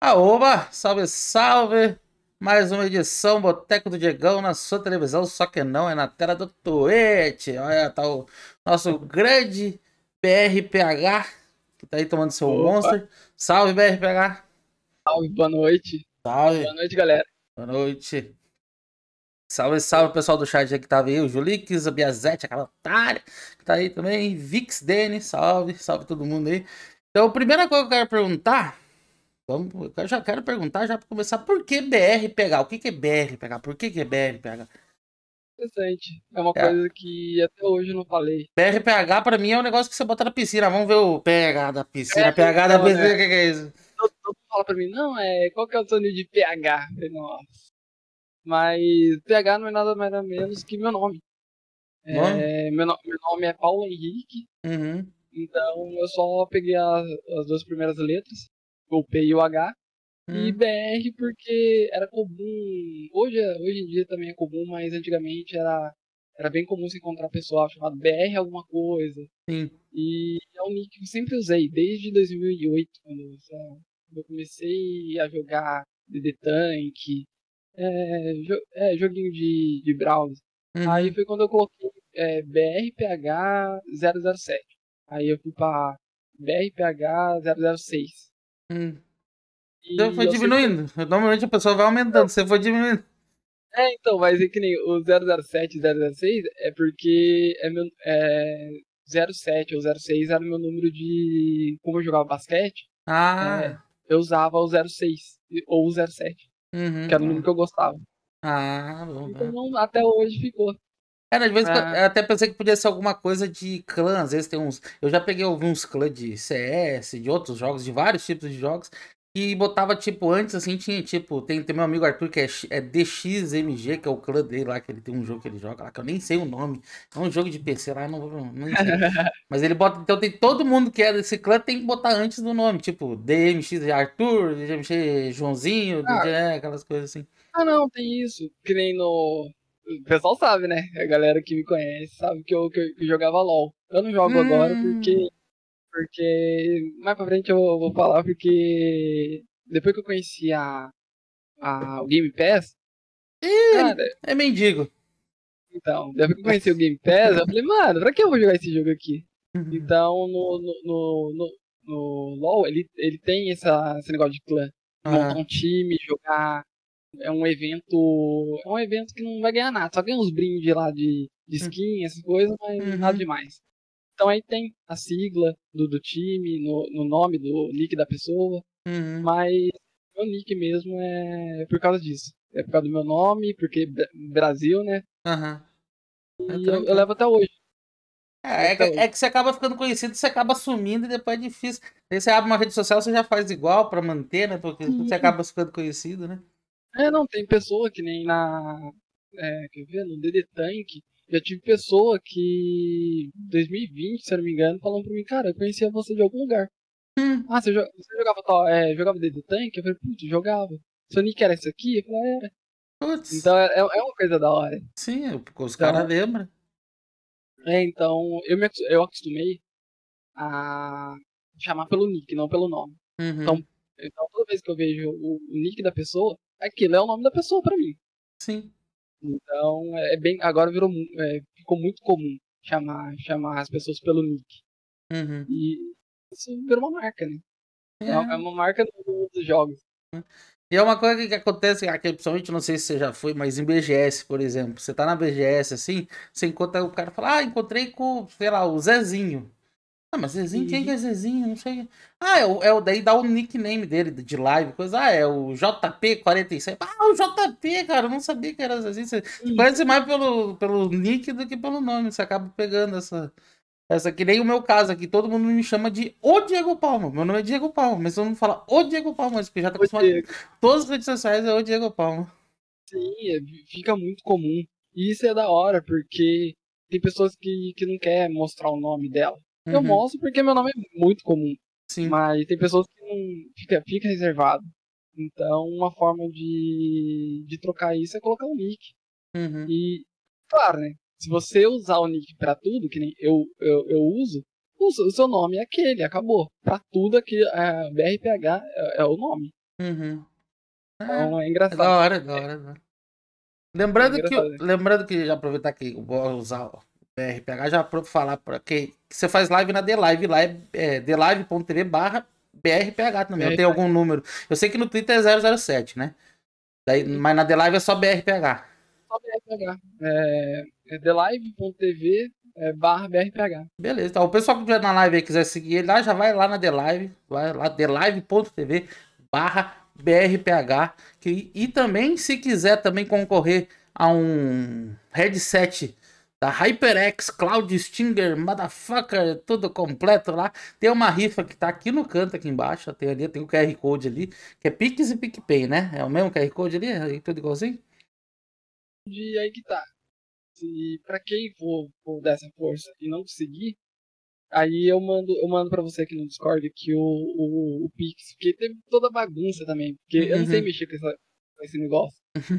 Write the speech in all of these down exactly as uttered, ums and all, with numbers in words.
Aoba, salve, salve! Mais uma edição Boteco do Diegão na sua televisão, só que não, é na tela do Twitch. Olha, tá o nosso grande B R P H, que tá aí tomando seu Opa, Monster. Salve, B R P H! salve, boa noite. Boa Salve, noite, galera. boa noite. Salve, salve, pessoal do chat aí que tava aí, o Julix, a Biazete, aquela otária, que tá aí também, Vix Dene, salve, salve todo mundo aí. Então, a primeira coisa que eu quero perguntar. Vamos, eu já quero perguntar já para começar, por que B R P H? O que que é B R P H? Por que que é B R P H? Interessante. É uma É, coisa que até hoje eu não falei. B R P H para mim é um negócio que você bota na piscina. Vamos ver o pH da É, piscina, pH da então, né? piscina, o que que é isso? Todo, todo mundo fala pra mim, não, é, qual que é o seu nível de pH? Eu falei, nossa. Mas pH não é nada mais ou menos que meu nome. Nome? É, meu, no- meu nome é Paulo Henrique, Uhum. então eu só peguei as, as duas primeiras letras, o P e o H, e Uhum. B R porque era comum. Hoje, hoje em dia também é comum, mas antigamente era, era bem comum se encontrar pessoal chamado B R alguma coisa. Sim. E é um nick que eu sempre usei, desde dois mil e oito, quando eu só- quando eu comecei a jogar D D Tank, é, jo- é, joguinho de, de browser. Aí Uhum. foi quando eu coloquei é, B R P H zero zero sete. Aí eu fui pra B R P H zero zero seis. Uhum. Então E foi eu sempre. diminuindo. Normalmente a pessoa vai aumentando, você foi diminuindo. É, então, mas é que nem o zero zero sete e zero zero seis é porque é meu, é, zero sete ou zero seis era o meu número de. Como eu jogava basquete, é, Ah. eu usava o zero seis ou o zero sete, que Uhum. era o número que eu gostava. Ah, bom, bom. Então até hoje ficou. É, às vezes Ah, eu até pensei que podia ser alguma coisa de clã. Às vezes tem uns. Eu já peguei alguns clãs de C S, de outros jogos, de vários tipos de jogos. E botava, tipo, antes assim, tinha, tipo, tem, tem meu amigo Arthur que é, X- é D X M G, que é o clã dele lá, que ele tem um jogo que ele joga lá, que eu nem sei o nome. É um jogo de P C lá, eu não, vou- não sei. Mas ele bota. Então tem todo mundo que é desse clã tem que botar antes do nome, tipo, D M X Arthur, D M X Joãozinho, D- ah, é, aquelas coisas assim. ah, não, tem isso. Que nem no. O pessoal sabe, né? A galera que me conhece sabe que eu, que eu, que eu jogava LOL. Eu não jogo agora Hum. porque. Porque. Mais pra frente eu vou falar porque. Depois que eu conheci a, a, o Game Pass, Ih, cara, é mendigo. então, depois que eu conheci o Game Pass, eu falei, mano, pra que eu vou jogar esse jogo aqui? Então, no, no, no, no, no LoL, ele, ele tem essa, esse negócio de clã, de montar um Aham. time, jogar. É um evento. É um evento que não vai ganhar nada, só ganha uns brindes lá de, de skin, essas coisas, mas nada Uhum. demais. Então aí tem a sigla do, do time, no, no nome do nick da pessoa, Uhum. mas meu nick mesmo é por causa disso. É por causa do meu nome, porque Bra- Brasil, né? Aham. É E eu, eu tranquilo. levo até hoje. É, Levo é, que, até é hoje. que você acaba ficando conhecido, você acaba sumindo e depois é difícil. Aí você abre uma rede social, você já faz igual pra manter, né? Porque você Sim. acaba ficando conhecido, né? É, não, tem pessoa que nem na. É, quer ver? No D D Tank. Já tive pessoa que. dois mil e vinte, se eu não me engano, falando pra mim, cara, eu conhecia você de algum lugar. Hum, Ah, você, jo- você jogava tal, é, jogava D D Tank? Eu falei, putz, jogava. Seu nick era esse aqui? Eu falei, "Ah, era." putz. Então é, é uma coisa da hora. Sim, é, porque os caras Então, lembram. é, então eu, me, acos- eu acostumei a chamar pelo nick, não pelo nome. Então, Uhum. então toda vez que eu vejo o, o nick da pessoa, aquilo é o nome da pessoa pra mim. Sim. Então, é bem, agora virou, mu- é, ficou muito comum chamar, chamar as pessoas pelo nick. Uhum. E isso virou uma marca, né? É é É. uma marca do- do- dos jogos. E é uma coisa que, que acontece aqui, principalmente, não sei se você já foi, mas em B G S, por exemplo. Você tá na B G S assim, você encontra o cara e fala, ah, encontrei com, sei lá, o Zezinho. Ah, mas Zezinho, quem que Uhum. é Zezinho? Não sei. Ah, é o, é o daí dá o nickname dele de live, coisa. Ah, é o J P quarenta e sete. Ah, o J P, cara, eu não sabia que era Zezinho. Você, você Uhum. conhece mais pelo, pelo nick do que pelo nome. Você acaba pegando essa, essa que nem o meu caso aqui. Todo mundo me chama de O Diego Palma. Meu nome é Diego Palma, mas todo mundo fala O Diego Palma, porque já tá Ô, acostumado. Diego, Todas as redes sociais é O Diego Palma. sim, é, fica muito comum. E isso é da hora, porque tem pessoas que, que não querem mostrar o nome dela. Eu Uhum, mostro porque meu nome é muito comum. sim. Mas tem pessoas que não fica, fica reservado. Então, uma forma de, de trocar isso é colocar o nick. Uhum, E, claro, né? Se você usar o nick pra tudo, que nem eu, eu, eu uso, o seu o seu nome é aquele, acabou. Pra tudo aqui, a B R P H é, é o nome. Uhum. Então é É, é da engraçado. hora, é da hora, é da hora. É Lembrando que, engraçado. lembrando que já aproveitar que eu vou usar o B R P H, já para falar para que, que você faz live na D Live, lá é, é dlive.tv barra B R P H também. Eu tenho algum número. Eu sei que no Twitter é zero zero sete, né? Daí, mas na D Live é só B R P H. Só B R P H. É, é thelive.tv é, barra B R P H. Beleza, então o pessoal que estiver na live e quiser seguir ele lá, já vai lá na The Live, vai lá thelive.tv barra BRPH. Que, e também, se quiser também concorrer a um headset da HyperX Cloud Stinger, motherfucker, tudo completo lá. Tem uma rifa que tá aqui no canto, aqui embaixo. Tem ali, tem o Q R Code ali, que é Pix e PicPay, né? É o mesmo Q R Code ali? É tudo igualzinho? E aí que tá. Se para quem for, for dessa força e não conseguir, aí eu mando, eu mando para você aqui no Discord que o, o, o Pix, porque teve toda a bagunça também, porque eu não sei Uhum. mexer com, essa, com esse negócio.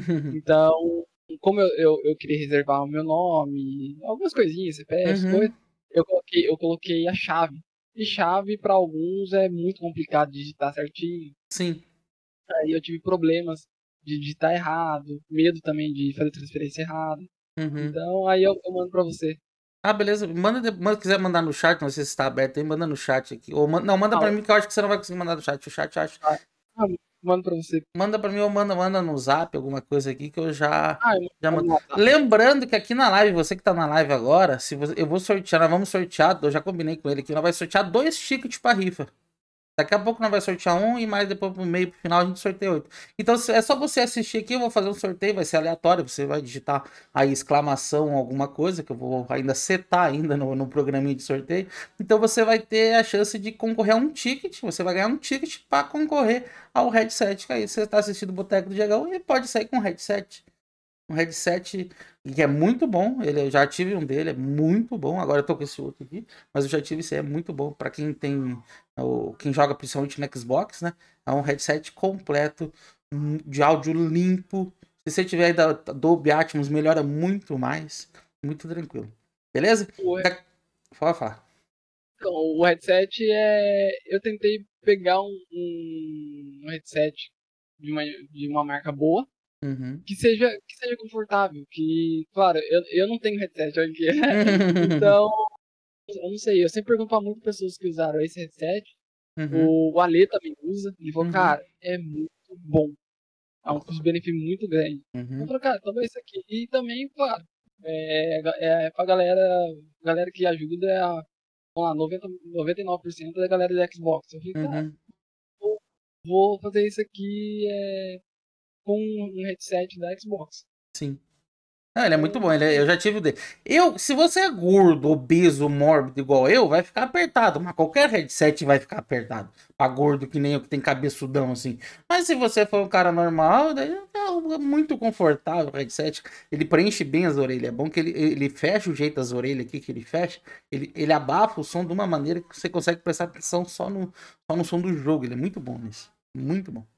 Então, como eu, eu, eu queria reservar o meu nome, algumas coisinhas, C P F, coisa, Uhum. eu coloquei, eu coloquei a chave. E chave para alguns é muito complicado de digitar certinho. Sim. Aí eu tive problemas de digitar errado, medo também de fazer transferência errada. Uhum. Então, aí eu, eu mando para você. Ah, beleza. Manda, de- manda, quiser mandar no chat, não sei se está aberto aí, manda no chat aqui. Ou manda, não, manda Ah, pra mim que eu acho que você não vai conseguir mandar no chat. O chat acho. ah, ah, mando para você. Manda pra mim ou manda, manda no zap, alguma coisa aqui que eu já, Ah, eu já mando mando. no WhatsApp. Lembrando que aqui na live, você que tá na live agora, se você, eu vou sortear, nós vamos sortear, eu já combinei com ele aqui, nós vai sortear dois tickets pra rifa. Daqui a pouco nós vai sortear um e mais depois pro meio pro final a gente sorteia oito. Então é só você assistir aqui, eu vou fazer um sorteio, vai ser aleatório, você vai digitar aí exclamação alguma coisa, que eu vou ainda setar ainda no, no programinha de sorteio. Então você vai ter a chance de concorrer a um ticket, você vai ganhar um ticket para concorrer ao headset, que aí você está assistindo o Boteco do Diegão e pode sair com um headset. Um headset que é muito bom. Ele, eu já tive um dele, é muito bom. Agora eu tô com esse outro aqui, mas eu já tive esse, é muito bom. Para quem tem, o, quem joga principalmente no Xbox, né? É um headset completo, hum, de áudio limpo. Se você tiver aí da Dolby Atmos, melhora muito mais. Muito tranquilo. Beleza? O, Da... Fala, fala. então, o headset é. Eu tentei pegar um, um um headset de uma, de uma marca boa, Uhum. que seja, que seja confortável. Que, claro, eu, eu não tenho headset aqui. Então, eu não sei. Eu sempre pergunto pra muitas pessoas que usaram esse headset. Uhum. O Ale também usa. Ele falou, Uhum. cara, é muito bom. É um custo-benefício muito grande. Eu Uhum. falei, cara, talvez isso aqui. E também, claro, é, é pra galera, galera que ajuda é a, vamos lá, noventa, noventa e nove por cento da galera do Xbox. Eu falei, cara, Uhum. vou, vou fazer isso aqui é, com um headset da Xbox. Sim. Não, ele é muito Então, bom, ele é- eu já tive o dele. Eu, se você é gordo, obeso, mórbido igual eu, vai ficar apertado, mas qualquer headset vai ficar apertado. Pra gordo que nem eu, que tem cabeçudão assim. Mas se você for um cara normal, daí é muito confortável o headset. Ele preenche bem as orelhas. É bom que ele, ele fecha o jeito das orelhas aqui, que ele fecha. Ele, ele abafa o som de uma maneira que você consegue prestar atenção só no, só no som do jogo. Ele é muito bom nisso. Muito bom.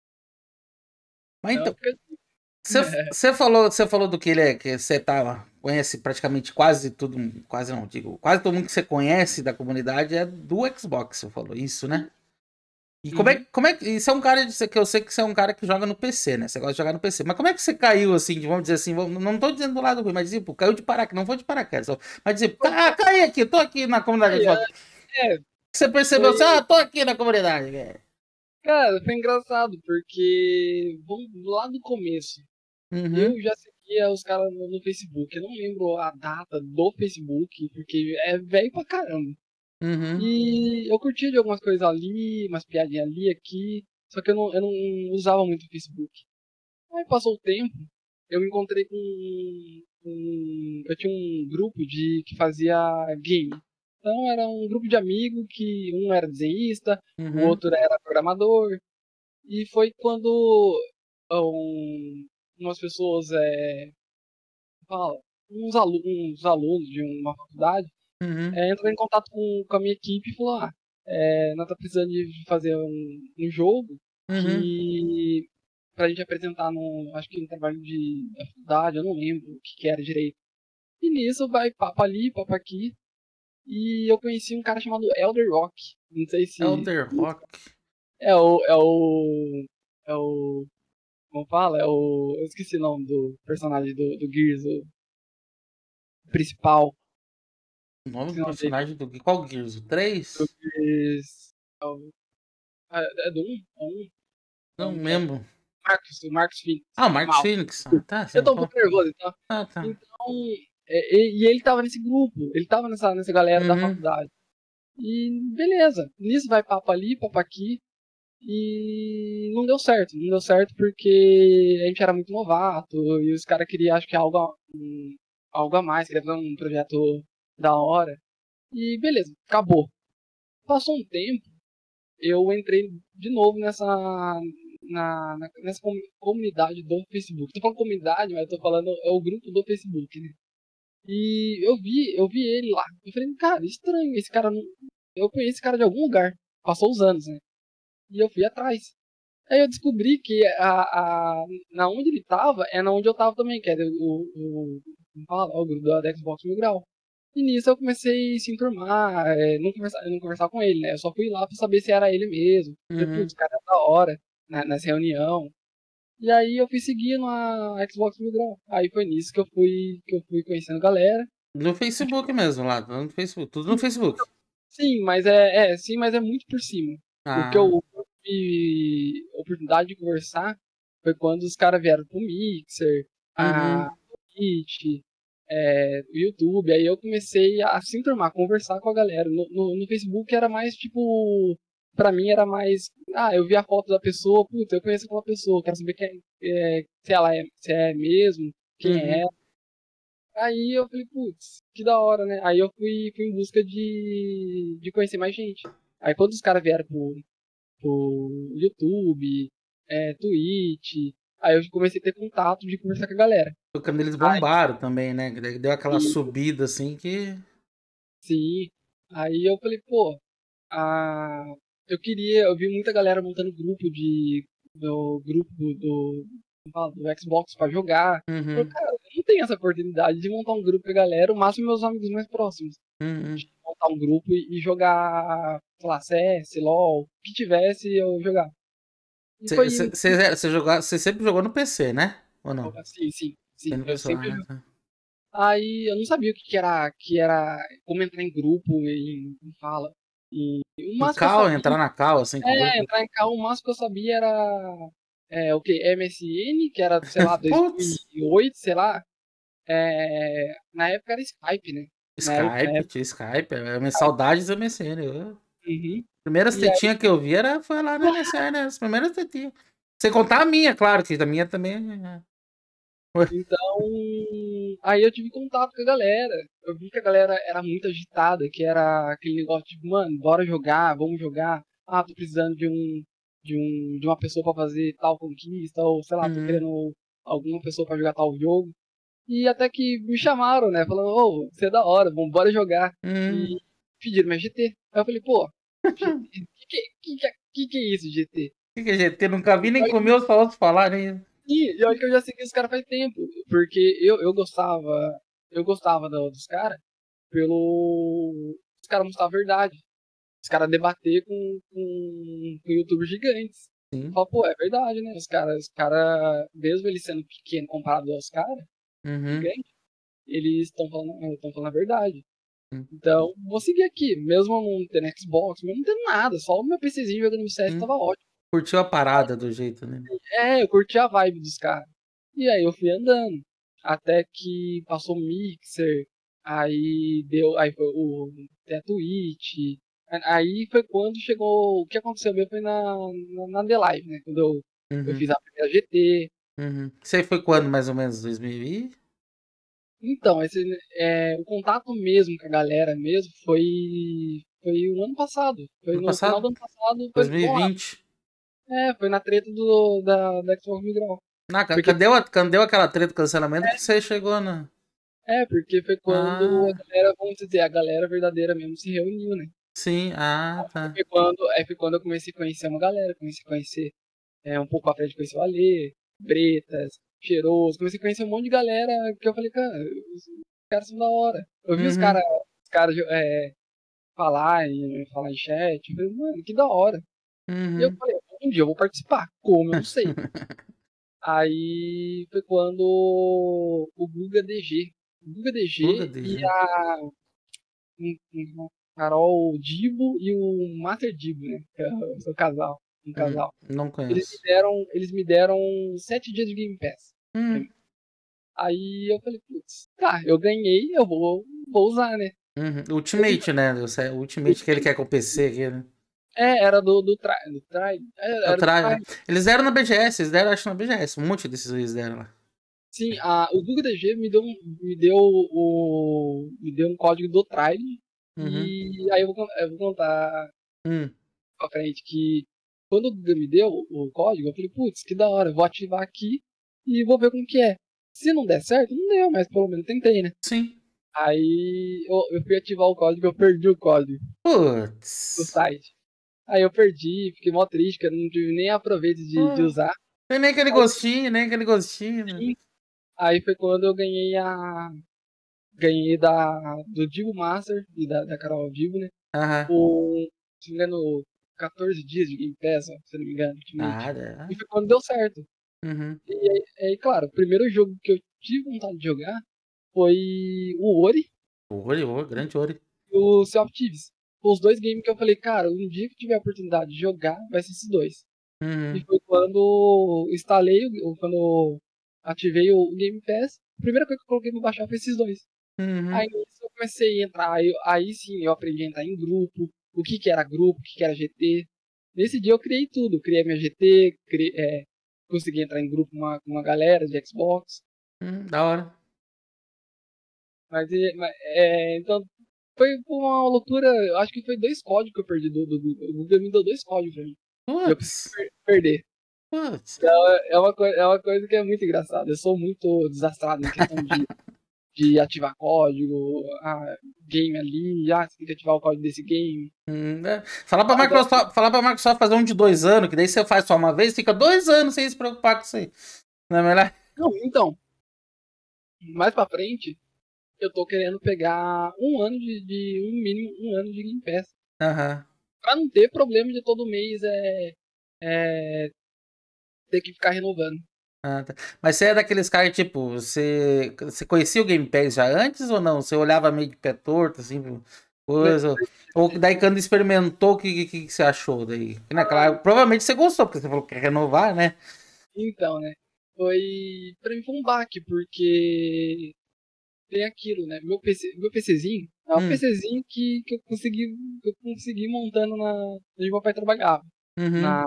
Mas então então, fica assim. você você falou, você falou do que ele é, que você tá, conhece praticamente quase tudo, quase não, digo, quase todo mundo que você conhece da comunidade é do Xbox, você falou isso, né? E como é, Uhum. como é que, isso é um cara de, que eu sei que você é um cara que joga no P C, né? Você gosta de jogar no P C. Mas como é que você caiu assim, de, vamos dizer assim, vamos- não tô dizendo do lado ruim, mas tipo, caiu de paraquedas, não foi de paraquedas, só, mas tipo, ah, caí aqui, tô aqui na comunidade Aí, Xbox. é, Você percebeu foi, assim, ah, tô aqui na comunidade, velho. cara, foi engraçado, porque vamos lá do começo. Uhum, Eu já seguia os caras no, no Facebook. Eu não lembro a data do Facebook, porque é velho pra caramba. uhum, E eu curtia de algumas coisas ali, umas piadinhas ali, aqui. Só que eu não, eu não usava muito o Facebook. Aí passou o tempo, eu me encontrei com um, um- eu tinha um grupo de que fazia game. Então era um grupo de amigos que um era desenhista, o uhum, outro era programador. E foi quando um, umas pessoas, é, fala, uns, alu uns alunos de uma faculdade uhum, é, entrou em contato com, com a minha equipe e falou: ah, é, nós tá precisando de fazer um, um jogo uhum, que pra gente apresentar no, acho que no trabalho de da faculdade, eu não lembro o que, que era direito. E nisso vai papo ali, papo aqui. E eu conheci um cara chamado Elder Rock. Não sei se. Elder Rock. É o, é o. É o. Como fala? É o. Eu esqueci o nome do personagem do, do Gears, o principal. O nome Esqueci do o nome dele. personagem do qual Gears? O Do três? Gears. É, o, é é do um? É um? É Não um que é. lembro. Marcos, o Marcos Phoenix. Ah, o Marcos Mal. Phoenix. Ah, tá, Eu sim. tô um Pô. pouco nervoso, então. Ah, tá. Então. é, e, e ele tava nesse grupo. Ele tava nessa, nessa galera da Uhum. faculdade. E beleza. Nisso vai papo ali, papo aqui. E não deu certo. Não deu certo porque a gente era muito novato e os caras queriam, acho que, algo, a- um, algo a mais, queria fazer um projeto da hora. E beleza, acabou. Passou um tempo, eu entrei de novo nessa, na, na- nessa com- comunidade do Facebook. Tô falando comunidade, mas tô falando é o grupo do Facebook, né? E eu vi, eu vi ele lá. Eu falei, cara, estranho, esse cara não. Eu conheço esse cara de algum lugar. Passou os anos, né? E eu fui atrás. Aí eu descobri que a, a, na onde ele tava é na onde eu tava também, que era o, o, como fala? O grupo da da Xbox Mil Grau. E nisso eu comecei a se enturmar, é, não, conversar, não conversar com ele, né? Eu só fui lá pra saber se era ele mesmo. Falei, Uhum. putz, cara, é da hora, né, nessa reunião. E aí eu fui seguindo a Xbox Mil Grau. Aí foi nisso que eu fui, que eu fui conhecendo galera. No Facebook mesmo, lá. No Facebook. Tudo no Facebook. Sim, mas é, é, sim, mas é muito por cima. O que Ah. eu tive oportunidade de conversar foi quando os caras vieram pro Mixer, a Uhum. Twitch, é, o YouTube. Aí eu comecei a se enturmar, conversar com a galera. No, no, no Facebook era mais tipo. Pra mim era mais. Ah, eu vi a foto da pessoa, puta, eu conheço aquela pessoa, quero saber quem é, é, se ela é, se é mesmo, quem é. Uhum. Aí eu falei, putz, que da hora, né? Aí eu fui, fui em busca de, de conhecer mais gente. Aí quando os caras vieram pro, pro YouTube, é, Twitch, aí eu comecei a ter contato de conversar com a galera. Foi quando eles Aí, bombaram também, né? Daí deu aquela subida assim que. sim. Aí eu falei, pô, ah, eu queria, eu vi muita galera montando grupo de, do grupo do, do, como fala, do Xbox pra jogar. Eu falei, Uhum. cara, eu não tenho essa oportunidade de montar um grupo com a galera, o máximo meus amigos mais próximos. Uhum. De montar um grupo e, e jogar, sei lá, C S, LOL, o que tivesse eu jogar. E foi indo. Você jogou, você sempre jogou no P C, né? Ou não? Sim, sim, sim, Sempre eu pessoal. sempre Ah, jogo. tá. Aí eu não sabia o que, que era, que era como entrar em grupo, em, como fala. E o Em máximo que eu call, sabia, entrar na call, assim, com o é, grupo. entrar em carro, o máximo que eu sabia era é, o que? M S N, que era, sei lá, Putz, dois mil e oito, sei lá. É, na época era Skype, né? Na época, na Skype, época tinha Skype. é, minhas Skype. saudades do M S N. eu- Uhum. Primeiras E aí, tetinhas que eu vi era, foi lá no M S N, né? As primeiras tetinhas. Sem contar a minha, claro, que a minha também. é- Ué. então, aí eu tive contato com a galera. Eu vi que a galera era muito agitada, que era aquele negócio tipo, mano, bora jogar, vamos jogar. Ah, tô precisando de um de um de uma pessoa pra fazer tal conquista ou sei lá, tô Uhum. querendo alguma pessoa pra jogar tal jogo. E até que me chamaram, né, falando, ô, você é da hora, vamos bora jogar. E Uhum. pediram minha G T. Aí eu falei, pô, G T, que que, que, que, que que é isso, G T? O que que é G T? Nunca vi nem comer os famosos falarem. E e olha que eu já segui os caras faz tempo, porque eu, eu gostava, eu gostava do- dos caras pelo. Os caras mostrar a verdade. Os caras debater com, com, com youtubers gigantes. Sim. Fala, pô, é verdade, né? Os caras, os cara, mesmo eles sendo pequeno comparado aos caras, Uhum. gigantes, eles estão falando, estão falando a verdade. Sim. Então, vou seguir aqui, mesmo eu não tendo Xbox, mesmo não tendo nada, só o meu PCzinho jogando no C S Sim. tava ótimo. Curtiu a parada do jeito, né? É, eu curti a vibe dos caras. E aí eu fui andando. Até que passou o Mixer, aí deu. Aí foi o até a Twitch. Aí foi quando chegou. O que aconteceu mesmo foi na, na, na The Live, né? Quando eu, eu Uhum. fiz a primeira G T. Uhum. Isso aí foi quando, mais ou menos? dois mil e... Então, esse, é, o contato mesmo com a galera mesmo foi. Foi o ano passado. Foi Ano no final passado? do ano passado. Foi, bom, dois mil e vinte. é, foi na treta do, da, da Xbox Migral. Ah, ca- Porque cadê, o- cadê aquela treta do cancelamento que você chegou na. É, porque foi quando a Ah, galera, vamos dizer, a galera verdadeira mesmo se reuniu, né? sim. Ah, Aí tá. foi quando, aí foi quando eu comecei a conhecer uma galera, comecei a conhecer é, um pouco à frente, conhecer o Alê, Bretas, Cheiroso, comecei a conhecer um monte de galera que eu falei, cara, os caras são da hora. Eu vi os Uhum. caras os cara, é, falar, em, falar em chat, eu falei, mano, que da hora. E eu Uhum. falei, um dia eu vou participar. Como, eu não sei. Aí foi quando o Guga D G. O Guga Guga D G e D G. a um- um- Carol Dibo e o Master Dibo, né? Que é o seu casal. Um Hum, casal. não Eles me conheço. deram, eles me deram sete dias de Game Pass. pra Hum, mim. Aí eu falei, putz, tá, eu ganhei, eu vou, vou usar, né? uhum. Ultimate, né? O Ultimate que ele quer com o P C aqui, né? É, era do, do Try. Do try é, É o era do Trial. Try. Eles deram na B G S, eles deram, acho, na B G S. Um monte desses eles deram lá. Sim, a, o Google D G me deu, um- me deu o. Me deu um código do Try. Uhum. E aí eu vou, con- eu vou contar Hum, pra frente que quando o Google me deu o código, eu falei, putz, que da hora, eu vou ativar aqui e vou ver como que é. Se não der certo, não deu, mas pelo menos tentei, né? sim. Aí eu, eu fui ativar o código, eu perdi o código do Putz. site. Aí eu perdi, fiquei mó triste, que eu não tive nem aproveito de, de Hum. usar. Tem nem aquele Aí, gostinho, nem aquele gostinho, né? sim, aí foi quando eu ganhei a. Ganhei da, do Divo Master e da, da Carol Divo, né? Aham. O, se não me engano, catorze dias de Game Pass, ó, se não me engano, Ultimate. E Nada. foi quando deu certo. Uhum. E aí, aí, claro, o primeiro jogo que eu tive vontade de jogar foi o Ori Ori, Ori, grande Ori. e o Sea of Thieves. Os dois games que eu falei, cara, um dia que eu tiver a oportunidade de jogar, vai ser esses dois. E Uhum. foi quando instalei, o- quando ativei o Game Pass, a primeira coisa que eu coloquei pra baixar foi esses dois. Aí Uhum. nisso eu comecei a entrar, aí, aí sim eu aprendi a entrar em grupo, o que que era grupo, o que que era G T. Nesse dia eu criei tudo, criei minha G T, criei, é, consegui entrar em grupo com uma, com uma galera de Xbox. Uhum. Da hora. Mas, é, mas, é, então foi uma loucura, eu acho que foi dois códigos que eu perdi do, do, do, o Google me deu dois códigos pra mim. E eu consegui Putz. per- perder. Putz. É uma, coi- é uma coisa que é muito engraçada. Eu sou muito desastrado em questão de, de ativar código, ah, game ali, ah, você tem que ativar o código desse game. Hum, né? Falar pra Mas é, Microsoft, falar pra Microsoft fazer um de dois anos, que daí você faz só uma vez, fica dois anos sem se preocupar com isso aí. Não é melhor? não, então, mais pra frente, eu tô querendo pegar um ano de, de um mínimo, um ano de Game Pass. Aham. Pra não ter problema de todo mês é, é ter que ficar renovando. Ah, tá. Mas você é daqueles caras, tipo, você, você conhecia o Game Pass já antes ou não? Você olhava meio de pé torto, assim, Né? coisa. Ou daí quando experimentou, o que, que, que você achou daí? Né, claro, provavelmente você gostou, porque você falou que quer renovar, né? Então, né? Foi. Pra mim foi um baque, porque tem aquilo, né? Meu P C, meu PCzinho é um Hum, PCzinho que, que eu consegui, que eu consegui montando na onde meu pai trabalhava. uhum, Na,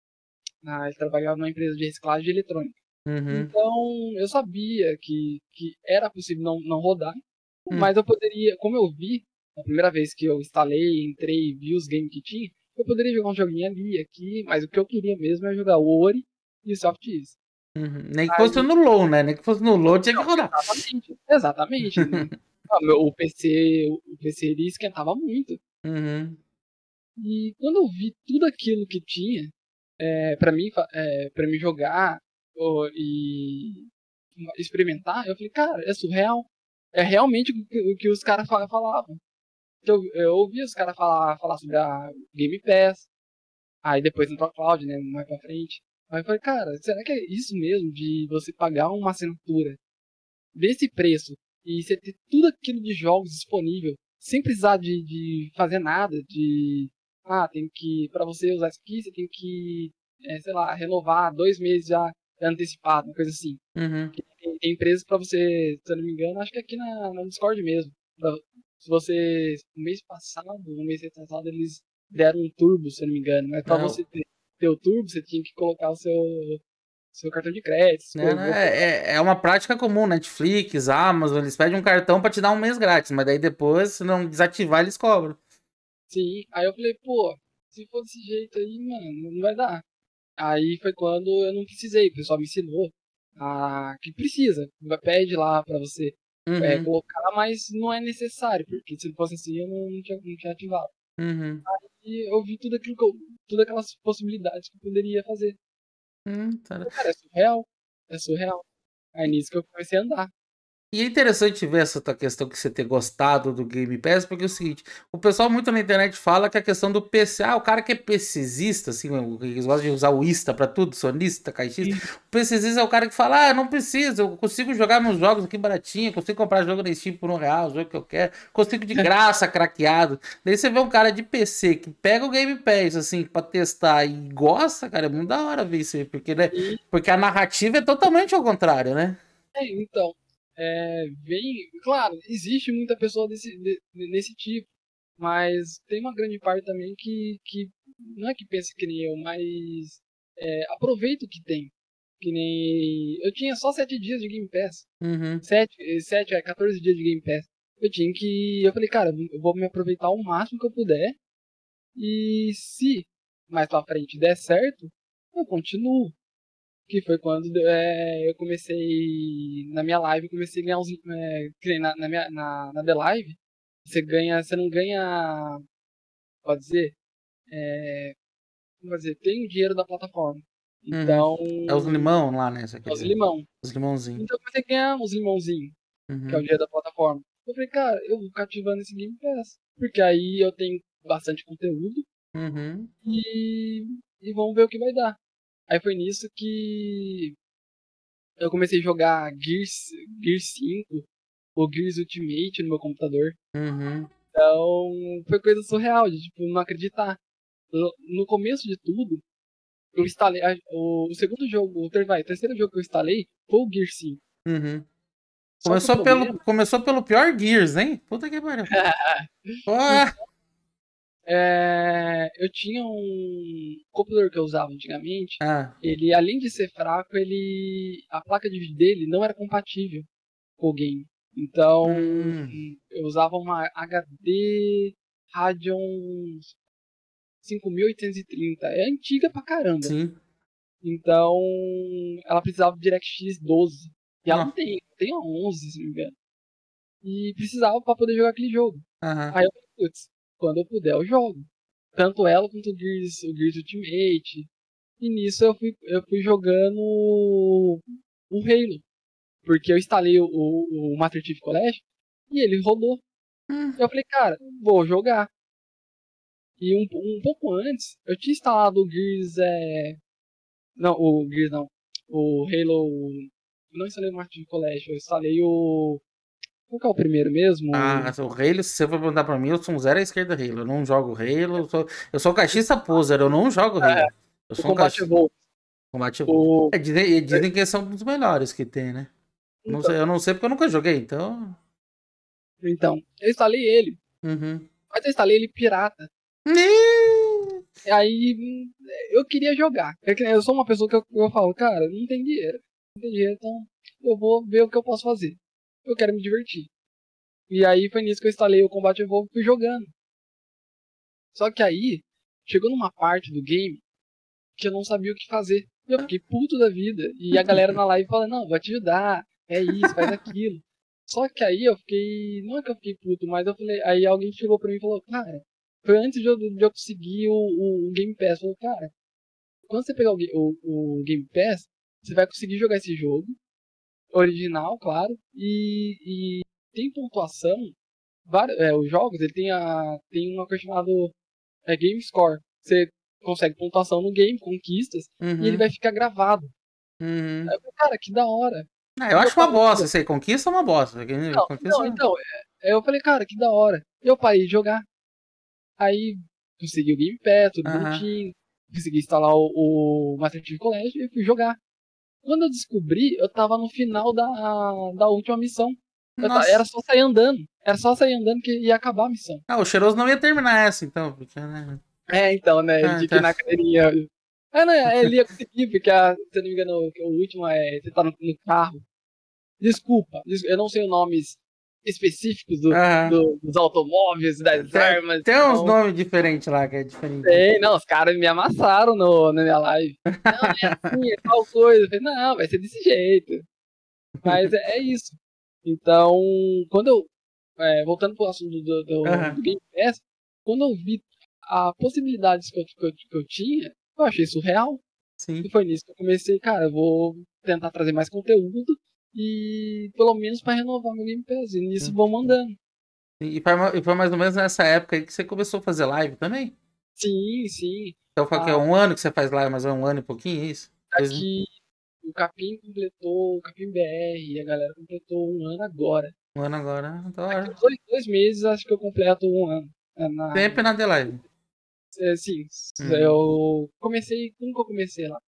na, ele trabalhava numa empresa de reciclagem de eletrônica. uhum, Então, eu sabia que, que era possível não, não rodar, hum, mas eu poderia, como eu vi, a primeira vez que eu instalei, entrei, vi os games que tinha, eu poderia jogar um joguinho ali, aqui, mas o que eu queria mesmo é jogar o Ori e o Soft Ease. uhum. Nem que fosse Aí, no low, né? Nem que fosse no low, tinha que não, rodar. exatamente, exatamente. Né? Ah, meu- o P C, o P C ele esquentava muito. Uhum, E quando eu vi tudo aquilo que tinha, é, para mim, fa- é, para mim jogar ó, e experimentar, eu falei, cara, é surreal. É realmente o que, o que os caras fa- falavam. Então, eu ouvi os caras falar, falar sobre a Game Pass, aí depois entrou a Cloud, né, mais pra frente. Aí eu falei, cara, será que é isso mesmo de você pagar uma assinatura desse preço e você ter tudo aquilo de jogos disponível sem precisar de, de fazer nada, de ah, tem que para você usar isso aqui, você tem que é, sei lá, renovar dois meses já antecipado, uma coisa assim. uhum. Tem, tem empresas para você, se eu não me engano, acho que aqui na, na Discord mesmo. Pra, se você no mês passado, no mês retrasado, eles deram um turbo, se eu não me engano, mas para Não, você ter, ter o turbo, você tinha que colocar o seu seu cartão de crédito, essas né, coisas. Eu falei, né, é, é uma prática comum, Netflix, Amazon, eles pedem um cartão pra te dar um mês grátis, mas daí depois, se não desativar, eles cobram. sim. Aí eu falei, pô, se for desse jeito aí, mano, não vai dar. Aí foi quando eu não precisei, o pessoal me ensinou a que precisa. Pede lá pra você é, Uhum, colocar, mas não é necessário, porque se não fosse assim eu não, não tinha, não tinha ativado. uhum. E eu vi tudo aquilo que eu, todas aquelas possibilidades que eu poderia fazer. Hum, tá. Cara, é surreal, é surreal. Aí nisso que eu comecei a andar. E é interessante ver essa tua questão que você ter gostado do Game Pass, porque é o seguinte, o pessoal muito na internet fala que a questão do P C, ah, o cara que é PCzista, assim, eles gostam de usar o Ista pra tudo, sonista, caixista, E, o PCzista é o cara que fala, ah, não preciso, eu consigo jogar meus jogos aqui baratinho, consigo comprar jogo na Steam por um real, o jogo que eu quero, consigo de graça, craqueado. Daí você vê um cara de P C que pega o Game Pass, assim, pra testar e gosta, cara, é muito da hora ver isso aí, porque, né, e porque a narrativa é totalmente ao contrário, né? é, então, é, vem, claro, existe muita pessoa desse, de- nesse tipo, mas tem uma grande parte também que, que não é que pensa que nem eu, mas é, aproveita o que tem. Que nem. Eu tinha só sete dias de Game Pass. Uhum, Sete, eh, sete, é, quatorze dias de Game Pass. Eu tinha que. Eu falei, cara, eu vou me aproveitar o máximo que eu puder. E se mais pra frente der certo, eu continuo. Que foi quando é, eu comecei. Na minha live, eu comecei a ganhar uns. É, que nem na, na, minha, na, na The Live, você ganha. Você não ganha. Pode dizer? É, como pode dizer? Tem o dinheiro da plataforma. uhum. Então. É os limão lá, né? Você quer É os dizer? limão. Os limãozinhos. Então eu comecei a ganhar uns limãozinhos, que é o Uhum, dinheiro da plataforma. Eu falei, cara, eu vou cativando esse Game Pass. Porque aí eu tenho bastante conteúdo uhum, e, e vamos ver o que vai dar. Aí foi nisso que eu comecei a jogar Gears, Gears cinco ou Gears Ultimate no meu computador. uhum. Então foi coisa surreal, de tipo, não acreditar. No, no começo de tudo, eu instalei. a- O, o segundo jogo, o, ter, vai, o terceiro jogo que eu instalei foi o Gears cinco. Uhum. Só que o Começou pelo, problema. começou pelo pior Gears, hein? Puta que pariu. Pô, É, eu tinha um computador que eu usava antigamente. ah, Ele, além de ser fraco, ele a placa de vídeo dele não era compatível com o game. Então, hum, eu usava uma H D Radeon cinco mil oitocentos e trinta. É antiga pra caramba. sim. Então, ela precisava de DirectX doze. E ela não Não, tem, tem a onze, se não me engano. E precisava para poder jogar aquele jogo. aham. Aí eu falei, putz, quando eu puder eu jogo. Tanto ela quanto o Gears, o Gears Ultimate. E nisso eu fui, eu fui jogando o Halo. Porque eu instalei o, o, o Master Chief Collection e ele rodou. Hum, E eu falei, cara, vou jogar. E um, um pouco antes, eu tinha instalado o Gears. É... Não, o Gears não. O Halo. Eu não instalei o Master Chief Collection, eu instalei o. Qual que é o primeiro ah, mesmo? o Halo, se você for perguntar pra mim, eu sou um zero à esquerda Halo. Eu não jogo Halo, eu sou, eu sou caixista poser, eu não jogo É, Halo. Eu o sou um Combat caixista. Evolved. Combate Evolved. O... É, dizem, dizem que são um dos melhores que tem, né? Não sei, Então, eu não sei porque eu nunca joguei, então. então, eu instalei ele, Uhum. mas eu instalei ele pirata. Ih, E aí hum, eu queria jogar. É que eu sou uma pessoa que eu, eu falo, cara, não tem dinheiro. Não tem dinheiro, então eu vou ver o que eu posso fazer. Eu quero me divertir. E aí foi nisso que eu instalei o Combat Evolved e fui jogando. Só que aí, chegou numa parte do game que eu não sabia o que fazer. E eu fiquei puto da vida. E a galera na live falando, não, vou te ajudar, é isso, faz aquilo. Só que aí eu fiquei. Não é que eu fiquei puto, mas eu falei. Aí alguém chegou pra mim e falou, cara, foi antes de eu, de eu conseguir o, o, o Game Pass. Falou, cara, quando você pegar o, o, o Game Pass, você vai conseguir jogar esse jogo, original, claro, e, e tem pontuação. Vários, é, os jogos, ele tem, a, tem uma coisa chamada é, Game Score. Você consegue pontuação no game, conquistas, e ele uhum, vai ficar gravado. Aí uhum. eu falei, cara, que da hora. Ah, eu E eu acho uma parei de bosta. jogar. Isso aí, conquista é uma bosta. Não, Conquista. não, então, é, eu falei, cara, que da hora. E eu parei de jogar. Aí consegui o Game Pass, tudo Aham. bonitinho. Consegui instalar o, o Master Chief Collection e fui jogar. Quando eu descobri, eu tava no final da, da última missão. Eu ta- era Nossa. só sair andando. Era só sair andando que ia acabar a missão. Ah, o cheiroso não ia terminar essa, então. Porque, né? É, então, né? Ele Ah, tinha que ir tá. na cadeirinha. É, né? Ele ia conseguir, porque, a, se eu não me engano, o último é você tá no, no carro. Desculpa, des- eu não sei os nomes específicos do, Aham. do- dos automóveis, das Tem, armas. tem uns Não nomes diferentes lá, que é diferente. sei, não, os caras me amassaram no, na minha live. Não, não é assim, é tal coisa. Eu falei, não, vai ser desse jeito. Mas é, é isso. Então, quando eu. É, voltando pro assunto do, do, do Aham. Game Pass, quando eu vi a possibilidades que eu, que eu, que eu tinha, eu achei surreal. E Sim. foi nisso que eu comecei, cara, eu vou tentar trazer mais conteúdo e pelo menos para renovar meu Game Pass. E nisso vão mandando. E foi, ma- e foi mais ou menos nessa época aí que você começou a fazer live também? Sim, sim. Então foi que é Ah, um ano que você faz live, mas é um ano e pouquinho, é isso? Dois- aqui o Capim completou, o Capim B R, a galera completou um ano agora. Um ano agora, da Daqui hora. dois, dois meses acho que eu completo um ano. É, Na, Sempre na The Live. é, sim, Uhum. eu comecei. Como que eu comecei lá?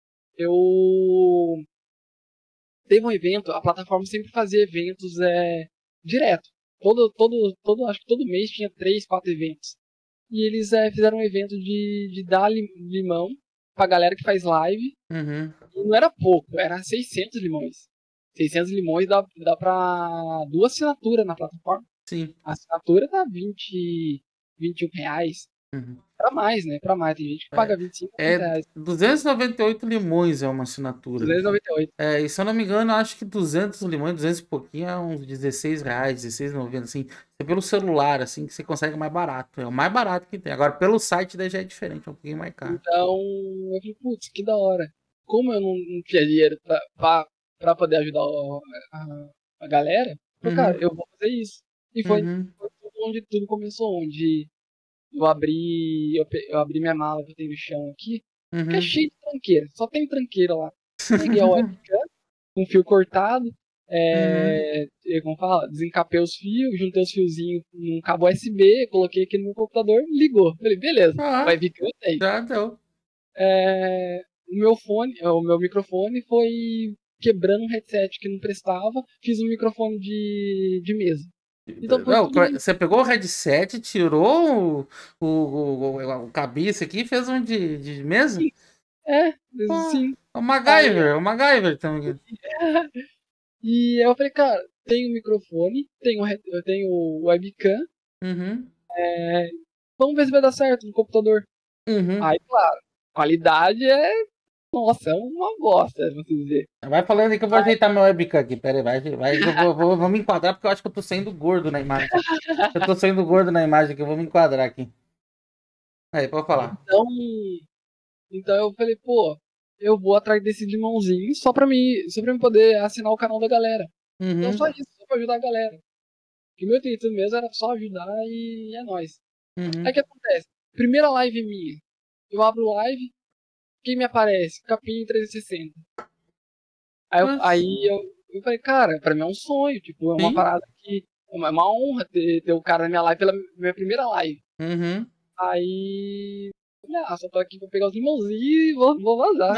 Eu teve um evento, a plataforma sempre fazia eventos é, direto. Todo, todo, todo, acho que todo mês tinha três, quatro eventos. E eles é, fizeram um evento de, de dar limão pra galera que faz live. Uhum. E não era pouco, era seiscentos limões. seiscentos limões dá, dá pra duas assinaturas na plataforma. Sim. A assinatura tá vinte, vinte e um reais. Uhum. Pra mais, né? Pra mais. Tem gente que paga vinte e cinco, trinta É reais. duzentos e noventa e oito limões é uma assinatura. duzentos e noventa e oito. É, e se eu não me engano, eu acho que duzentos limões, duzentos e pouquinho, é uns dezesseis reais, dezesseis e noventa, assim. É pelo celular, assim, que você consegue mais barato. É o mais barato que tem. Agora, pelo site daí já é diferente, é um pouquinho mais caro. Então, eu falei, putz, que da hora. Como eu não, não tinha dinheiro pra, pra, pra poder ajudar o- a, a galera, eu falei, cara, Uhum, eu vou fazer isso. E foi, uhum, foi tudo onde tudo começou, onde eu abri, eu, pe- eu abri minha mala que eu tenho no chão aqui, que é uhum. cheio de tranqueira, só tem tranqueira lá. Peguei a webcam, com fio cortado, Uhum. é, e como fala, desencapei os fios, juntei os fiozinhos num cabo U S B, coloquei aqui no meu computador, ligou. Falei, beleza, Ah, vai vir que eu tenho. já deu. É, o meu fone, o meu microfone foi quebrando um headset que não prestava, fiz um microfone de, de mesa. Então foi Não, tudo bem. você pegou o headset, tirou o, o, o, o cabeça aqui e fez um de, de mesa? É, Pô, sim. o Aí, MacGyver, o MacGyver também. e aí eu falei, cara, tenho microfone, tenho, re- eu tenho webcam, Uhum, é, vamos ver se vai dar certo no computador. uhum. Aí, claro, qualidade é, nossa, é uma bosta, vamos dizer. Vai falando aí que eu vou ajeitar meu webcam aqui. Pera aí, vai, vai, que eu vou, vou, vou me enquadrar porque eu acho que eu tô saindo gordo na imagem. Eu tô saindo gordo na imagem aqui, eu vou me enquadrar aqui. Aí, pode falar. Então, então eu falei, pô, eu vou atrás desse limãozinho só pra mim, só pra mim poder assinar o canal da galera. Então Uhum, só isso, só pra ajudar a galera. Que o meu intuito mesmo era só ajudar e é nóis. Aí o uhum. que acontece? Primeira live minha. Eu abro live, quem me aparece? Capim trezentos e sessenta. Aí, eu, Nossa, aí eu, eu falei, cara, pra mim é um sonho, tipo, é uma sim. parada que é uma, é uma honra ter, ter o cara na minha live pela minha primeira live. Uhum. Aí, ah, só tô aqui pra pegar os limãozinhos e vou, vou vazar.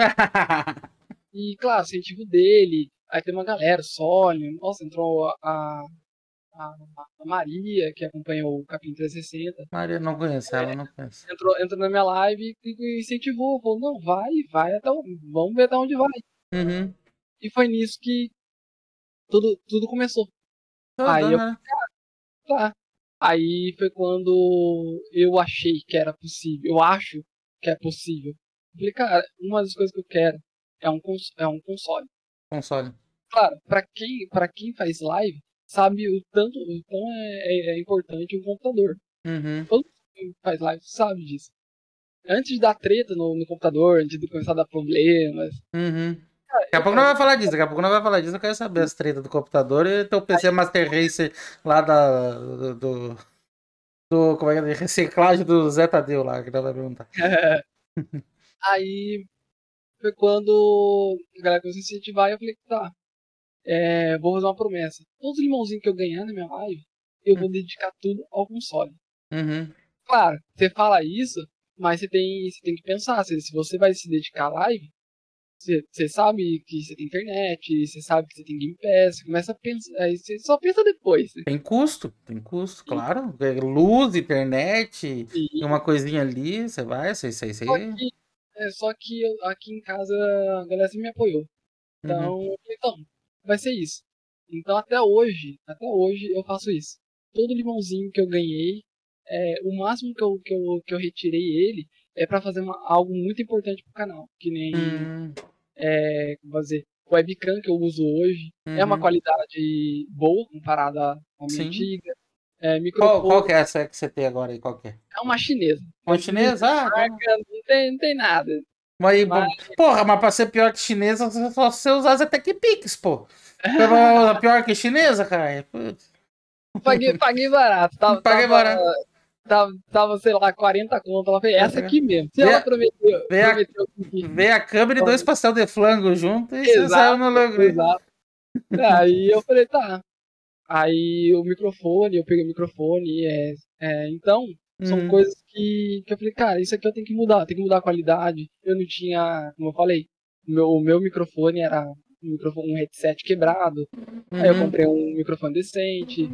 E, claro, incentivo dele. Aí tem uma galera, Sônia, nossa, entrou a, a, a- a Maria, que acompanhou o Capim trezentos e sessenta. Maria, não conheço ela, não conheço. Entrou, entrou na minha live e, e incentivou, falou, não, vai, vai até o, vamos ver até onde vai. Uhum. E foi nisso que tudo, tudo começou. Tudo, Aí eu, né? tá. Aí foi quando eu achei que era possível, eu acho que é possível. Eu falei, cara, uma das coisas que eu quero é um, cons- é um console. Console. Claro, para quem, para quem faz live, sabe o tanto, o tão é, é, é importante um computador. Uhum. Todo mundo que faz live sabe disso. Antes de dar treta no, no computador, antes de começar a dar problemas, Uhum. cara, Daqui a eu pouco não quero vai um falar disso, daqui a pouco não vai falar disso. Eu quero saber computador. as tretas do computador e teu P C Aí, Master Racer lá da, do, do, do- como é que é? Reciclagem do Zé Tadeu lá, que não vai perguntar. aí foi quando a galera começou a incentivar e eu falei, tá, é, vou fazer uma promessa. Todos os limãozinhos que eu ganhar na minha live, eu vou dedicar tudo ao console. Uhum. Claro, você fala isso, mas você tem, você tem que pensar, se, se você vai se dedicar à live, você, você sabe que você tem internet, você sabe que você tem Game Pass, você começa a pensar, aí você só pensa depois, né? Tem custo, tem custo, E, claro. É luz, internet, e e- uma coisinha ali, você vai, você, você, só você... que, é, só que eu- aqui em casa a galera sempre me apoiou. Uhum. Então, então, vai ser isso. Então até hoje, até hoje eu faço isso. Todo limãozinho que eu ganhei, é, o máximo que eu, que eu, que eu retirei ele é para fazer uma- algo muito importante pro canal. Que nem, Hum, é, como fazer, o webcam que eu uso hoje é uma uhum. qualidade boa comparada à minha Sim. antiga. É, Qual, qual microfone que é essa que você tem agora aí? Qual que é? é uma chinesa. Uma Mas de chinesa? Ah, então... marca não tem, não tem nada. Mas, Mas, porra, mas pra ser pior que chinesa, só se você usasse até que Pix, pô. Pra- Pior que chinesa, cara. Putz, paguei, paguei barato. Tava, paguei tava, barato. tava, tava, sei lá, quarenta conto. Ela falei, essa aqui mesmo. Se Vê, ela a- prometeu, vê, a, prometeu que. vê a câmera e dois pastel de flango junto e você saiu Exato, no lucro. exato. Aí eu falei, tá. Aí o microfone, eu peguei o microfone. É, é, então, são Uhum, coisas que, que eu falei, cara, isso aqui eu tenho que mudar, tem que mudar a qualidade. Eu não tinha, como eu falei, o meu, o meu microfone era um, microfone, um headset quebrado. Aí eu uhum, comprei um microfone decente.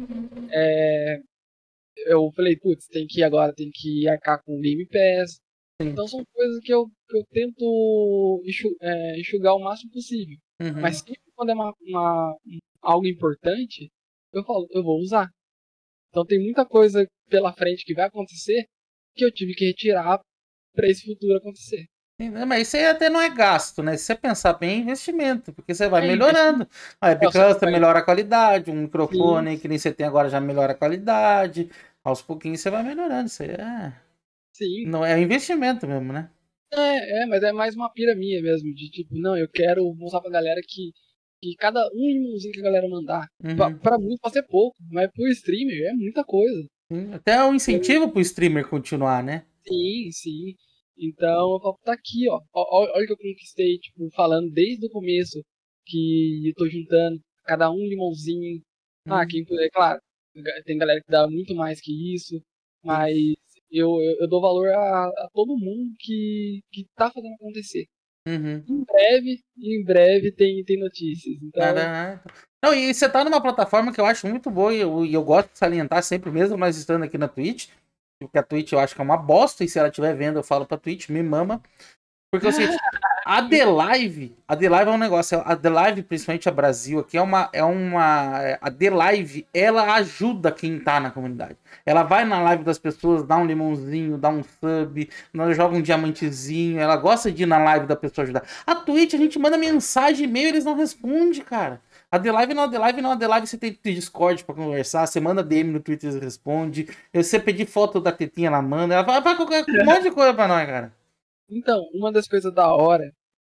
É, eu falei, putz, tem que agora tem que arcar com o Game Pass. sim, Então são coisas que eu, que eu tento enxu- é, enxugar o máximo possível. Mas uhum. sempre quando é uma, uma- algo importante, eu falo, eu vou usar. Então tem muita coisa pela frente que vai acontecer que eu tive que retirar para esse futuro acontecer. Sim, né, mas isso aí até não é gasto, né? Se você pensar bem, é investimento, porque você vai É investimento. melhorando. A É, você webcam vai- melhora a qualidade, um sim, microfone que nem você tem agora já melhora a qualidade. Aos pouquinhos você vai melhorando. Isso aí é, sim. não, é um investimento mesmo, né? É, é, mas é mais uma pira minha mesmo, de tipo, não, eu quero mostrar pra galera que, que cada um irmãozinho que a galera mandar, pra, Uhum. pra muito pode ser pouco, mas pro streamer é muita coisa. Sim, até um Eu- incentivo pro streamer continuar, né? sim, sim. Então eu falo, tá aqui, ó. Ó- ó- Olha o que eu conquistei, tipo, falando desde o começo que eu tô juntando cada um limãozinho. Ah, Uhum. quem, é claro, tem galera que dá muito mais que isso, Sim. mas eu, eu, eu dou valor a, a todo mundo que, que tá fazendo acontecer. Uhum. Em breve, em breve tem, tem notícias. Nada, Então, nada. Não, e você tá numa plataforma que eu acho muito boa e eu, e eu gosto de salientar sempre mesmo, nós estando aqui na Twitch. Porque a Twitch eu acho que é uma bosta, e se ela estiver vendo, eu falo pra Twitch, me mama. Porque é o seguinte, a The Live, a The Live é um negócio, a The Live, principalmente a Brasil aqui, é uma, é uma, a The Live, ela ajuda quem tá na comunidade. Ela vai na live das pessoas, dá um limãozinho, dá um sub, ela joga um diamantezinho, ela gosta de ir na live da pessoa ajudar. A Twitch, a gente manda mensagem, e-mail, eles não respondem, cara. A The Live não, a The Live não, a The Live você tem Discord pra conversar, você manda D M no Twitter, eles respondem. Você pedir foto da tetinha, ela manda, ela vai, vai qualquer um monte de coisa pra nós, cara. então, uma das coisas da hora,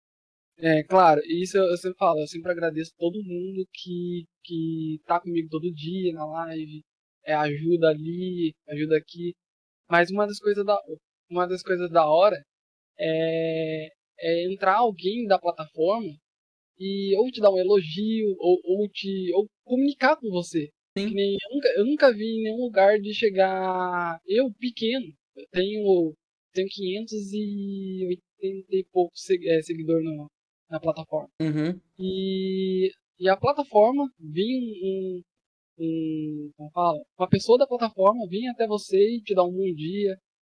é claro, isso eu, eu sempre falo, eu sempre agradeço todo mundo que, que tá comigo todo dia na live, é, ajuda ali, ajuda aqui. Mas uma das coisas da, uma das coisas da hora é, é entrar alguém da plataforma e ou te dar um elogio, ou, ou te ou comunicar com você. Que Sim. nem eu nunca, eu nunca vi em nenhum lugar de chegar. Eu, pequeno, eu tenho, tenho quinhentos e oitenta e poucos se- é, seguidor no, na plataforma. Uhum. E, e a plataforma vinha um, um, como fala, uma pessoa da plataforma vinha até você e te dar um bom dia,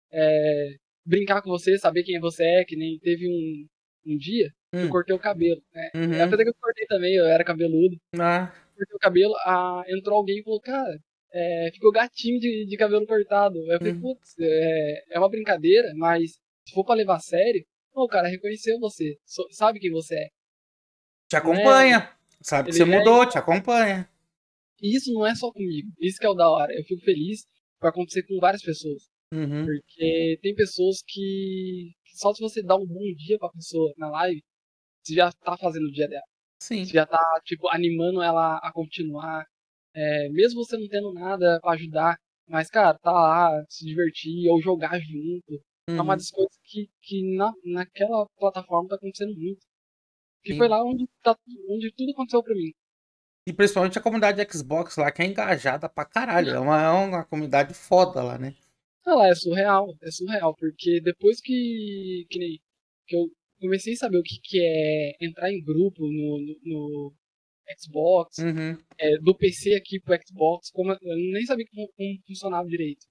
é, brincar com você, saber quem você é, que nem teve um, um dia que eu Hum. cortei o cabelo, né? Uhum. Apesar que eu cortei também, eu era cabeludo, Ah, cortei o cabelo, a, entrou alguém e falou, cara, é, ficou gatinho de, de cabelo cortado. Eu falei, hum. putz, é, é uma brincadeira, mas se for pra levar a sério, não, o cara reconheceu você, so- sabe quem você é. Te Não é, acompanha. Sabe que você ele é, mudou, te acompanha. e isso não é só comigo, isso que é o da hora. Eu fico feliz por acontecer com várias pessoas. Uhum. Porque tem pessoas que, que só se você dá um bom dia pra pessoa na live, você já tá fazendo o dia dela. Você Sim. já tá, tipo, animando ela a continuar. É, mesmo você não tendo nada pra ajudar. Mas, cara, tá lá, se divertir ou jogar junto. É uma Uhum. das coisas que, que na, naquela plataforma tá acontecendo muito. Que foi Sim. lá onde, tá, onde tudo aconteceu pra mim. E principalmente a comunidade Xbox lá, que é engajada pra caralho. É uma, é uma comunidade foda lá, né? Ah lá, é surreal, é surreal, porque depois que, que, nem- que eu comecei a saber o que, que é entrar em grupo no, no, no Xbox, Uhum. é, do P C aqui pro Xbox, como, eu nem sabia como, como funcionava direito.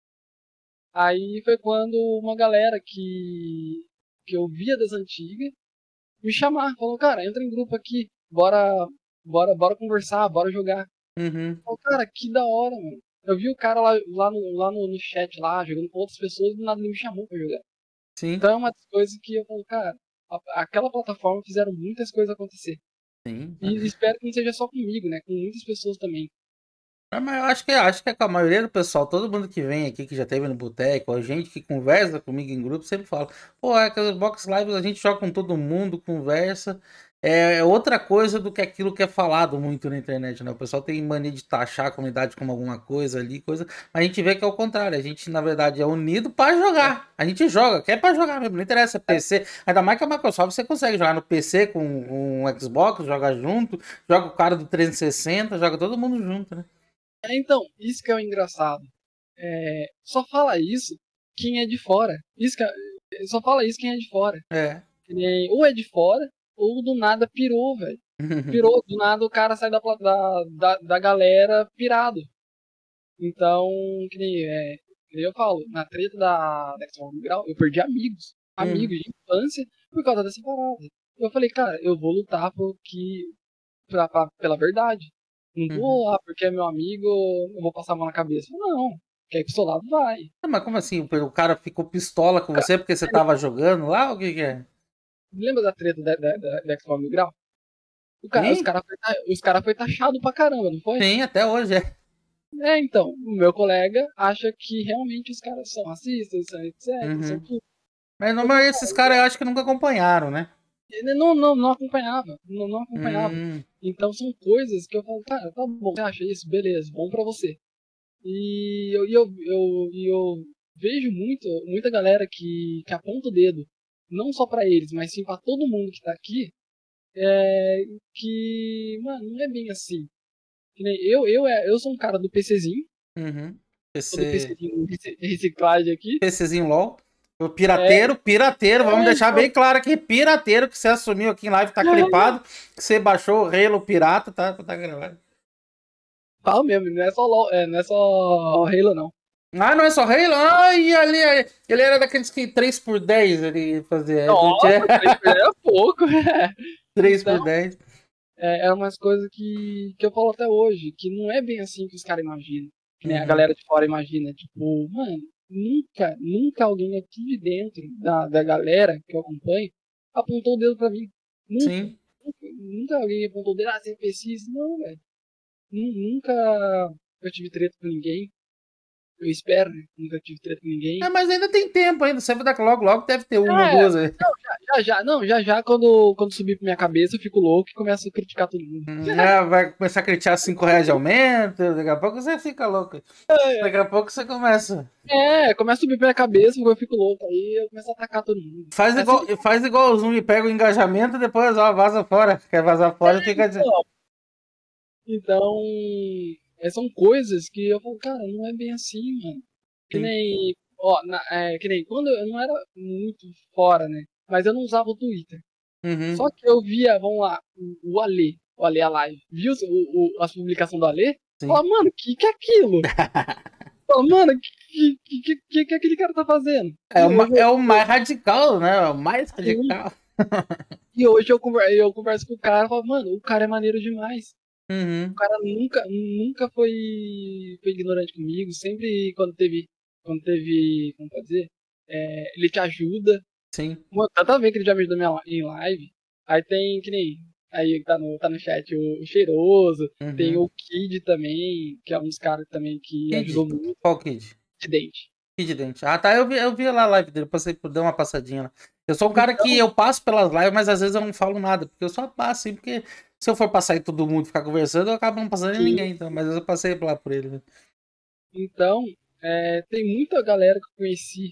Aí foi quando uma galera que, que eu via das antigas me chamar, falou, cara, entra em grupo aqui, bora, bora, bora conversar, bora jogar. Uhum. Falei, cara, que da hora, mano. Eu vi o cara lá, lá, no, lá no, no chat, lá, jogando com outras pessoas, e do nada ele me chamou pra jogar. Sim. Então é uma das coisas que eu falo, cara, a- aquela plataforma fizeram muitas coisas acontecer. Sim. E espero que não seja só comigo, né? Com muitas pessoas também. Ah, mas eu acho que, acho que é com a maioria do pessoal, todo mundo que vem aqui, que já teve no boteco, a gente que conversa comigo em grupo, sempre fala, pô, é que as box lives a gente joga com todo mundo, conversa. É é outra coisa do que aquilo que é falado muito na internet, né? O pessoal tem mania de taxar a comunidade como alguma coisa ali, coisa. Mas a gente vê que é o contrário. A gente, na verdade, é unido para É, jogar. A gente joga, quer para jogar mesmo. Não interessa é P C. Ainda mais que a Microsoft você consegue jogar no P C com um Xbox, joga junto, joga o cara do trezentos e sessenta, joga todo mundo junto, né? É, então, isso que é o engraçado. É, só fala isso quem é de fora. Isso que é- só fala isso quem é de fora. É. Que nem- ou é de fora, ou do nada pirou, velho. Pirou, do nada o cara sai da, pla- da, da, da galera pirado. Então, que nem, é, que nem eu falo, na treta da da Xbox Grau, eu perdi amigos. Uhum. Amigos de infância por causa dessa parada. Eu falei, cara, eu vou lutar por que, pra, pra- pela verdade. Não Uhum. vou lá porque é meu amigo, eu vou passar a mão na cabeça. Não, quer que o seu lado vai. Ah, mas como assim? O cara ficou pistola com Cara, você porque você tava jogando lá? O que que é? lembra da treta da, da, da, da Xbox Grau? O cara, os Sim, caras foi, ta- os cara foi taxado pra caramba, não foi? sim, até hoje é. É, então, o meu colega acha que realmente os caras são racistas, são etc, são Uhum. tudo. Mas não, Eu falei, mas cara, esses caras eu acho que nunca acompanharam, né? ele não, não, não acompanhava, não, não acompanhava. Hum, Então são coisas que eu falo, cara, tá bom, você acha isso? Beleza, bom pra você. E eu, e eu, eu, e eu vejo muito, muita galera que, que aponta o dedo, não só pra eles, mas sim pra todo mundo que tá aqui, é, que, mano, não é bem assim. Que nem eu, eu, é, eu sou um cara do PCzinho, uhum. todo PC, PCzinho de reciclagem aqui. PCzinho LOL. O É, pirateiro, pirateiro, vamos é, deixar então, bem claro aqui, pirateiro, que você assumiu aqui em live, tá clipado, que você baixou o Halo Pirata, tá, tá gravado. fala mesmo, não é só LOL, é, não é só Halo, não. Ah, não é só Halo? Ai, ali, ele era daqueles que três por dez ele fazia. Ele tinha Nossa, três por dez é pouco. três Então, por dez. é, é umas coisas que, que eu falo até hoje, que não é bem assim que os caras imaginam. Que nem a Uhum. galera de fora imagina. Tipo, mano, nunca, nunca alguém aqui de dentro da, da galera que eu acompanho apontou o dedo pra mim. Nunca. Sim. Nunca, nunca alguém apontou o dedo, ah, você fez isso. Não, velho. Nu- Nunca eu tive treta com ninguém. Eu espero, né? Nunca tive treta com É, ninguém. mas ainda tem tempo ainda. Você vai dar logo, logo deve ter uma ou É, duas aí. já já, não, já já quando, quando subir pra minha cabeça eu fico louco e começo a criticar todo mundo. Hum, é, vai começar a criticar cinco reais de aumento. Daqui a pouco você fica louco. Daqui a pouco você começa. É, começa a subir pra minha cabeça, eu fico louco, aí eu começo a atacar todo mundo. Faz É assim igual, que faz igual o Zoom e pega o engajamento e depois ó, vaza fora. Quer vazar fora, fica. então, então é, são coisas que eu falo, cara, não é bem assim, mano. Que Sim. nem, ó, na- é, que nem quando eu não era muito fora, né? Mas eu não usava o Twitter. Uhum. Só que eu via, vamos lá, o, o Ale, o Ale Alive, viu o, o, as publicações do Ale? Sim. Fala, mano, que que é aquilo? Fala, mano, que que, que que que aquele cara tá fazendo? É, E o, ma- hoje é eu, o mais radical, né? É o mais sim, radical. e hoje eu converso, eu converso com o cara e falo, mano, o cara é maneiro demais. O Uhum. cara nunca, nunca foi, foi ignorante comigo. Sempre quando teve, quando teve, como pode dizer, é, ele te ajuda. Sim. Mano, tanta vez que ele já me ajudou minha, li- em live. Aí tem, que nem, aí tá no, tá no chat o, o Cheiroso, tem Uhum. o Kid também, que é um dos caras também que Kid? ajudou muito, Qual Kid? de dente. Kid Dente. Ah, tá. Eu vi, eu vi lá a live dele. Passei por dar uma passadinha lá. Eu sou um cara que Então, eu passo pelas lives, mas às vezes eu não falo nada. Porque eu só passo, assim, porque se eu for passar e todo mundo ficar conversando, eu acabo não passando em sim, ninguém. Então, mas eu passei lá por ele. Né? então, é, tem muita galera que eu conheci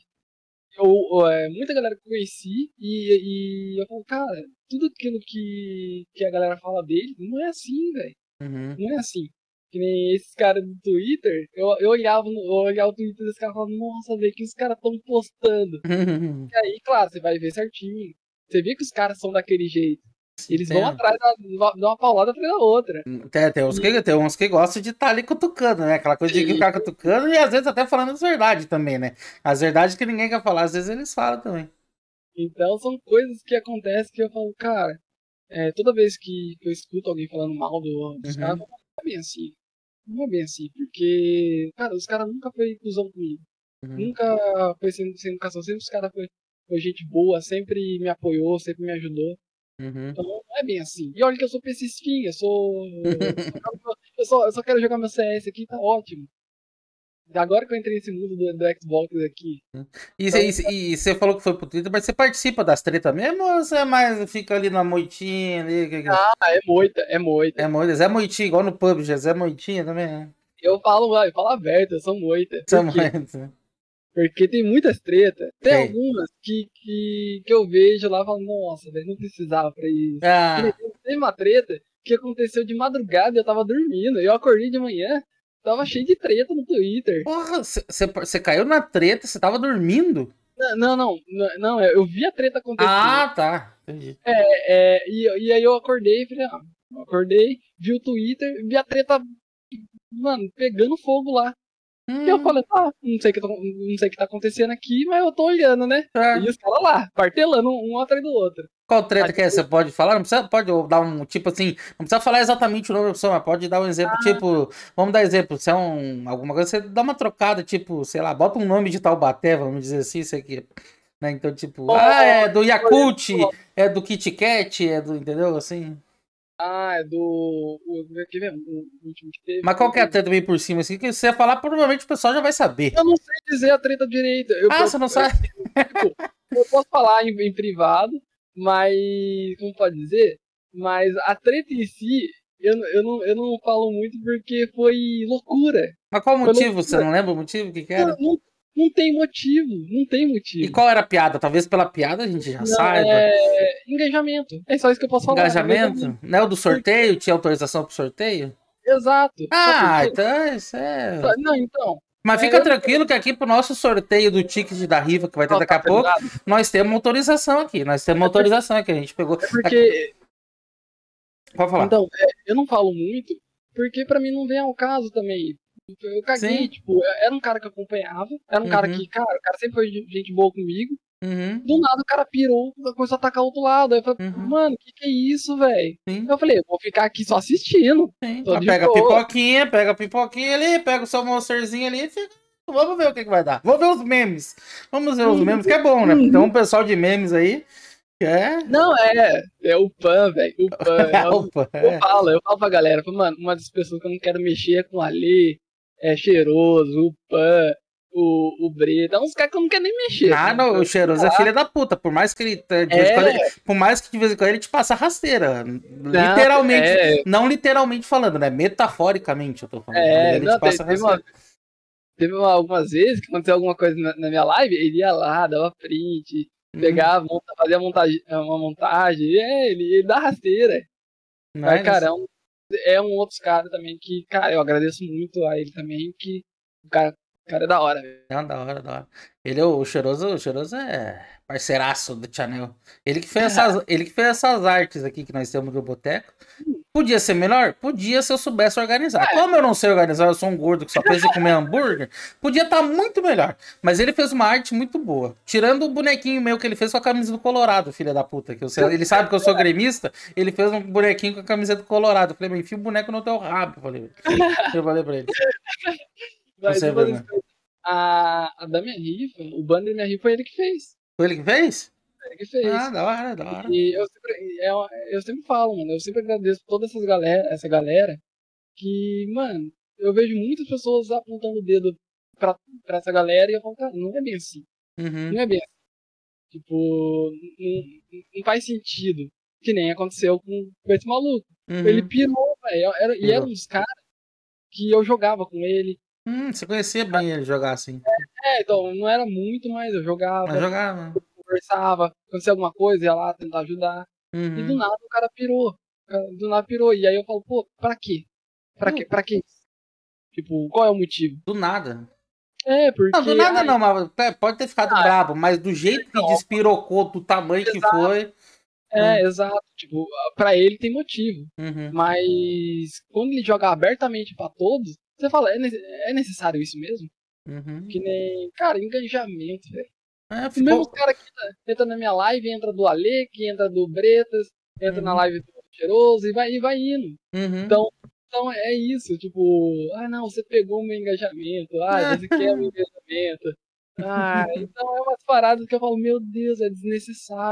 eu, é, muita galera que eu conheci e, e eu falo, cara, tudo aquilo que, que a galera fala dele não é assim, velho. Uhum. Não é assim. Que nem esses caras do Twitter, eu, eu, olhava, no- eu olhava o Twitter desses caras e falava, nossa, velho, que os caras estão postando. E aí, claro, você vai ver certinho. Você vê que os caras são daquele jeito. Sim, Eles vão tem. atrás da, de uma paulada atrás da outra. Tem, tem uns que, E, tem uns que gostam de estar ali cutucando, né? Aquela coisa de e ficar cutucando e às vezes até falando as verdades também, né? As verdades que ninguém quer falar, às vezes eles falam também. então são coisas que acontecem que eu falo, cara, é, toda vez que eu escuto alguém falando mal do, dos caras, Uhum, eu falo, não é bem assim. Não é bem assim, porque, cara, os caras nunca foi cuzão comigo. uhum, Nunca foi sem, sem educação. Sempre os caras foi, foi gente boa, sempre me apoiou, sempre me ajudou. uhum. Então não é bem assim. E olha que eu sou P C Skin, eu sou. Eu, só, eu só quero jogar meu C S aqui, tá ótimo. Agora que eu entrei nesse mundo do, do Xbox aqui. E Então, você falou que foi pro Twitter, mas você participa das tretas mesmo ou você é mais fica ali na moitinha ali? que- que- ah, é moita, é moita. É moita, Zé Moitinha, igual no P U B G, Zé Moitinha também, né? Eu falo, eu falo aberto, eu sou moita. Zé Por quê? Moita. Porque tem muitas tretas. Tem Tem. algumas que, que, que eu vejo lá e falo, nossa, velho, não precisava pra isso. Que nem Ah, Teve uma treta que aconteceu de madrugada e eu tava dormindo. Eu acordei de manhã, tava cheio de treta no Twitter. porra, você caiu na treta, você tava dormindo? Não, não, não, não, não, eu vi a treta acontecer. Ah, tá. Entendi. É, é, e, e aí eu acordei, falei, ah, eu acordei, vi o Twitter, vi a treta, mano, pegando fogo lá. E eu Hum, falei, tá, não sei o que, tá- não sei o que tá acontecendo aqui, mas eu tô olhando, né? tá. E os caras lá, partelando um atrás do outro. Qual treta Aí, que é? Você pode falar? Não precisa, pode dar um tipo assim, não precisa falar exatamente o nome da pessoa, mas pode dar um exemplo, tipo, vamos dar exemplo, se é um, alguma coisa, você dá uma trocada, tipo, sei lá, bota um nome de Taubaté, vamos dizer assim, isso aqui, né? Então, tipo, ah, é do Yakult, é do Kit Kat, é do, entendeu? Assim. ah, é do. O, aqui mesmo, o último que teve. Mas qual que é a treta bem por cima, assim, que se você falar, provavelmente o pessoal já vai saber. Eu não sei dizer a treta direito. Eu, Ah, eu, você não eu, sabe? tipo, eu posso falar em, em privado, mas. Como pode dizer? Mas a treta em si, eu, eu, não, eu não falo muito porque foi loucura. Mas qual Foi motivo? Você loucura. não lembra o motivo? O que que Não, era? não, não tem motivo. Não tem E motivo. qual era a piada? Talvez pela piada a gente já Não, saiba. é. Engajamento. É só isso que eu posso falar. Engajamento? Não é o do Por quê? sorteio? Tinha autorização pro sorteio? Exato. Sabe por Ah, quê? então isso é. Sa- Não, então. Mas É, fica eu não tranquilo que aqui pro nosso sorteio do ticket da rifa que vai ter posso daqui a ficar pouco, pesado. nós temos autorização aqui. Nós temos É porque, autorização aqui. A gente pegou. é porque Pode falar. então, é, eu não falo muito, porque pra mim não vem ao caso também. Eu caguei, Sim. tipo, era um cara que eu acompanhava, era um cara Uhum. que, cara, o cara sempre foi gente boa comigo. Uhum. Do nada o cara pirou, começou a atacar o outro lado. Aí eu falei, Uhum. mano, que que é isso, velho? Sim. Eu falei, eu vou ficar aqui só assistindo. Sim. Tô Mas de pega a boa. pipoquinha, pega a pipoquinha ali, pega o seu monsterzinho ali e fica. Vamos ver o que, que vai dar. Vamos ver os memes. Vamos ver os memes, que é bom, né? Porque tem um pessoal de memes aí que é. Não, é, é o Pan, velho, o Pan. É o- Opa, eu é. falo, eu falo pra galera, falo, mano, uma das pessoas que eu não quero mexer é com o Ale, é Cheiroso, o Pan, o, o Brito, é uns caras que eu não quero nem mexer. Nada, cara. o cheiroso é filho da puta. Por mais que ele. De vez em quando ele- É, por mais que de vez em quando ele te passa rasteira. não, Literalmente. é, Não literalmente falando, né? Metaforicamente eu tô falando. é, Ele te não, teve, passa teve, uma, rasteira. teve uma- algumas vezes que aconteceu alguma coisa na, na minha live, ele ia lá, dava print, Hum, pegava, monta, fazia montagem, uma montagem, é, ele, ele dá rasteira. Mas, nice. cara, é um, é um outro cara também que, cara, eu agradeço muito a ele também, que o cara, o cara é da hora, velho. Não, da hora, da hora. Ele, é o cheiroso, o cheiroso é parceiraço do Chanel. Ele que fez essas, ele que fez essas artes aqui que nós temos no boteco. Podia ser melhor? Podia se eu soubesse organizar. Como eu não sei organizar, eu sou um gordo que só pensa em comer hambúrguer, podia estar muito melhor. Mas ele fez uma arte muito boa. Tirando o bonequinho meu que ele fez com a camisa do Colorado, filha da puta. Que eu sei, ele sabe que eu sou gremista, ele fez um bonequinho com a camisa do Colorado. Eu falei, mas enfia o boneco no teu rabo. Eu falei, eu falei pra ele. Mas, Você tipo, vê, né? a, a da minha rifa, o banner da minha rifa foi ele que fez. Foi ele que fez? Ele que fez. Ah, da hora, da hora. E eu sempre, eu, eu sempre falo, mano, eu sempre agradeço toda essas galera, essa galera que, mano, eu vejo muitas pessoas apontando o dedo pra, pra essa galera e eu falo, cara, não é bem assim. Uhum. Não é bem assim. Tipo, não, não faz sentido. Que nem aconteceu com, com esse maluco. Uhum. Ele pirou, velho. Era, e Pirou. eram uns caras que eu jogava com ele. Hum, você conhecia bem ele jogar assim. É, então, não era muito, mas eu jogava, Mas jogava. conversava, acontecia alguma coisa, ia lá tentar ajudar. E do Uhum. nada o cara pirou. O cara Do nada pirou. E aí eu falo, pô, pra quê? Pra quê? Pra quê? Tipo, qual é o motivo? Do nada. É, porque. Não, do nada ai, não, mas é, pode ter ficado Ah, brabo, mas do jeito que então, despirocou, do tamanho que exato. foi. É, Hum. exato. Tipo, pra ele tem motivo. Uhum. Mas quando ele joga abertamente pra todos, você fala, é, ne- é necessário isso mesmo? Uhum. Que nem, cara, engajamento, velho. É, O mesmo ficou. cara que entra, entra na minha live, entra do Ale, que entra do Bretas, entra na Uhum. live do Cheiroso e vai, e vai indo. Uhum. Então, então é isso, tipo, ah não, você pegou o meu engajamento, ah, você quer o engajamento. Ah, então é umas paradas que eu falo, meu Deus, é desnecessário.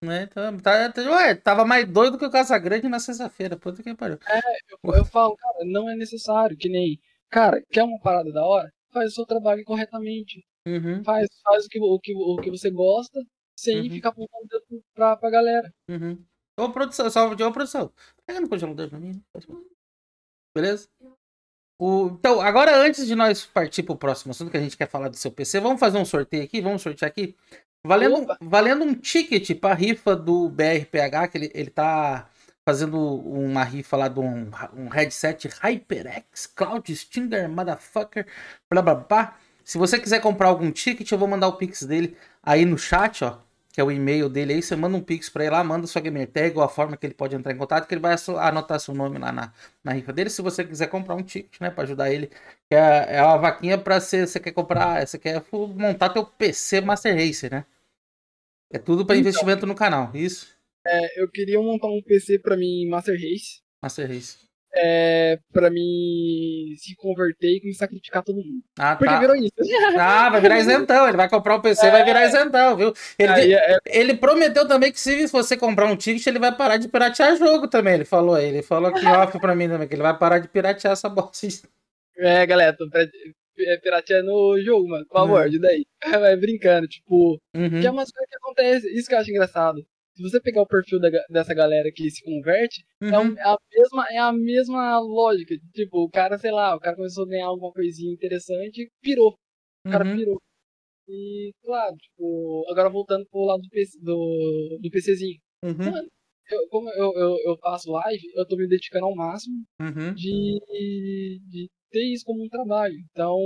Né? Tá, tá, tá- ué, tava mais doido que o Casagrande na sexta-feira. Puta que pariu. Eu, eu falo, cara, não é necessário, que nem, cara, quer uma parada da hora? Faz o seu trabalho corretamente. Uhum, Faz, faz o que, o que, o que você gosta, sem uhum, ficar apontando o dedo pra, pra galera. uhum. Ô, produção, salve de ô, produção. Pega no congelador pra mim. Beleza? O, então, agora antes de nós partir pro próximo assunto que a gente quer falar do seu P C, vamos fazer um sorteio aqui? Vamos sortear aqui? Valendo, Opa, valendo um ticket pra rifa do B R P H, que ele, ele tá fazendo uma rifa lá de um, um headset HyperX Cloud Stinger Motherfucker, blá blá blá. Se você quiser comprar algum ticket, eu vou mandar o Pix dele aí no chat, ó. Que é o e-mail dele aí. Você manda um Pix pra ele lá, manda sua gamer tag ou a forma que ele pode entrar em contato, que ele vai anotar seu nome lá na, na rifa dele. Se você quiser comprar um ticket, né, pra ajudar ele, que é, é uma vaquinha pra você, você quer comprar, você quer montar teu P C Master Race, né? É tudo pra então, investimento no canal, isso? é, eu queria montar um P C pra mim Master Race, Master Race. é, pra mim se converter e começar a criticar todo mundo. Ah, Porque virou tá. isso. Ah, vai virar isentão. Ele vai comprar o P C e vai virar isentão, viu? Ele, Aí di- é, ele prometeu também que se você comprar um ticket, ele vai parar de piratear jogo também. Ele falou aí. Ele falou aqui em off pra mim também, que ele vai parar de piratear essa bosta. é, galera, tô pira- é, pirateando o jogo, mano. Por favor, Uhum. ajuda aí. Vai brincando, tipo. Que é Uhum. umas coisas que acontecem. Isso que eu acho engraçado. Se você pegar o perfil da ga- dessa galera que se converte, é, um- Uhum. é a mesma, é a mesma lógica. Tipo, o cara, sei lá, o cara começou a ganhar alguma coisinha interessante e pirou. O cara Uhum. pirou. E, claro, tipo, agora voltando pro lado do, P C, do, do PCzinho. Uhum. Mano, eu, como eu, eu, eu faço live, eu tô me dedicando ao máximo Uhum. de, de ter isso como um trabalho. Então,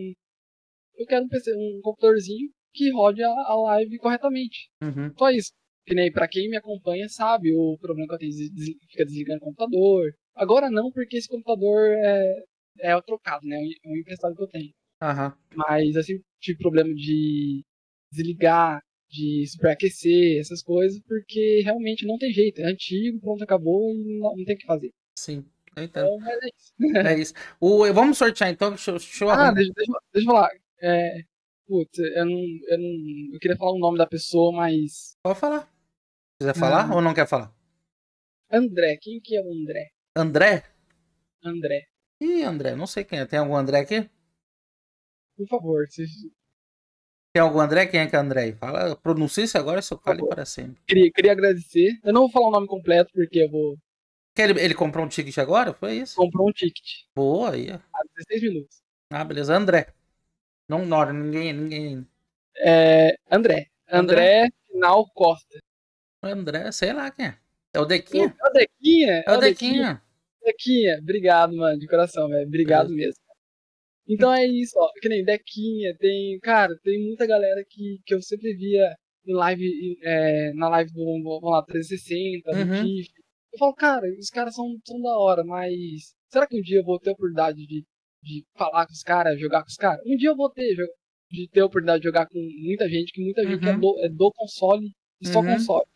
eu quero um P C, um computadorzinho que rode a, a live corretamente. Uhum. Só isso. Que nem pra quem me acompanha sabe o problema que eu tenho de des- fica desligando o computador. Agora não, porque esse computador é, é o trocado, né? É um emprestado que eu tenho. Aham. Mas assim, tive problema de desligar, de superaquecer, essas coisas, porque realmente não tem jeito. É antigo, pronto, acabou e não, não tem o que fazer. Sim, eu entendo. Então, mas é isso. É isso. O, vamos sortear então. Deixa, eu- deixa eu Ah, arrumar. deixa, deixa, eu- deixa eu falar. É, putz, eu não, eu não. Eu queria falar o nome da pessoa, mas. Pode falar. Quiser falar Ah, ou não quer falar? André, quem que é o André? André? André, Ih, André, não sei quem é. Tem algum André aqui? por favor, se, Tem algum André? Quem é que é André aí? Fala, pronuncie isso agora, seu por cale favor. para sempre. Queria, queria agradecer. Eu não vou falar o nome completo porque eu vou. Que ele, ele comprou um ticket agora? Foi isso? Comprou um ticket Boa aí, ó. há dezesseis minutos. Ah, beleza. André. Não, não, ninguém, ninguém. É, André. André? André Final Costa. André, sei lá quem é. É o O- Dequinha? É o Dequinha? É É o o Dequinha? Dequinha. Dequinha, obrigado, mano, de coração, velho. Obrigado Beleza. mesmo. Então é isso, ó. Que nem Dequinha, tem. Cara, tem muita galera que, que eu sempre via em live, é, na live do vamos lá, trezentos e sessenta, do Uhum. Tiff. Eu falo, cara, os caras são, são da hora, mas será que um dia eu vou ter a oportunidade de, de falar com os caras, jogar com os caras? Um dia eu vou ter, jo- de ter a oportunidade de jogar com muita gente, que muita gente que é Uhum. do, é do console e só Uhum. console.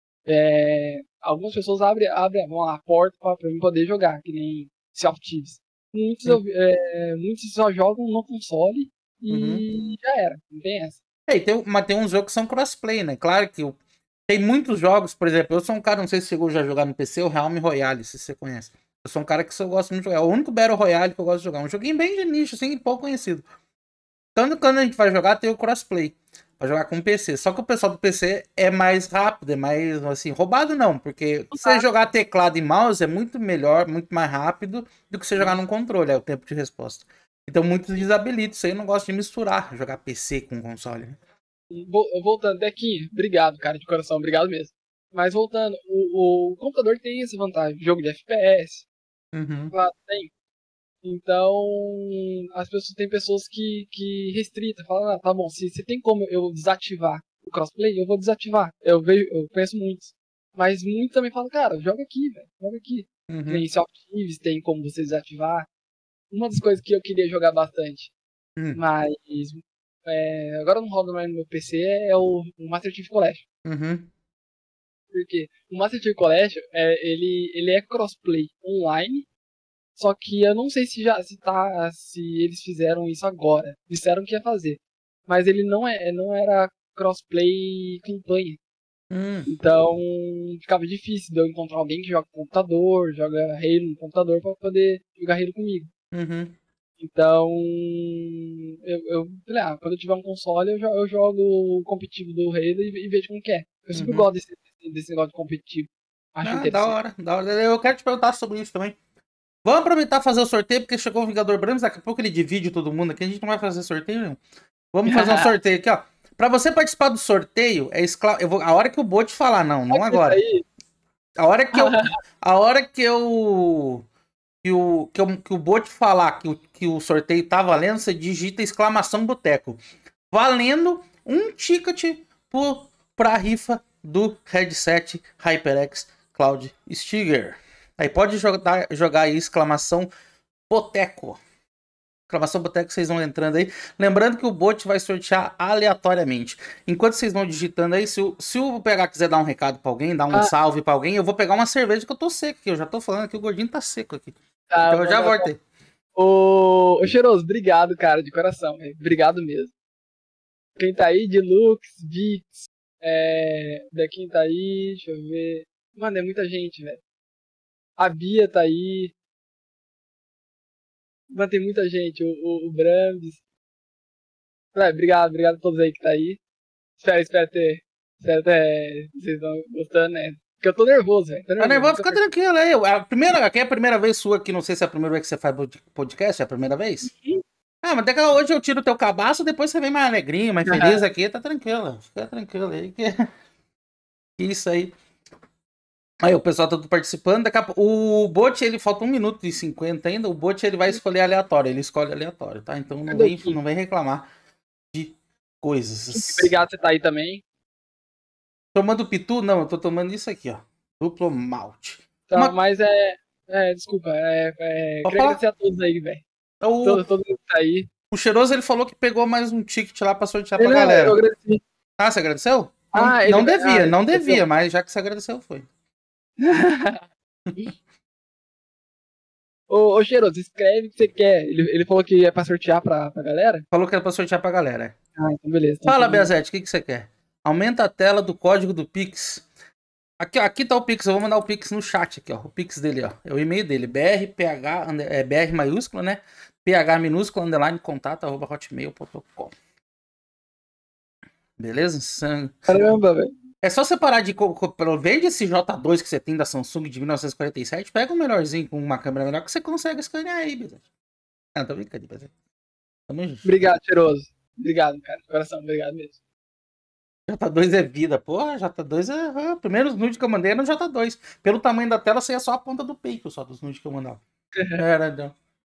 É, algumas pessoas abrem, abrem vão lá, a porta pra, pra mim poder jogar, que nem Sea of Thieves. Muitos, eu- é, muitos só jogam no console Uhum. e já era, não tem essa. É, e tem, mas tem uns jogos que são crossplay, né? Claro que o- tem muitos jogos, por exemplo, eu sou um cara, não sei se chegou já a jogar no P C, o Realm Royale, se você conhece. Eu sou um cara que só gosta muito de jogar. É o único Battle Royale que eu gosto de jogar. Um joguinho bem de nicho, assim, pouco conhecido. Tanto quando a gente vai jogar, tem o crossplay. Pra jogar com o P C. Só que o pessoal do P C é mais rápido, é mais, assim, roubado não. Porque você jogar teclado e mouse é muito melhor, muito mais rápido do que você jogar num controle, é o tempo de resposta. Então muitos desabilitam isso aí, eu não gosto de misturar, jogar P C com console, né? Vo- Voltando, Dequinha, obrigado, cara, de coração, obrigado mesmo. Mas voltando, o, o computador tem essa vantagem, jogo de F P S, Uhum, claro, tem. Então, as pessoas tem pessoas que, que restrita, falam, ah, tá bom, se, se tem como eu desativar o crossplay, eu vou desativar. Eu vejo, eu conheço muitos. Mas muitos também falam, cara, joga aqui, velho, joga aqui. Que uhum, nem Sea of Thieves tem como você desativar. Uma das coisas que eu queria jogar bastante, uhum, mas é, agora não roda mais no meu P C, é o, o Master Chief Collection. uhum, Porque o Master Chief Collection, é, ele, ele é crossplay online, só que eu não sei se já se tá se eles fizeram isso agora. Disseram que ia fazer. Mas ele não é não era crossplay campanha. Hum, Então ficava difícil de eu encontrar alguém que joga no computador, joga Halo no computador pra poder jogar Halo comigo. uhum, Então eu, eu falei, ah, quando eu tiver um console eu, jo- eu jogo o competitivo do Halo e, e vejo como que é. Eu sempre uhum. gosto desse, desse, desse negócio de competitivo. Acho Ah, da interessante. hora, da hora. Eu quero te perguntar sobre isso também. Vamos aproveitar e fazer o sorteio, porque chegou o Vingador Brams, daqui a pouco ele divide todo mundo aqui, a gente não vai fazer sorteio, não. Vamos fazer um sorteio aqui, ó. Pra você participar do sorteio, é escla... eu vou... a hora que eu vou te falar, não, não Aqui, isso agora. aí. A hora que eu. A hora que eu. Que o, que, eu, que o bot falar que o, que o sorteio tá valendo, você digita exclamação boteco. Valendo um ticket pro, pra rifa do headset HyperX Cloud Stiger. Aí pode jogar, jogar aí exclamação boteco. Exclamação boteco, vocês vão entrando aí. Lembrando que o bot vai sortear aleatoriamente. Enquanto vocês vão digitando aí, se o, se o P H quiser dar um recado pra alguém, dar um Ah, salve pra alguém, eu vou pegar uma cerveja que eu tô seco aqui. Eu já tô falando que o gordinho tá seco aqui. tá, Então eu já manda. voltei. Ô, ô Cheiroso, obrigado, cara, de coração, velho. Obrigado mesmo. Quem tá aí? Deluxe, Vix, é... Dequim tá aí, deixa eu ver. Mano, é muita gente, velho. A Bia tá aí. Mano, tem muita gente. O, o, o Brambis. Véi, obrigado, obrigado a todos aí que tá aí. Espero, espero ter. Espero ter. Vocês estão gostando, né? Porque eu tô nervoso, velho. Tô Tá nervoso. nervoso? Nunca Fica participei. tranquilo aí. A primeira, aqui é a primeira vez sua aqui, não sei se é a primeira vez que você faz pod- podcast, é a primeira vez? Ah, mas até que hoje eu tiro o teu cabaço, depois você vem mais alegrinho, mais feliz aqui, tá tranquilo. Fica tranquilo aí, que que isso aí. Aí o pessoal tá tudo participando, daqui a pou- o bot, ele falta um minuto e cinquenta ainda, o bot ele vai escolher aleatório, ele escolhe aleatório, tá? Então não Cadê o vem, Kim? não vem reclamar de coisas. Obrigado por você tá aí também. Tomando pitu? Não, eu tô tomando isso aqui, ó. Duplo malte. Então, Uma... mas é. É, desculpa. É, é, Pode queria agradecer falar? a todos aí, velho. O, Todo, todo mundo que tá aí. o cheiroso ele falou que pegou mais um ticket lá pra sortear pra Ele, é, eu galera. agradeci. Ah, você agradeceu? Não, Ah, ele. não Ah, devia, ele não agradeceu. devia, mas já que você agradeceu, foi. Ô, ô Cheiroso, escreve o que você quer. Ele, ele falou que é pra sortear pra, pra galera? Falou que era pra sortear pra galera. Ah, então beleza. Então Fala, todo mundo. Beazete, o que, que você quer? Aumenta a tela do código do Pix. Aqui, ó, aqui tá o Pix, eu vou mandar o Pix no chat aqui, ó. O Pix dele, ó. É o e-mail dele, brph, é, br maiúsculo, né? Ph minúsculo, underline, contato, arroba hotmail ponto com. Beleza? Sam- Caramba, velho. É só separar de. co- co- pelo- Vende esse J dois que você tem da Samsung de mil novecentos e quarenta e sete, pega um melhorzinho com uma câmera melhor que você consegue escanear aí, Beazete. Ah, tô brincando, Beazete. Tamo junto. Obrigado, Cheiroso. Obrigado, cara. De coração, obrigado mesmo. J dois é vida, porra, J dois é. Ah, primeiros nude que eu mandei era no J dois. Pelo tamanho da tela, saía só a ponta do peito só dos nudes que eu mandava. Era, não.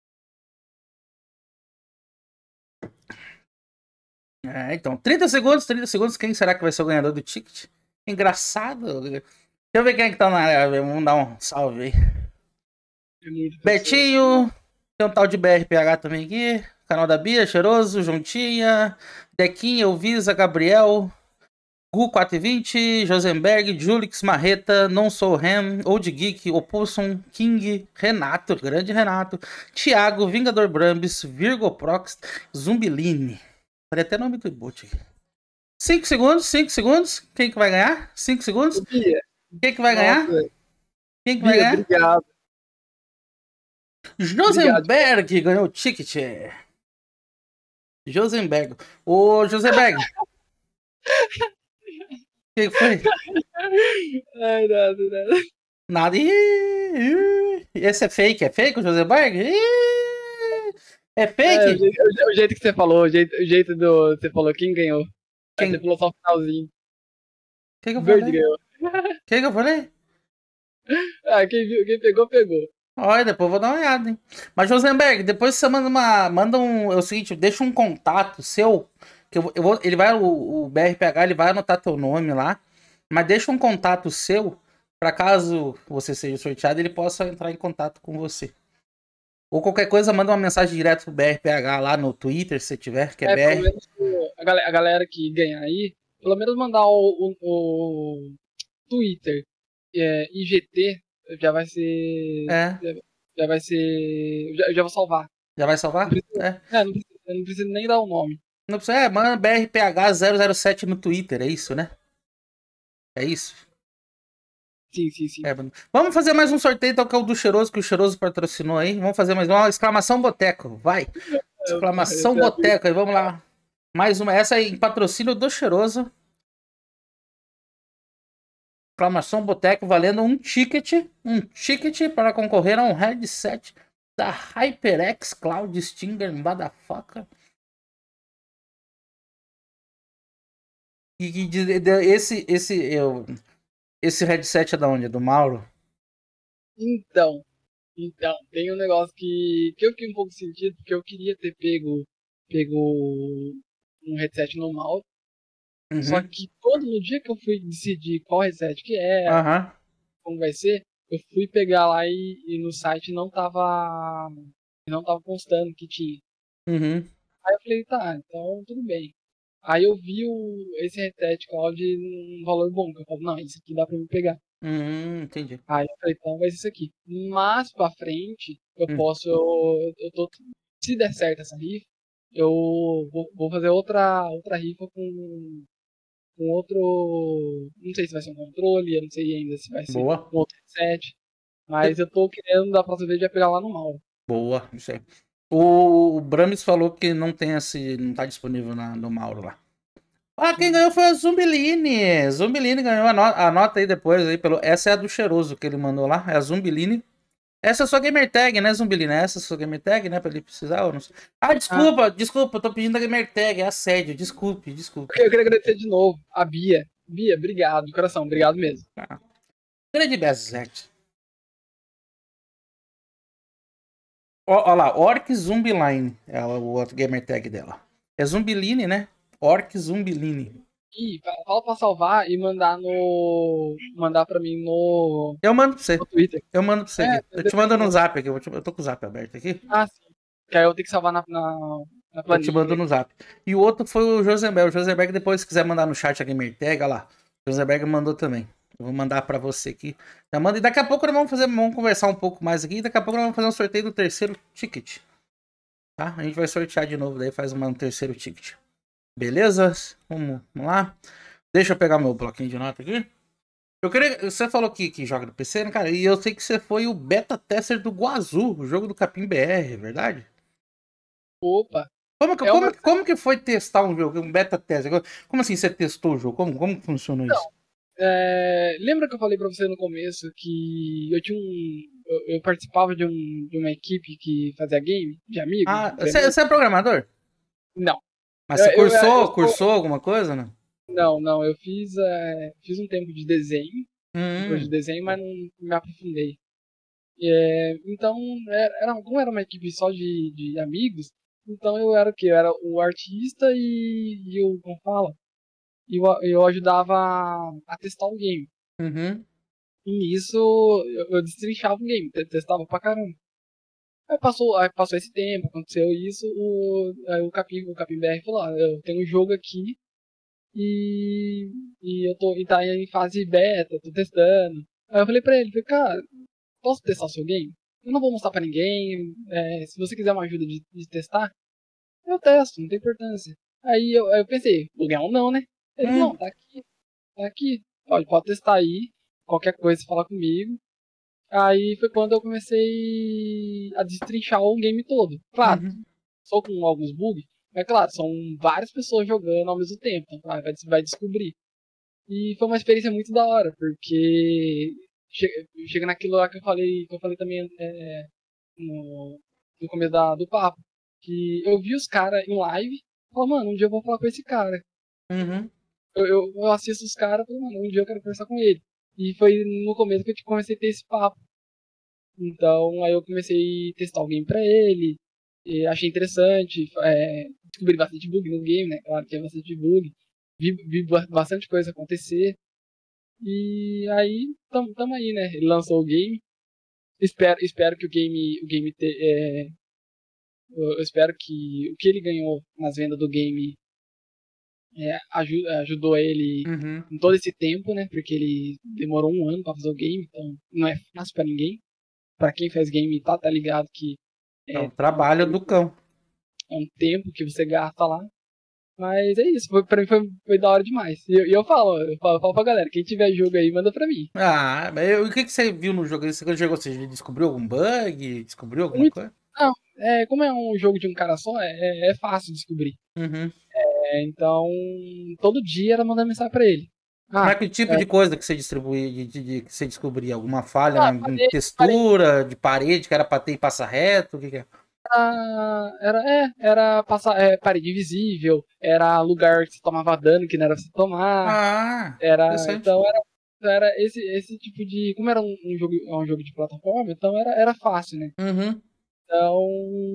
É, então, trinta segundos, trinta segundos, quem será que vai ser o ganhador do ticket? Engraçado. Deixa eu ver quem é que tá na área, vamos dar um salve aí. É muito pessoa. Betinho, tem um tal de B R P H também aqui, canal da Bia, Cheiroso, Juntinha, Dequinha, Elvisa, Gabriel, Gu quatrocentos e vinte, Josenberg, Julix, Marreta, Não Sou Ham, Old Geek, Opulson, King, Renato, grande Renato, Thiago, Vingador Brambis, Virgo Prox, Zumbiline. Falei até nome do bot aqui. cinco segundos, cinco segundos. Quem que vai ganhar? cinco segundos. Ô, Bia, Quem que vai nossa, ganhar? velho. Quem que vai Bia, ganhar? obrigado. Obrigado. Josenberg ganhou o ticket. Josenberg. Ô, Josenberg. O que foi? Ai, nada, nada. Nada. Ih, ih. Esse é fake. É fake o Josenberg? Ih, é É, o fake? jeito, o je- o jeito que você falou, o jeito, o jeito do. Você falou quem ganhou. Aí Quem? você falou só o finalzinho. O que, que eu Verde falei? ganhou. O que, que eu falei? Ah, quem, viu, quem pegou, pegou. Olha, depois eu vou dar uma olhada, hein? Mas, Josenberg, depois você manda uma. Manda um. É o seguinte, deixa um contato seu. Que eu, vou- eu vou, ele vai. O, o B R P H ele vai anotar teu nome lá. Mas deixa um contato seu. Pra caso você seja sorteado, ele possa entrar em contato com você. Ou qualquer coisa, manda uma mensagem direto pro B R P H lá no Twitter, se você tiver, que é, É, pelo B R. menos o- a galera, a galera que ganhar aí, pelo menos mandar o, o, o Twitter é, I G T já vai ser. É. Já, já vai ser. Eu já, eu já vou salvar. Já vai Não salvar? precisa, É. é, não precisa, eu não preciso nem dar o nome. Não precisa. É, manda B R P H zero zero sete no Twitter, é isso, né? É isso? Sim, sim, sim. É, mano. Vamos fazer mais um sorteio, então, que é o do Cheiroso, que o Cheiroso patrocinou aí. Vamos fazer mais uma exclamação boteco. Vai! Exclamação Esse é amigo. boteco aí, vamos lá. Mais uma, essa aí em patrocínio do Cheiroso. Exclamação boteco valendo um ticket. Um ticket para concorrer a um headset da HyperX Cloud Stinger Motherfucker. E, e de- de- esse, esse, eu, esse headset é da onde? É do Mauro? Então, então, tem um negócio que, que eu fiquei um pouco sentido, porque eu queria ter pego, pego um headset normal, só Uhum. que todo no dia que eu fui decidir qual headset que é, Aham. como vai ser, eu fui pegar lá e, e no site não tava, não tava constando que tinha. Uhum. Aí eu falei, tá, então tudo bem. Aí eu vi o, esse headset Cloud num valor bom, que eu falei, não, isso aqui dá pra me pegar. Hum, entendi. Aí eu falei, então vai ser isso aqui. Mas pra frente, eu Hum. posso, eu, eu tô, se der certo essa rifa, eu vou, vou fazer outra, outra rifa com, com outro, não sei se vai ser um controle, eu não sei ainda se vai ser Boa. um outro headset, mas eu tô querendo, da próxima vez, já pegar lá no Mauro. Boa, isso aí. O, o Brames falou que não tem esse. Não tá disponível na, no Mauro lá. Ah, quem ganhou foi a Zumbiline. Zumbiline ganhou. Anota, anota aí depois aí. Pelo, essa é a do Cheiroso que ele mandou lá. É a Zumbiline. Essa é a sua gamer tag, né, Zumbiline? Essa é a sua gamer tag, né? Pra ele precisar ou não sei. Ah, Ah, desculpa, desculpa. Eu tô pedindo a gamer tag. É assédio. Desculpe, desculpe. eu queria agradecer de novo a Bia. Bia, obrigado, de coração, obrigado mesmo. Ah, grande Bezete. Ó, ó lá, Orc Zumbiline. É o outro gamer tag dela. É Zumbiline, né? Orc Zumbiline. E fala pra salvar e mandar no. Mandar pra mim no, Eu mando pra você. no Twitter. Eu mando pra você É, aqui. Eu te depois mando de no novo. zap aqui. Eu, te- eu tô com o zap aberto aqui. Ah, sim. Que aí eu tenho que salvar na, na, na Eu te mando planilha. no zap. E o outro foi o Josenberg. O Josenberg, depois, se quiser mandar no chat a gamer tag, olha lá. O Josenberg mandou também. Eu vou mandar pra você aqui. Já manda. E daqui a pouco nós vamos fazer, vamos conversar um pouco mais aqui. E daqui a pouco nós vamos fazer um sorteio do terceiro ticket. Tá? A gente vai sortear de novo, daí faz uma- um terceiro ticket. Beleza? Vamos, vamos lá. Deixa eu pegar meu bloquinho de nota aqui. Eu queria. Você falou que, que joga no P C, né, cara? E eu sei que você foi o beta tester do Guazu, o jogo do Capim B R, é verdade? Opa, Como que, é como, uma. que- como que foi testar um jogo, um beta tester? Como assim você testou o jogo? Como, como que funciona isso? É, lembra que eu falei pra você no começo que eu tinha um. Eu, eu participava de, um, de uma equipe que fazia game, de amigos, Ah, você, treinador? você é programador? Não. Mas Eu, você eu, eu cursou, sou. cursou alguma coisa, né? Não, não, eu fiz, é, fiz um tempo de desenho, um curso de Hum, desenho, mas não me aprofundei. É, então, era, era- como era uma equipe só de, de amigos, então eu era o quê? Eu era o artista e, e o, como fala? E eu, eu ajudava a, a testar o game. uhum, E nisso eu, eu destrinchava o game, te- testava pra caramba. Aí passou, aí passou esse tempo, aconteceu isso, o, aí o Capim, o Capim B R falou, ah, eu tenho um jogo aqui e, e eu tô e tá em fase beta, tô testando. Aí eu falei pra ele, falei, cara, posso testar o seu game? Eu não vou mostrar pra ninguém, é, se você quiser uma ajuda de, de testar, eu testo, não tem importância. Aí eu, aí eu pensei, vou ganhar um não, né? Ele falou, hum, não, tá aqui, tá aqui, pode, pode testar aí, qualquer coisa você fala comigo. Aí foi quando eu comecei a destrinchar o game todo. Claro, uhum. só com alguns bugs, mas claro, são várias pessoas jogando ao mesmo tempo, então vai, vai descobrir. E foi uma experiência muito da hora, porque chega, chega naquilo lá que eu falei, que eu falei também é, no, no começo da, do papo, que eu vi os caras em live, e falei, mano, um dia eu vou falar com esse cara. Uhum. Eu, eu, eu assisto os caras, falei, mano, um dia eu quero conversar com ele. E foi no começo que eu comecei a ter esse papo. Então, aí eu comecei a testar o game pra ele, e achei interessante, é, descobri bastante bug no game, né? Claro, tinha bastante bug, vi, vi bastante coisa acontecer. E aí, tamo, tamo aí, né? Ele lançou o game. Espero, espero que o game, o game te, é, eu espero que o que ele ganhou nas vendas do game é, aju, ajudou ele Uhum. em todo esse tempo, né? Porque ele demorou um ano para fazer o game, então não é fácil para ninguém. Para quem faz game tá, tá ligado que É é, o é um trabalho do tempo, cão. é um tempo que você gasta lá. Mas é isso, foi, pra mim foi, foi da hora demais. E eu, e eu falo, eu falo, falo pra galera, quem tiver jogo aí, manda pra mim. Ah, mas eu- o que que você viu no jogo? Você jogou, você descobriu algum bug? Descobriu alguma Muito. coisa? Não, é, como é um jogo de um cara só, é, é é fácil descobrir. Uhum. É, então, todo dia era mandar mensagem pra ele. Mas Ah, que tipo é, de coisa que você distribui, de, de- de- que você descobria? Alguma falha na ah, em parei, parei. textura, de parede, que era pra ter e passa reto? O que que é? Era, era, é, era passar, é, parede invisível, era lugar que você tomava dano que não era pra você tomar. Ah, Era, interessante. então era, era esse, esse tipo de. Como era um, um jogo, é um jogo de plataforma, então era, era fácil, né? Uhum. Então,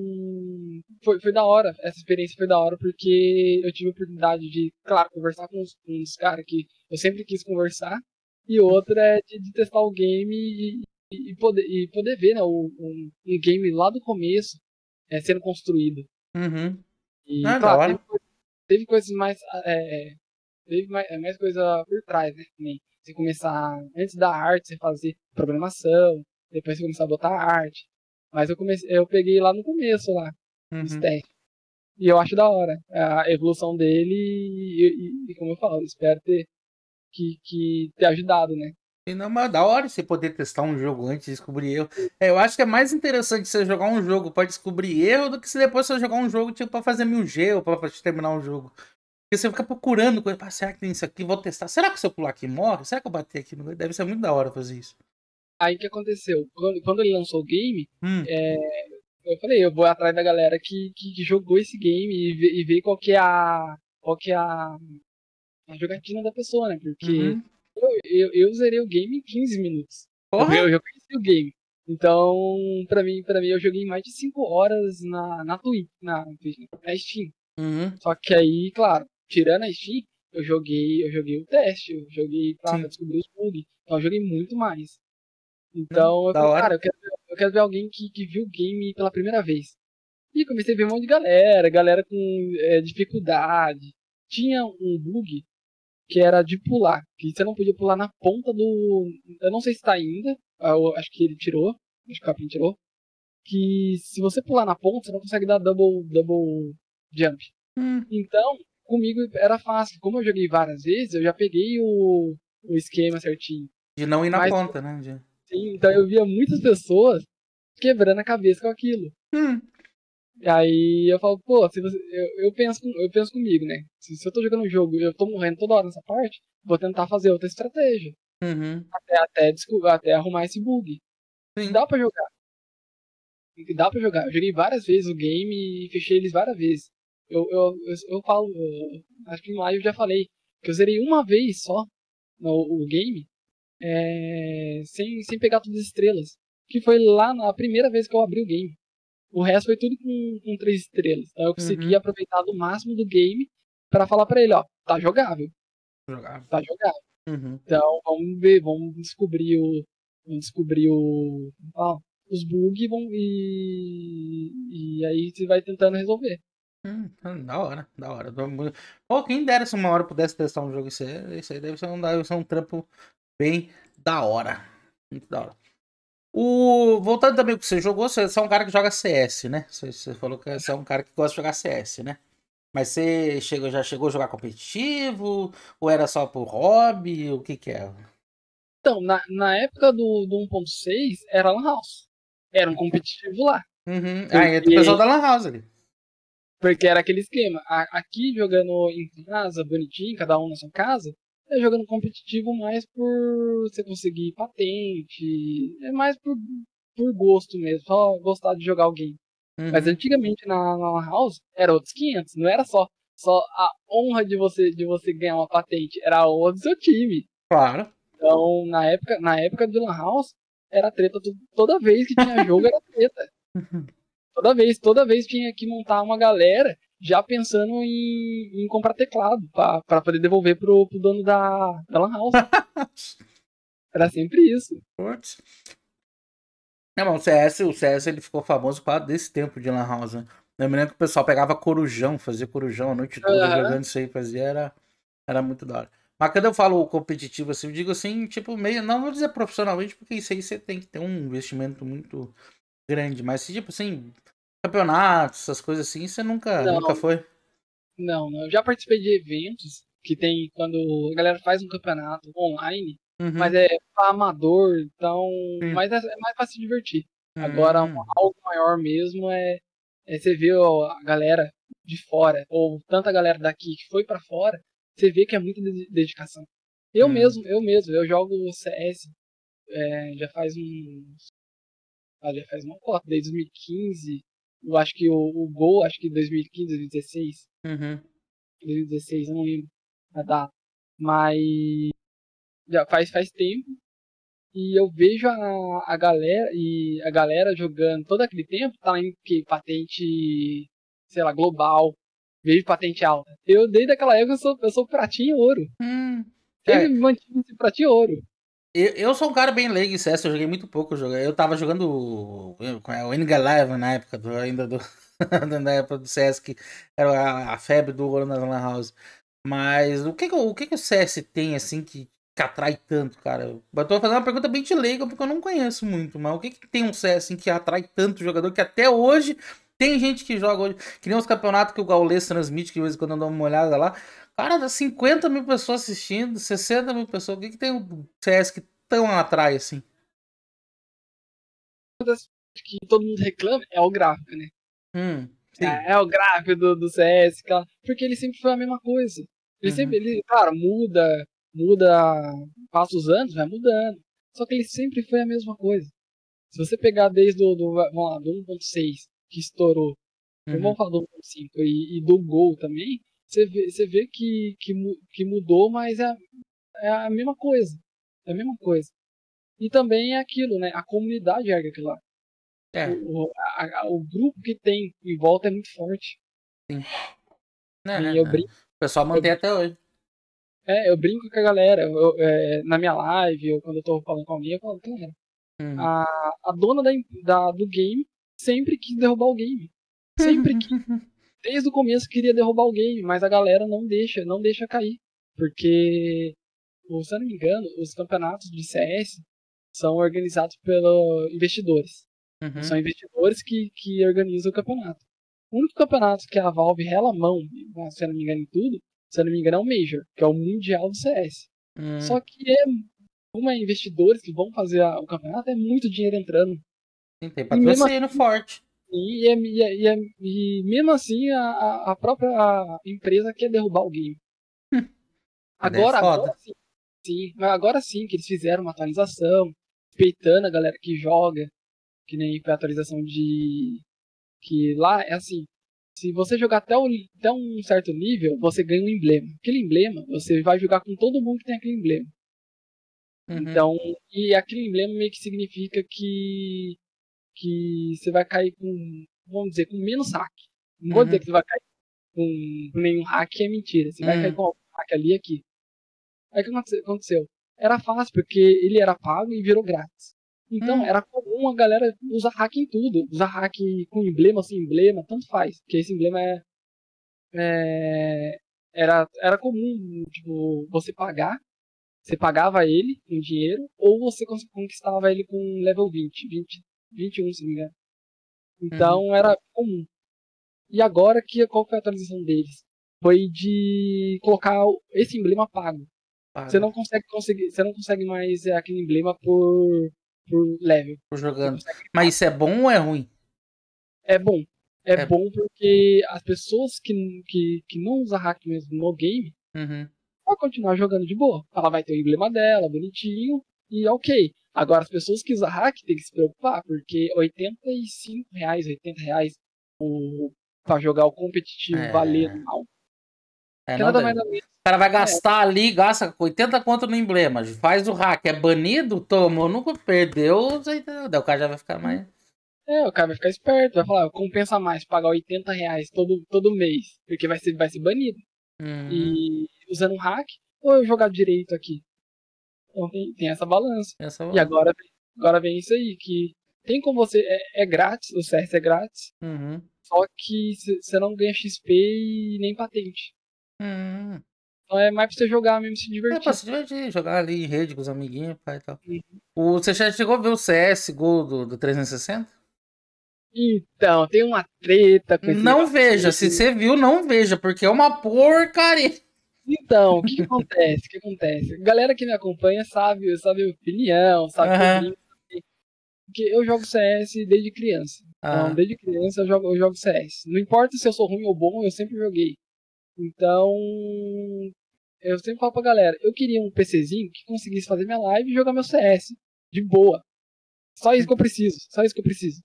foi, foi da hora. Essa experiência foi da hora porque eu tive a oportunidade de, claro, conversar com uns, com uns caras que eu sempre quis conversar. E outra é de, de testar o game e, e, poder, e poder ver, né, o, um, um game lá do começo é, sendo construído. Uhum. E, Ah, da claro, teve, hora. teve coisas mais. É, teve mais, é, mais coisa por trás, né? Que nem você começar, antes da arte, você fazer programação, depois você começar a botar arte. Mas eu comecei, eu peguei lá no começo, lá, os Uhum. testes. E eu acho da hora a evolução dele e, e, e como eu falo, espero ter, que, que ter ajudado, né? E não, mas da hora você poder testar um jogo antes de descobrir erro. É, eu acho que é mais interessante você jogar um jogo pra descobrir erro do que se depois você jogar um jogo tipo pra fazer mil G ou pra pra terminar um jogo. Porque você fica procurando coisa. Ah, será que tem isso aqui? Vou testar. Será que se eu pular aqui morre? Será que eu bater aqui? no- Deve ser muito da hora fazer isso. Aí o que aconteceu? Quando, quando ele lançou o game, Hum. é, eu falei, eu vou atrás da galera que, que, que jogou esse game e ver, e ver qual que é a. Qual que é a, a jogatina da pessoa, né? Porque Uhum. eu, eu, eu zerei o game em quinze minutos. Eu, Porra! eu já conheci o game. Então, pra mim, pra mim, eu joguei mais de cinco horas na, na Twitch, na, na Steam. Uhum. Só que aí, claro, tirando a Steam, eu joguei, eu joguei o teste, eu joguei pra, pra Sim. descobrir os bugs. Então eu joguei muito mais. Não, Então eu da falei, cara, hora. eu quero, ver- eu quero ver alguém que, que viu o game pela primeira vez. E comecei a ver um monte de galera, galera com é, dificuldade. Tinha um bug que era de pular, que você não podia pular na ponta do. Eu não sei se tá ainda, eu acho que ele tirou, acho que o Capim tirou. Que se você pular na ponta, você não consegue dar double, double jump. Hum. Então, comigo era fácil. Como eu joguei várias vezes, eu já peguei o, o esquema certinho. De não ir na Mas, ponta, né? De... sim, então eu via muitas pessoas quebrando a cabeça com aquilo. Hum. E aí eu falo, pô, se você, eu, eu, penso, eu penso comigo, né? Se, se eu tô jogando um jogo e eu tô morrendo toda hora nessa parte, vou tentar fazer outra estratégia. Uhum. Até, até, desco- até arrumar esse bug. E Sim. dá pra jogar. E dá pra jogar. Eu joguei várias vezes o game e fechei eles várias vezes. Eu, eu, eu, eu falo, eu, acho que em live eu já falei, que eu zerei uma vez só no, o game, é, sem, sem pegar todas as estrelas. Que foi lá na primeira vez que eu abri o game. O resto foi tudo com, com três estrelas. Então eu consegui Uhum. aproveitar do máximo do game pra falar pra ele, ó, tá jogável, Jogar. tá jogável. Uhum. Então vamos ver, vamos descobrir o. Vamos descobrir o. Ó, os bugs vão, e, e aí você vai tentando resolver. Hum, hum, da hora, da hora. Tô muito- Pô, quem dera se uma hora eu pudesse testar um jogo isso aí, isso aí deve ser um, deve ser um trampo bem da hora. Muito da hora. O... Voltando também pro que você jogou, você você é um cara que joga C S, né? Você, você falou que você é um cara que gosta de jogar C S, né? Mas você chegou, já chegou a jogar competitivo? Ou era só por hobby? O que que é? Então, na, na época do, do um ponto seis, era Lan House. Era um competitivo lá. Uhum. Ah, é do pessoal Porque, da Lan House ali. porque era aquele esquema. A- aqui jogando em casa, bonitinho, cada um na sua casa, é jogando competitivo mais por você conseguir patente. É mais por, por gosto mesmo, só gostar de jogar o game. Mas Uhum. antigamente na, na Lan House era outros quinhentos, não era só, só a honra de você, de você ganhar uma patente, era a honra do seu time. Claro. Então, na época, na época do Lan House, era treta to- toda vez que tinha jogo, era treta. Toda vez, toda vez tinha que montar uma galera já pensando em, em comprar teclado para poder devolver pro, pro dono da, da Lan House. Era sempre isso. Putz. Não, mas o C S, o C S ele ficou famoso por causa desse tempo de Lan House, né? Eu me lembro que o pessoal pegava corujão, fazia corujão a noite toda Aham. jogando isso aí, fazia, era, era muito da hora. Mas quando eu falo competitivo assim, eu digo assim, tipo, meio, não vou dizer profissionalmente, porque isso aí você tem que ter um investimento muito grande, mas tipo assim, campeonatos, essas coisas assim, você nunca, nunca Não, foi. Não, não. Eu já participei de eventos que tem quando a galera faz um campeonato online, mas Uhum. é pra amador, então. Sim. Mas é, é mais pra se divertir. Agora, um- Hum. algo maior mesmo é, é você ver ó, a galera de fora, ou tanta galera daqui que foi pra fora, você vê que é muita de- dedicação. Eu Hum. mesmo, eu mesmo, eu jogo C S é, já faz um. Ah, já faz uma cota, desde dois mil e quinze. Eu acho que o, o Gol, acho que dois mil e quinze, dois mil e dezesseis. Uhum. dois mil e dezesseis, eu não lembro a data. Mas já faz, faz tempo. E eu vejo a, a galera e a galera jogando todo aquele tempo, tá em que patente, sei lá, global. Vejo patente alta. Eu, desde aquela época, eu sou, eu sou pratinho e ouro. Hum. Sempre É, me mantive esse pratinho e ouro. eu, eu sou um cara bem leigo em C S, eu joguei muito pouco. Eu, joguei, eu tava jogando o, o N G Live na época, do, ainda do, na época do C S, que era a, a febre do ouro nas Lan House. Mas o que que, o o que que o C S tem, assim, que, que atrai tanto, cara? Eu tô fazendo uma pergunta bem de leigo, porque eu não conheço muito, mas o que que tem um C S, assim, que atrai tanto jogador, que até hoje tem gente que joga hoje, que nem os campeonatos que o Gaules transmite, que de vez em quando eu dou uma olhada lá. Cara, dá cinquenta mil pessoas assistindo, sessenta mil pessoas. O que que tem o C S que tão atrai, assim? Uma das que todo mundo reclama é o gráfico, né? Hum, sim. É, é o gráfico do, do C S, aquela- porque ele sempre foi a mesma coisa. Ele sempre, Uhum, ele, claro, muda, muda, passa os anos, vai mudando. Só que ele sempre foi a mesma coisa. Se você pegar desde o do, vamos lá, do um ponto seis, que estourou, uhum, vamos falar do um ponto cinco e, e do Gol também, você vê, você vê que, que, mu- que mudou, mas é, é a mesma coisa. É a mesma coisa. E também é aquilo, né? A comunidade ergue aquilo lá. é, O, o, a- a- o grupo que tem em volta é muito forte. sim. É, E eu é. brinco, O pessoal eu, mantém até hoje. é, eu brinco com a galera. Eu- é, na minha live, ou quando eu tô falando com alguém, eu falo, cara, Uhum. a, a dona da, da- do game sempre quis derrubar o game. Sempre quis. Desde o começo queria derrubar o game, mas a galera não deixa, não deixa cair. Porque, se eu não me engano, os campeonatos de C S são organizados pelos investidores. Uhum. São investidores que, que organizam o campeonato. O único campeonato que a Valve rela a mão, se eu não me engano em tudo, se eu não me engano é o Major, que é o Mundial do C S. Uhum. Só que é, como é investidores que vão fazer a- o campeonato, é muito dinheiro entrando. Sim, tem E mesmo patrocínio forte. e, é- e, é- e, é- e mesmo assim a, a- a própria empresa quer derrubar o game. É Agora, agora foda. sim, sim, mas agora sim que eles fizeram uma atualização, respeitando a galera que joga, que nem foi a atualização de que lá é assim, se você jogar até, o, até um certo nível, você ganha um emblema. Aquele emblema, você vai jogar com todo mundo que tem aquele emblema. Uhum. Então, e aquele emblema meio que significa que que você vai cair com, vamos dizer, com menos hack. Não vou dizer Uhum. que você vai cair com, com nenhum hack, que é mentira. Você vai cair Uhum. com algum hack ali e aqui. Aí o que aconte- aconteceu? Era fácil, porque ele era pago e virou grátis. Então Uhum. era comum a galera usar hack em tudo. Usar hack com emblema, sem emblema, tanto faz. Porque esse emblema é, é- era, era comum, tipo, você pagar. Você pagava ele em dinheiro, ou você cons- conquistava ele com level vinte, vinte, vinte e um, se não me engano. Uhum. Então era comum. E agora que qual foi a atualização deles? Foi de colocar o- esse emblema pago. Você Paga. não consegue conseguir, você não consegue mais é, aquele emblema por, por level. Tô Você jogando. consegue Mas pago. isso é bom ou é ruim? É bom. É É. bom porque as pessoas que, que, que não usam hack mesmo no game Uhum. vão continuar jogando de boa. Ela vai ter o emblema dela, bonitinho, e ok. Agora as pessoas que usam hack tem que se preocupar, porque oitenta e cinco reais, oitenta reais pra jogar o competitivo valendo É. mal. É, Que não nada dá. mais O nada menos. cara vai É, gastar ali, gasta oitenta conto no emblema, faz o hack, é banido, tomou, nunca perdeu, daí o cara já vai ficar mais. é, o cara vai ficar esperto, vai falar, compensa mais pagar oitenta reais todo, todo mês, porque vai ser, vai ser banido. Hum, E usando um hack, ou eu jogar direito aqui. Então tem, tem essa balança. essa E balança. agora, agora vem isso aí, que tem como você. É, é grátis, o C S é grátis, Uhum. só que você não ganha X P e nem patente. Hum. Então é mais pra você jogar mesmo, se É pra divertir. se divertir, jogar ali em rede com os amiguinhos, pai e tal. O, você já chegou a ver o C S G O do, do trezentos e sessenta? Então, tem uma treta com esse Não negócio. veja, se você viu, não veja, porque é uma porcaria. Então, o que, que acontece? O que acontece? Galera que me acompanha sabe, sabe a minha opinião, sabe que eu Aham. brinco. Porque eu jogo C S desde criança. Então, Ah, desde criança eu jogo, eu jogo C S. Não importa se eu sou ruim ou bom, eu sempre joguei. Então, eu sempre falo pra galera, eu queria um PCzinho que conseguisse fazer minha live e jogar meu C S. De boa. Só isso que eu preciso. Só isso que eu preciso.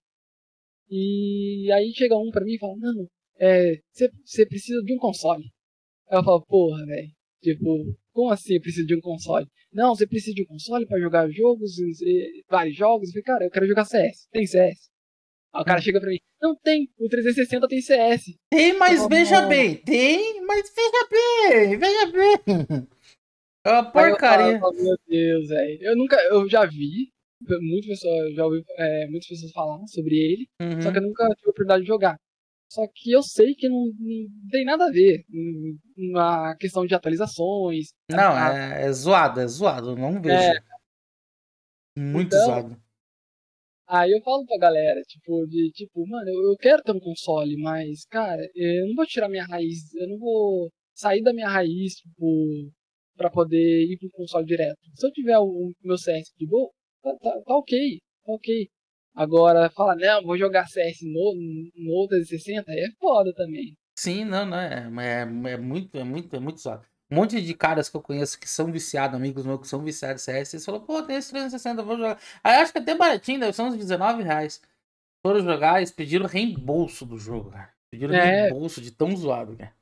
E aí chega um pra mim e fala, não, é, você precisa de um console. Aí eu falo, porra, velho. Tipo, como assim eu preciso de um console? Não, você precisa de um console pra jogar jogos, eh, vários jogos. Eu falei, cara, eu quero jogar C S. Tem C S? Aí o cara hum. chega pra mim, não tem, o trezentos e sessenta tem C S. Tem, Eu mas falo, veja não. bem. Tem, mas veja bem. Veja bem. É uma Aí eu falo, eu porcaria. falo, meu Deus, velho. Eu nunca, eu já vi, muitas pessoas, já ouvi é, muitas pessoas falar sobre ele, só que eu Uhum. nunca tive a oportunidade de jogar. Só que eu sei que não, não tem nada a ver hum, na questão de atualizações. Não, A, a, é, é zoado, é zoado. Não é, veja. Muito então, zoado. aí eu falo pra galera, tipo, de tipo, mano, eu, eu quero ter um console, mas, cara, eu não vou tirar minha raiz, eu não vou sair da minha raiz, tipo, pra poder ir pro console direto. Se eu tiver o, o meu C S de boa, tá, tá, tá ok, tá ok. Agora, falar, não, vou jogar C S no, no trezentos e sessenta, é foda também. Sim, não, não. É, é, é muito, é muito, é muito zoado. Um monte de caras que eu conheço que são viciados, amigos meus que são viciados em C S, eles falaram, pô, tem esse trezentos e sessenta, eu vou jogar. Aí acho que até baratinho, deve ser uns dezenove reais. Foram jogar, eles pediram reembolso do jogo, cara. Pediram É, reembolso de tão zoado, cara.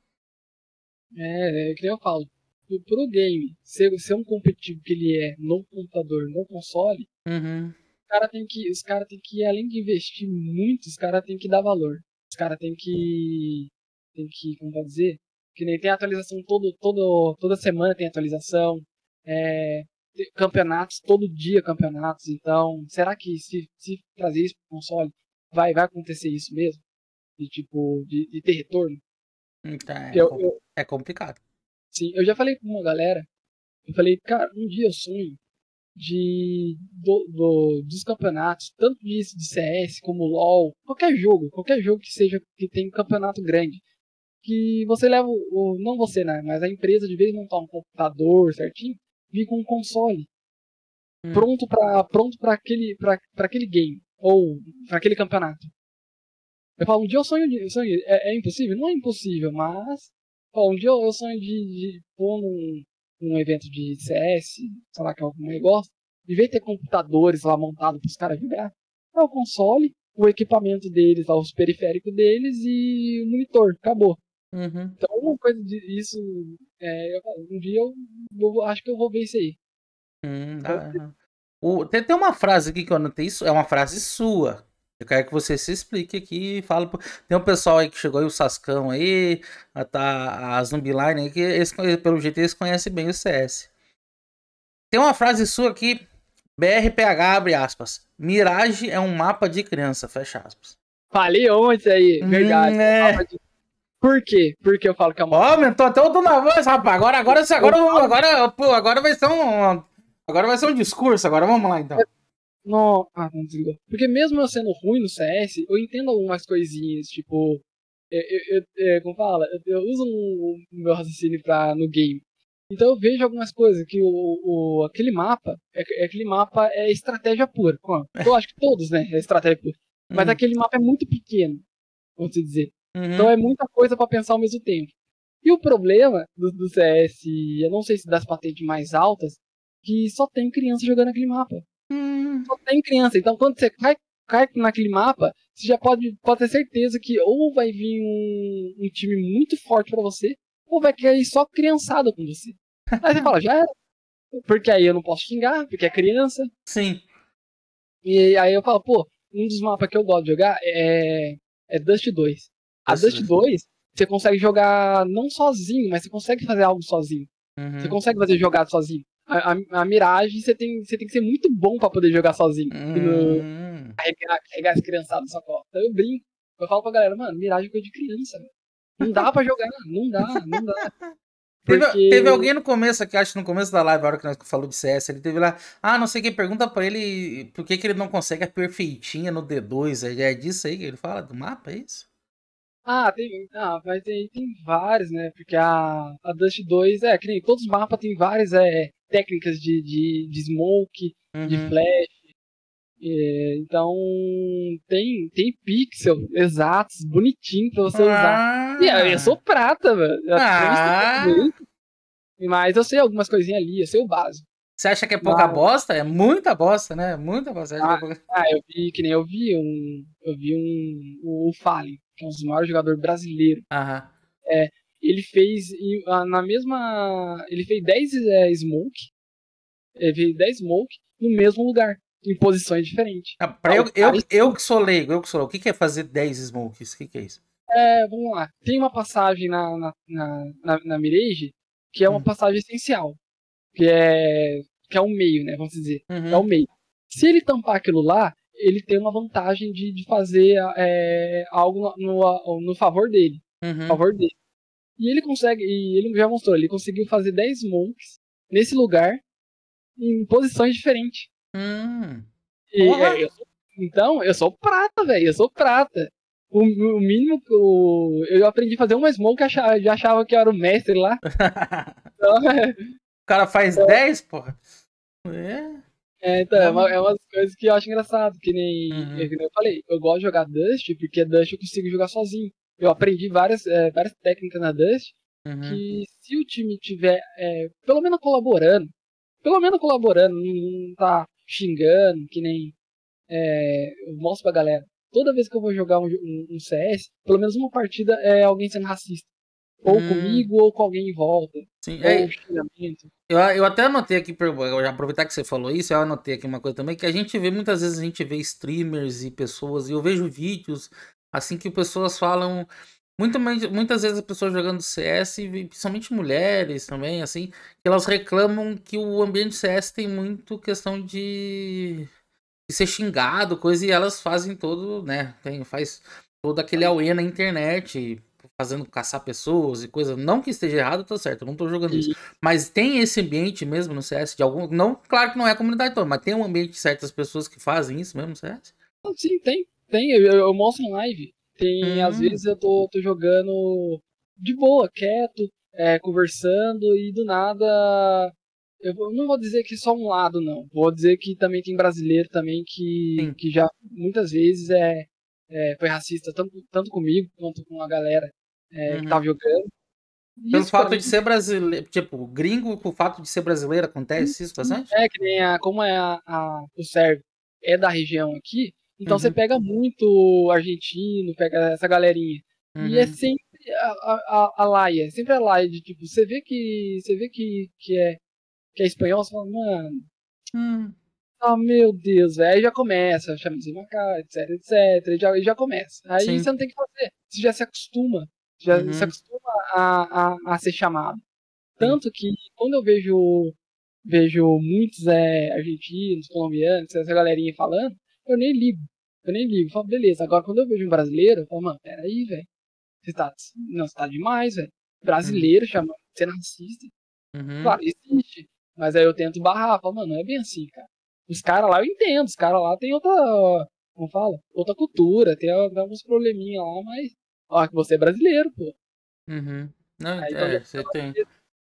é, é que nem eu falo, pro, pro game ser, ser um competitivo que ele é no computador, no console, Uhum. cara tem que, os caras tem que, além de investir muito, os caras tem que dar valor. Os caras tem que, tem que, como pode dizer, que nem tem atualização todo, todo, toda semana tem atualização, é, tem campeonatos, todo dia campeonatos. Então, será que se, se trazer isso pro console, vai, vai acontecer isso mesmo? De tipo, de, de ter retorno? Então é, Eu, com- eu, é complicado. sim, eu já falei com uma galera, eu falei, cara, um dia eu sonho de, do, do- dos campeonatos, tanto de, de C S como LoL, qualquer jogo, qualquer jogo que seja que tem um campeonato grande, que você leva o, não você, né, mas a empresa de vez em montar um computador certinho, vir com um console Hum. pronto para pronto para aquele para aquele game ou para aquele campeonato. Eu falo, um dia eu sonho, de, eu sonho é, é impossível? Não é impossível, mas ó, um dia eu, eu sonho de, de pôr num, num evento de C S, sei lá, que é algum negócio, de ver ter computadores lá montados para os caras jogar. É o console, o equipamento deles, lá, os periféricos deles e o monitor, acabou. Uhum. Então, uma coisa disso, é, eu falo, um dia eu, eu acho que eu vou ver isso aí. Hum, Eu- dá. O, tem, tem uma frase aqui que eu anotei, isso é uma frase sua. Eu quero que você se explique aqui e fala. pro- Tem um pessoal aí que chegou aí, o Sascão aí, a, tá, a Zumbiline aí, que eles, conhe- pelo jeito eles conhecem bem o C S. Tem uma frase sua aqui, B R P H, abre aspas. Mirage é um mapa de criança, fecha aspas. Falei ontem aí, verdade. Hum, é. Por quê? Por que eu falo que é Ó, uma. aumentou até o tom na voz, rapaz. Agora, agora, Eu agora, falo. agora, pô, agora vai ser um. Agora vai ser um discurso, agora vamos lá então. Não, ah, não desligou. Porque mesmo eu sendo ruim no C S, eu entendo algumas coisinhas, tipo, eu, eu, eu- é, como fala, eu, eu uso o meu raciocínio pra, no game. Então eu vejo algumas coisas que o, o aquele mapa, é, é aquele mapa é estratégia pura. Bom, eu acho que todos, né, é estratégia pura. Mas Hum, aquele mapa é muito pequeno, vamos dizer. Então uhum. é muita coisa pra pensar ao mesmo tempo. E o problema do, do C S, eu não sei se das patentes mais altas, que só tem criança jogando aquele mapa Hum, só tem criança. Então, quando você cai, cai naquele mapa, você já pode, pode ter certeza que ou vai vir um, um time muito forte pra você, ou vai cair só criançada com você. Aí você fala, já era. Porque aí eu não posso xingar, porque é criança. sim. E aí eu falo, pô, um dos mapas que eu gosto de jogar é, é Dust dois. A Desse- Dust dois, você consegue jogar não sozinho, mas você consegue fazer algo sozinho. Você Uhum. consegue fazer jogada sozinho. A, a, a Mirage, você tem, você tem que ser muito bom pra poder jogar sozinho. E no, Hum. carregar, carregar as criançadas na sua costa. Então eu brinco. Eu falo pra galera, mano, Mirage é coisa de criança, velho. Não dá pra jogar, não dá, não dá. Teve, teve Porque. alguém no começo aqui, acho que no começo da live, a hora que nós falou de C S, ele teve lá, ah, não sei quem, pergunta pra ele por que, que ele não consegue a perfeitinha no D dois. É, é disso aí que ele fala, do mapa, é isso? Ah, tem. Ah, mas tem, tem vários, né? Porque a, a Dust dois, é, que nem todos os mapas tem várias é, técnicas de, de, de smoke, de Uhum. flash. É, então tem, tem pixel exatos, bonitinho pra você usar. E eu, eu sou Ah, prata, velho. Eu aprendi ah, muito, mas eu sei algumas coisinhas ali, eu sei o básico. você acha que é pouca Mas, bosta? É muita bosta, né? Muita bosta. Você acha que é ah, pouca... ah, eu vi, que nem eu vi um. Eu vi um. O Fallen, que é um dos maiores jogadores brasileiros. Aham. É, ele fez em- ah, na mesma. Ele fez dez é, smoke. Ele fez dez smoke no mesmo lugar, em posições diferentes. Ah, pra Ah, eu, o eu, cara. eu que sou leigo, eu que sou leigo, o que, que é fazer dez smokes? O que, que é isso? É, vamos lá. Tem uma passagem na, na, na, na, na Mirage que é uma Hum. passagem essencial. Que é. Que é o meio, né? Vamos dizer. É o Uhum. meio. Se ele tampar aquilo lá, ele tem uma vantagem de, de fazer é, algo no, no, no favor dele. Uhum. Favor dele. E ele consegue, e ele já mostrou, ele conseguiu fazer dez monks nesse lugar em posições diferentes. Hum. E, é, Porra! eu sou- então, eu sou prata, velho, eu sou prata. O, o mínimo que eu, eu aprendi a fazer uma smoke, achava, já achava que eu era o mestre lá. Então, O cara faz então, dez, porra. É, é, então, é, dá uma, uma... é umas coisas que eu acho engraçado, que nem, é, Uhum. que nem eu falei, eu gosto de jogar Dust, porque Dust eu consigo jogar sozinho. Eu aprendi várias, é, várias técnicas na Dust, Uhum. que se o time tiver, é, pelo menos colaborando, pelo menos colaborando, não, não tá xingando, que nem é, eu mostro pra galera. Toda vez que eu vou jogar um, um, um C S, pelo menos uma partida é alguém sendo racista. Ou Hum. comigo, ou com alguém em volta. Sim. Ou É, xingamento. eu, eu até anotei aqui, pra eu já aproveitar que você falou isso, eu anotei aqui uma coisa também, que a gente vê, muitas vezes a gente vê streamers e pessoas, e eu vejo vídeos, assim, que pessoas falam, muito, mais- muitas vezes as pessoas jogando C S, e principalmente mulheres também, assim, que elas reclamam que o ambiente C S tem muito questão de, de ser xingado, coisa, e elas fazem todo, né, tem, faz todo aquele auê na internet, fazendo caçar pessoas e coisa. Não que esteja errado, tá certo, eu não tô jogando isso. E, Mas tem esse ambiente mesmo no C S de algum. Não, claro que não é a comunidade toda, mas tem um ambiente de certas pessoas que fazem isso mesmo no C S? sim, tem. Tem, eu, eu mostro em live. Tem, às Hum, vezes eu tô, tô jogando de boa, quieto, é, conversando, e do nada. Eu vou- não vou dizer que só um lado, não. Vou dizer que também tem brasileiro também que, sim. que já muitas vezes é, é, foi racista, tanto, tanto comigo quanto com a galera é, que Uhum. tava jogando. E Pelo isso pra fato mim de ser brasileiro, tipo, gringo, com o fato de ser brasileiro, acontece isso bastante? é que nem a, como é a, a- o serve é da região aqui, então você Uhum, pega muito argentino, pega essa galerinha. E é uhum, sempre a, a, a, a laia, sempre a laia de tipo, você vê que você vê que, que é que é espanhol, você fala, mano, hum, ah, meu Deus, velho, aí já começa, chama de macaco, etc, etc, e já, e já começa. Aí sim. você não tem o que fazer, você já se acostuma, já se Uhum, acostuma a, a, a ser chamado. sim. Tanto que quando eu vejo vejo muitos é, argentinos, colombianos, essa galerinha falando, eu nem ligo. Eu nem ligo. Eu falo, beleza. Agora, quando eu vejo um brasileiro, eu falo, mano, peraí, velho. Você tá, não, você tá demais, velho. Uhum, Brasileiro chamando de ser racista. uhum, Claro, existe. Mas aí eu tento barrar. Falo, mano, não é bem assim, cara. Os caras lá, eu entendo. Os caras lá tem outra, como fala? Outra cultura. Tem, tem alguns probleminha lá, mas... Ó, que você é brasileiro, pô. uhum. Não, Aí, então já é, fica você lá. tem.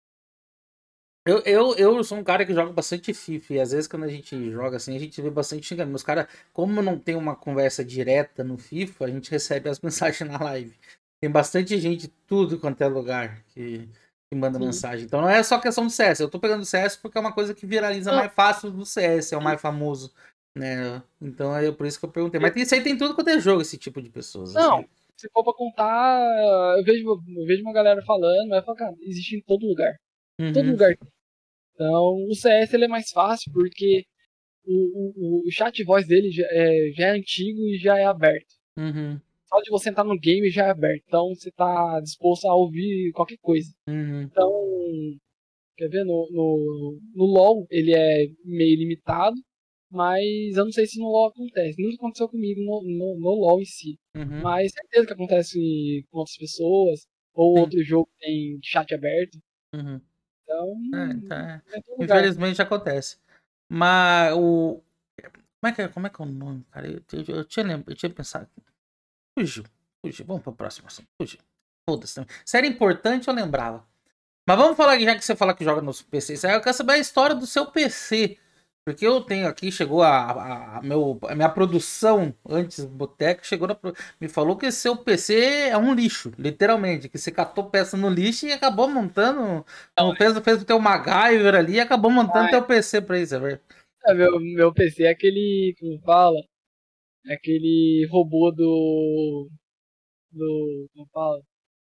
Eu, eu, eu sou um cara que joga bastante FIFA, e às vezes quando a gente joga assim, a gente vê bastante xingamento. Os caras, como não tem uma conversa direta no FIFA, a gente recebe as mensagens na live. Tem bastante gente de tudo quanto é lugar que, que manda Sim. mensagem. Então não é só questão do C S. Eu tô pegando o C S porque é uma coisa que viraliza Não, mais fácil do C S, é o sim. mais famoso, né? Então é por isso que eu perguntei. Mas tem, isso aí tem tudo quanto é jogo, esse tipo de pessoas, Não, assim. se for pra contar, eu vejo, eu vejo uma galera falando, mas eu falo, cara, existe em todo lugar. Todo Uhum, lugar. Então, o C S ele é mais fácil porque o, o, o chat voz dele já é, já é antigo e já é aberto. uhum, Só de você entrar no game já é aberto. Então, você tá disposto a ouvir qualquer coisa. uhum. Então, quer ver? No, no, no LoL, ele é meio limitado, mas eu não sei se no LoL acontece. Nunca aconteceu comigo no, no, no LoL em si. Uhum. Mas certeza que acontece com outras pessoas, ou Sim. outro jogo que tem chat aberto. Uhum. Então, É, então é. é todo lugar. Infelizmente acontece. Mas o. Como é que é, como é, que é o nome, cara? Eu, eu, eu tinha, lem- eu tinha pensado. Fugiu. Fugiu. Vamos pro próximo assunto. Fugiu. Foda-se também. Se era importante, eu lembrava. Mas vamos falar, já que você fala que joga nos P Cs, eu quero saber a história do seu P C. Porque eu tenho aqui, chegou a, a, a meu, a minha produção antes do Boteco, chegou na, pro- me falou que seu P C é um lixo, literalmente. Que você catou peça no lixo e acabou montando. Não fez, fez o teu MacGyver ali e acabou montando Ah, teu P C pra isso, é verdade? é, meu, meu P C é aquele, como fala, é aquele robô do, do, como fala,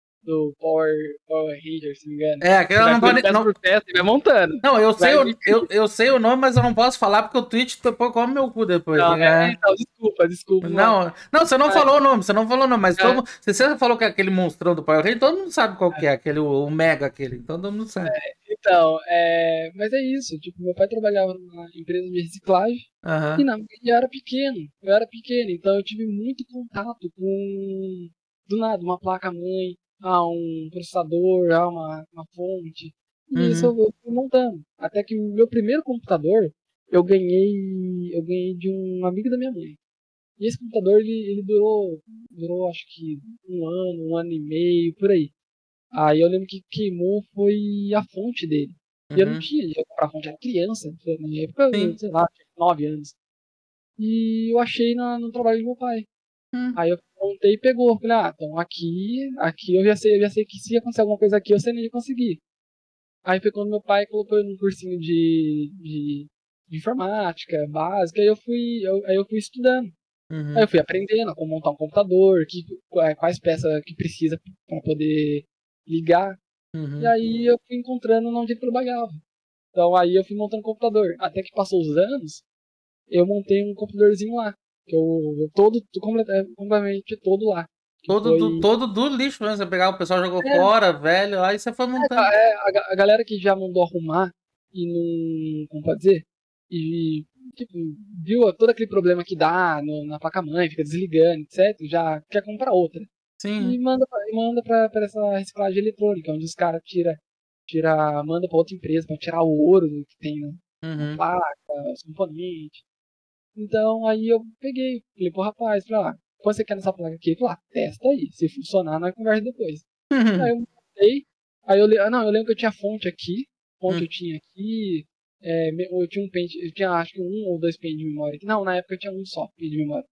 do Power, Power Ranger, se não me engano. É, Você aquela vai não pondo pode. peça Não, por peça e vai montando. não, eu sei, Vai, o- eu, eu sei o nome, mas eu não posso falar porque o Twitch depois come meu cu depois. não, é, É. então, desculpa, desculpa, mas, Não, não, você não mas, falou o nome, você não falou o nome, mas todo é, mundo, se você falou que é aquele monstrão do Power Ranger, todo mundo sabe qual que é, aquele, o, o Mega aquele, então todo mundo sabe. então, é, mas é isso, tipo, meu pai trabalhava numa empresa de reciclagem e, Aham, na, e eu era pequeno, eu era pequeno, então eu tive muito contato com, do nada, uma placa-mãe, ah, um processador, ah, uma, uma fonte, e isso uhum, eu eu fui montando, até que o meu primeiro computador eu ganhei, eu ganhei de um amigo da minha mãe. E esse computador, ele, ele durou, durou acho que um ano, um ano e meio, por aí. Aí eu lembro que queimou foi a fonte dele. E eu não uhum, tinha dinheiro pra comprar a fonte, era criança. Na época, eu, sim, sei lá, tinha nove anos. E eu achei na, no trabalho do meu pai. hum, Aí eu montei e pegou. Falei, ah, então aqui, aqui eu já sei, eu já sei que se acontecer alguma coisa aqui, eu sei onde conseguir. Aí foi quando meu pai colocou eu num cursinho de, de, de informática básica, aí eu fui, eu, aí eu fui estudando. Aí uhum, eu fui aprendendo a como montar um computador, que, quais peças que precisa para poder ligar. E uhum. aí eu fui encontrando onde ele trabalhava. Então aí eu fui montando computador. Até que passou os anos, eu montei um computadorzinho lá. Que eu, eu todo, completamente todo lá. Que Todo do, foi. todo do lixo mesmo, você pegava, o pessoal jogou É, fora, velho, aí você foi montando. é, a, ga- a galera que já mandou arrumar e não. Como pode dizer? E tipo, viu todo aquele problema que dá no, na placa-mãe, fica desligando, etcétera. Já quer comprar outra. E Sim, manda, pra- e manda pra, pra essa reciclagem eletrônica, onde os caras tira, tira, manda pra outra empresa pra tirar o ouro que tem na, na uhum, placa, os componentes. Então aí eu peguei, falei pro rapaz, falei, ah, quanto você quer nessa placa aqui? Ele falou, ah, testa aí, se funcionar, nós conversa depois. Aí uhum, eu montei, aí eu, le- ah, não, eu lembro que eu tinha fonte aqui, fonte uhum. eu tinha aqui, é, me- eu tinha um pente, eu tinha acho que um ou dois pentes de memória aqui. Não, na época eu tinha um só pente de memória.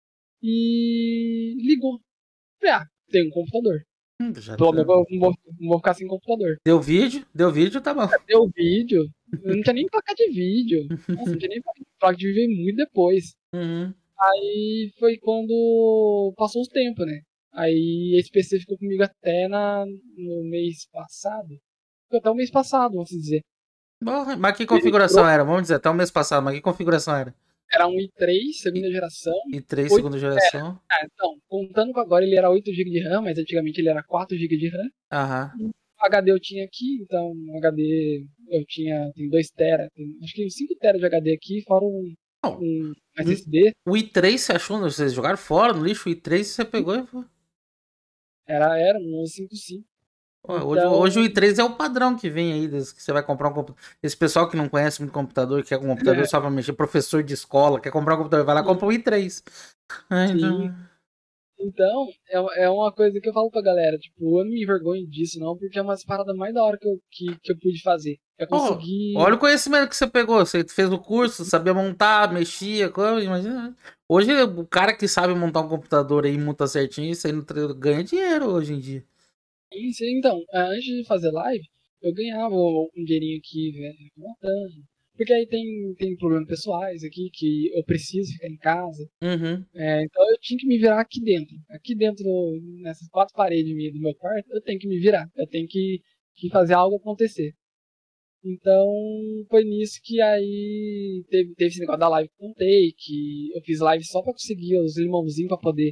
E ligou. Falei, ah, tem um computador. Hum, já Pelo menos tá. eu não vou, não vou ficar sem computador. Deu vídeo, deu vídeo, tá bom. Deu vídeo, eu não tinha nem placa de vídeo. Nossa, não tinha nem placa de placa de vídeo veio muito depois. Uhum. Aí foi quando passou os tempos, né? Aí esse P C ficou comigo até na, no mês passado. Ficou até o mês passado, vamos dizer. Bom, mas que Ele configuração durou, era? Vamos dizer, até o mês passado, mas que configuração era? era um i três, E, segunda geração. e três oito, segunda era, geração. ah, então, contando com agora ele era oito gigas de RAM, mas antigamente ele era quatro gigas de RAM. Aham. O H D eu tinha aqui, então o H D eu tinha, tem dois tera, tem, acho que cinco tera de H D aqui, fora um, Não, um um- S S D, o i três você achou? Vocês jogaram fora no lixo? O i três você pegou e foi. era, era um onze cinquenta e cinco. Ó, Hoje, hoje Então, o i três é o padrão que vem aí, des- que você vai comprar um computador. Esse pessoal que não conhece muito computador, quer um computador só pra mexer, professor de escola, quer comprar um computador, vai lá e sim, compra o i três. Ah, sim. então... Então, é, é uma coisa que eu falo pra galera, tipo, eu não me envergonho disso não, porque é uma das paradas mais da hora que eu, que, que eu pude fazer. É Ó, olha conseguir. o conhecimento que você pegou. Você fez o curso, sabia montar, mexia, coisa, imagina. Hoje o cara que sabe montar um computador aí, monta certinho, isso aí não tra- ganha dinheiro hoje em dia. Então, antes de fazer live, eu ganhava um dinheirinho aqui, velho, montando. Porque aí tem, tem problemas pessoais aqui, que eu preciso ficar em casa. Uhum. É, então eu tinha que me virar aqui dentro. Aqui dentro, nessas quatro paredes minhas do meu quarto, eu tenho que me virar. Eu tenho que, que fazer algo acontecer. Então foi nisso que aí teve, teve esse negócio da live que eu contei, que eu fiz live só pra conseguir os limãozinhos pra poder,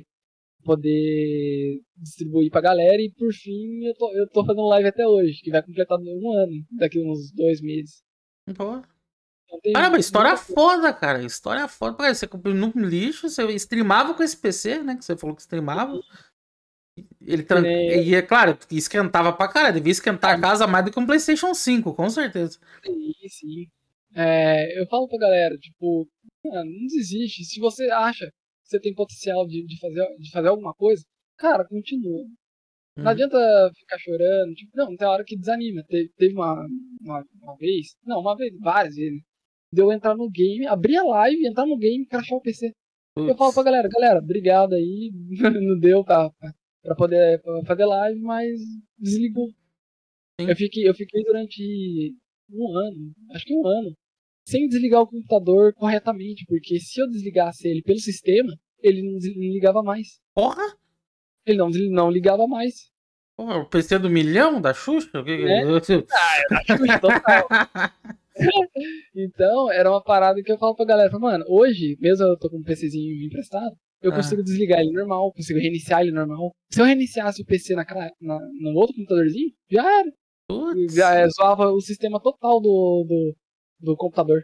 poder distribuir pra galera. E por fim eu tô, eu tô fazendo live até hoje, que vai completar um ano, daqui uns dois meses. Pô. Então tem Caramba, história muita coisa. foda, cara. História foda. Pô, você comprou no lixo, você streamava com esse P C, né? Que você falou que streamava. Ele tran... nem- E é claro, esquentava pra caralho. Devia esquentar a casa mais do que um PlayStation cinco, com certeza. Sim, sim. É, eu falo pra galera, tipo, mano, não desiste. Se você acha que você tem potencial de, de, fazer, de fazer alguma coisa, cara, continua. Não Uhum. adianta ficar chorando. Tipo, não, tem hora que desanima. Teve, teve uma, uma, uma vez, não, uma vez, várias vezes, de eu entrar no game, abrir a live, entrar no game e crashar o P C. Eu falo pra Putz. galera, galera, obrigado aí, não deu pra, pra, pra poder pra fazer live, mas desligou. Eu Sim. fiquei, eu fiquei durante um ano, acho que um ano, sem desligar o computador corretamente, porque se eu desligasse ele pelo sistema, ele não des- não ligava mais. Porra! Ele não, des- não ligava mais, Porra, o P C do milhão da Xuxa? O que né? que é? Ah, era chute total. Então, era uma parada que eu falo pra galera, falo, mano, hoje, mesmo eu tô com um PCzinho emprestado, eu Ah, consigo desligar ele normal, consigo reiniciar ele normal. Se eu reiniciasse o P C naquela, na, no outro computadorzinho, já era. putz. Já é, zoava o sistema total do, do, do computador.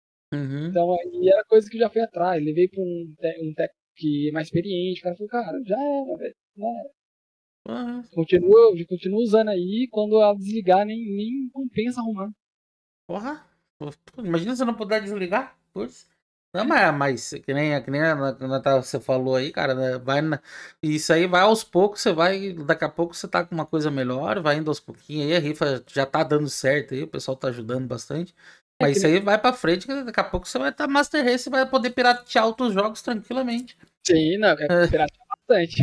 Uhum. Então, aí era coisa que eu já fui atrás. Levei pra um, te- um técnico que é mais experiente. O cara falou, cara, já era, velho. Já era. Porra. Continua, continua usando aí. Quando ela desligar, nem, nem compensa arrumar. Porra. Pô, imagina se eu não puder desligar. Putz. Não, mas, mas que nem, que nem a Natália, você falou aí, cara, né, vai na- isso aí vai aos poucos, você vai, daqui a pouco você tá com uma coisa melhor, vai indo aos pouquinhos aí, a rifa já tá dando certo aí, o pessoal tá ajudando bastante. É Mas que isso nem. aí vai pra frente, que daqui a pouco você vai estar tá Master Race, você vai poder piratear outros jogos tranquilamente. Sim, não, é piratear bastante.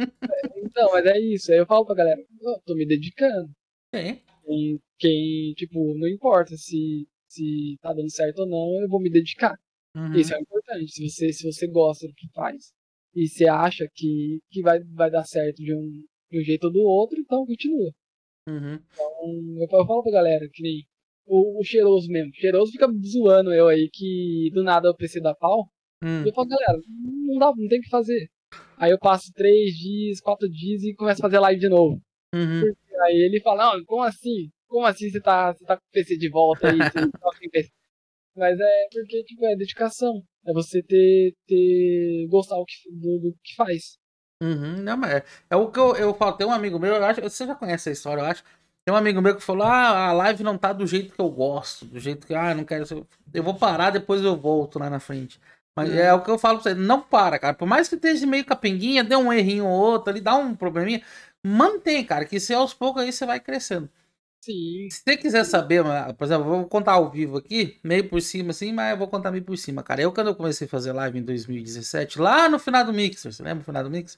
Então, mas é isso. Aí eu falo pra galera, eu tô me dedicando. Sim. Quem, quem, tipo, não importa se, se tá dando certo ou não, eu vou me dedicar. Isso Uhum, é importante. Se você, se você gosta do que faz e você acha que, que vai, vai dar certo de um, de um jeito ou do outro, então continua. uhum, Então, eu, falo- eu falo pra galera que nem o, o cheiroso mesmo. O cheiroso fica zoando eu aí que do nada o P C dá pau. E uhum, eu falo, galera, não dá, não tem o que fazer. Aí eu passo três dias, quatro dias e começo a fazer live de novo. uhum, Aí ele fala, não, como assim? Como assim você tá, você tá com o P C de volta aí? Você tá sem P C? Mas é porque, tipo, é dedicação. É você ter, ter gostar do que, do, do que faz. uhum. Não, mas é, é o que eu, eu falo. Tem um amigo meu, eu acho, você já conhece a história, eu acho. Tem um amigo meu que falou: Ah, a live não tá do jeito que eu gosto, do jeito que, ah, eu não quero. ser- Eu vou parar, depois eu volto lá na frente. Mas é Né? o que eu falo pra você: não para, cara. Por mais que esteja meio capenguinha, dê um errinho ou outro ali, dá um probleminha, mantém, cara, que se aos poucos aí você vai crescendo. Sim. Se você quiser saber, mano, por exemplo, eu vou contar ao vivo aqui, meio por cima assim, mas eu vou contar meio por cima, cara. Eu, quando eu comecei a fazer live em dois mil e dezessete, lá no final do Mixer, você lembra o final do Mixer?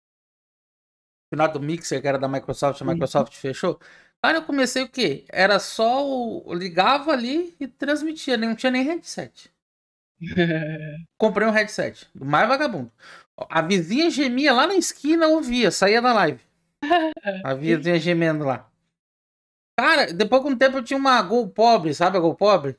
Final do Mixer, que era da Microsoft, a Uhum. Microsoft fechou. Cara, eu comecei o quê? Era só o... eu ligava ali e transmitia, não tinha nem headset. Comprei um headset, do mais vagabundo. A vizinha gemia lá na esquina, eu ouvia, saía da live. A vizinha gemendo lá. Cara, depois com o tempo eu tinha uma Gol pobre, sabe a Gol pobre?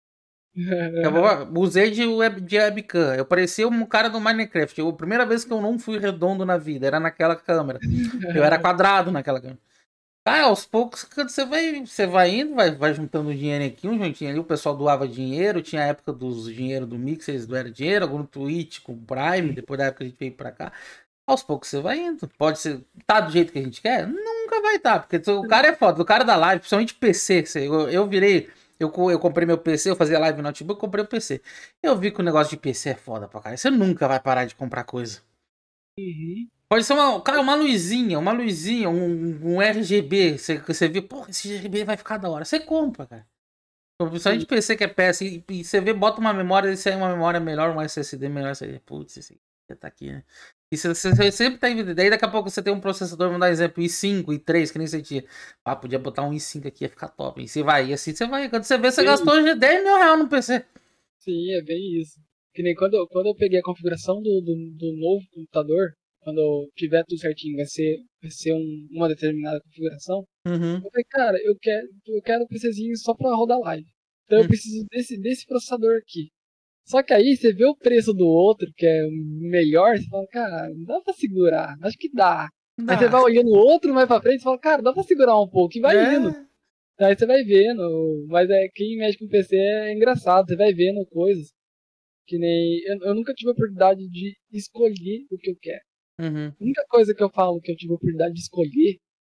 Eu vou- usei de, web, de webcam. Eu parecia um cara do Minecraft. Eu, a primeira vez que eu não fui redondo na vida era naquela câmera. Eu era quadrado naquela câmera. Cara, aos poucos quando você vai, você vai indo, vai, vai juntando dinheiro aqui, um juntinho ali. O pessoal doava dinheiro. Tinha a época dos dinheiro do Mix, eles doaram dinheiro. Algum Twitch com Prime. Depois da época que a gente veio pra cá. Aos poucos você vai indo. Pode ser. Tá do jeito que a gente quer? Nunca vai estar. Tá, porque o cara é foda. O cara da live, principalmente P C. você- Eu, eu virei. Eu, co- eu comprei meu P C, eu fazia live no notebook, eu comprei o P C. Eu vi que o negócio de P C é foda pra caralho. Você nunca vai parar de comprar coisa. Uhum. Pode ser uma, cara, uma luzinha, uma luzinha, um, um R G B. Você, você vê, pô, esse R G B vai ficar da hora. Você compra, cara. Principalmente Sim, P C que é peça. E, e você vê, bota uma memória, isso aí é uma memória melhor, um S S D melhor. Você, putz, esse aqui já tá aqui, né? E você, você- você sempre tá em. Daí daqui a pouco você tem um processador, vamos dar exemplo, i cinco, i três, que nem você tinha. Ah, podia botar um i cinco aqui, ia ficar top. E você vai, e assim você vai. Quando você vê, você bem gastou isso. hoje dez mil reais no P C. Sim, é bem isso. Que nem quando, eu- quando eu peguei a configuração do, do, do novo computador, quando eu tiver tudo certinho, vai ser, vai ser um- uma determinada configuração. Uhum. Eu falei, cara, eu quero, eu quero um PCzinho só pra rodar live. Então eu Hum. preciso desse, desse processador aqui. Só que aí você vê o preço do outro, que é melhor, você fala, cara, não dá pra segurar. Acho que dá. Aí você Dá. vai olhando o outro mais pra frente e fala, cara, dá pra segurar um pouco e vai indo. É. Aí você vai vendo. Mas é quem mexe com P C é engraçado, você vai vendo coisas. Que nem. Eu, eu nunca tive a oportunidade de escolher o que eu quero. Uhum. A única coisa que eu falo que eu tive a oportunidade de escolher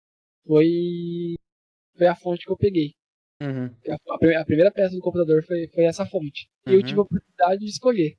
foi, foi a fonte que eu peguei. Uhum. A, a, a primeira peça do computador foi, foi essa fonte. E eu tive a Uhum. oportunidade de escolher.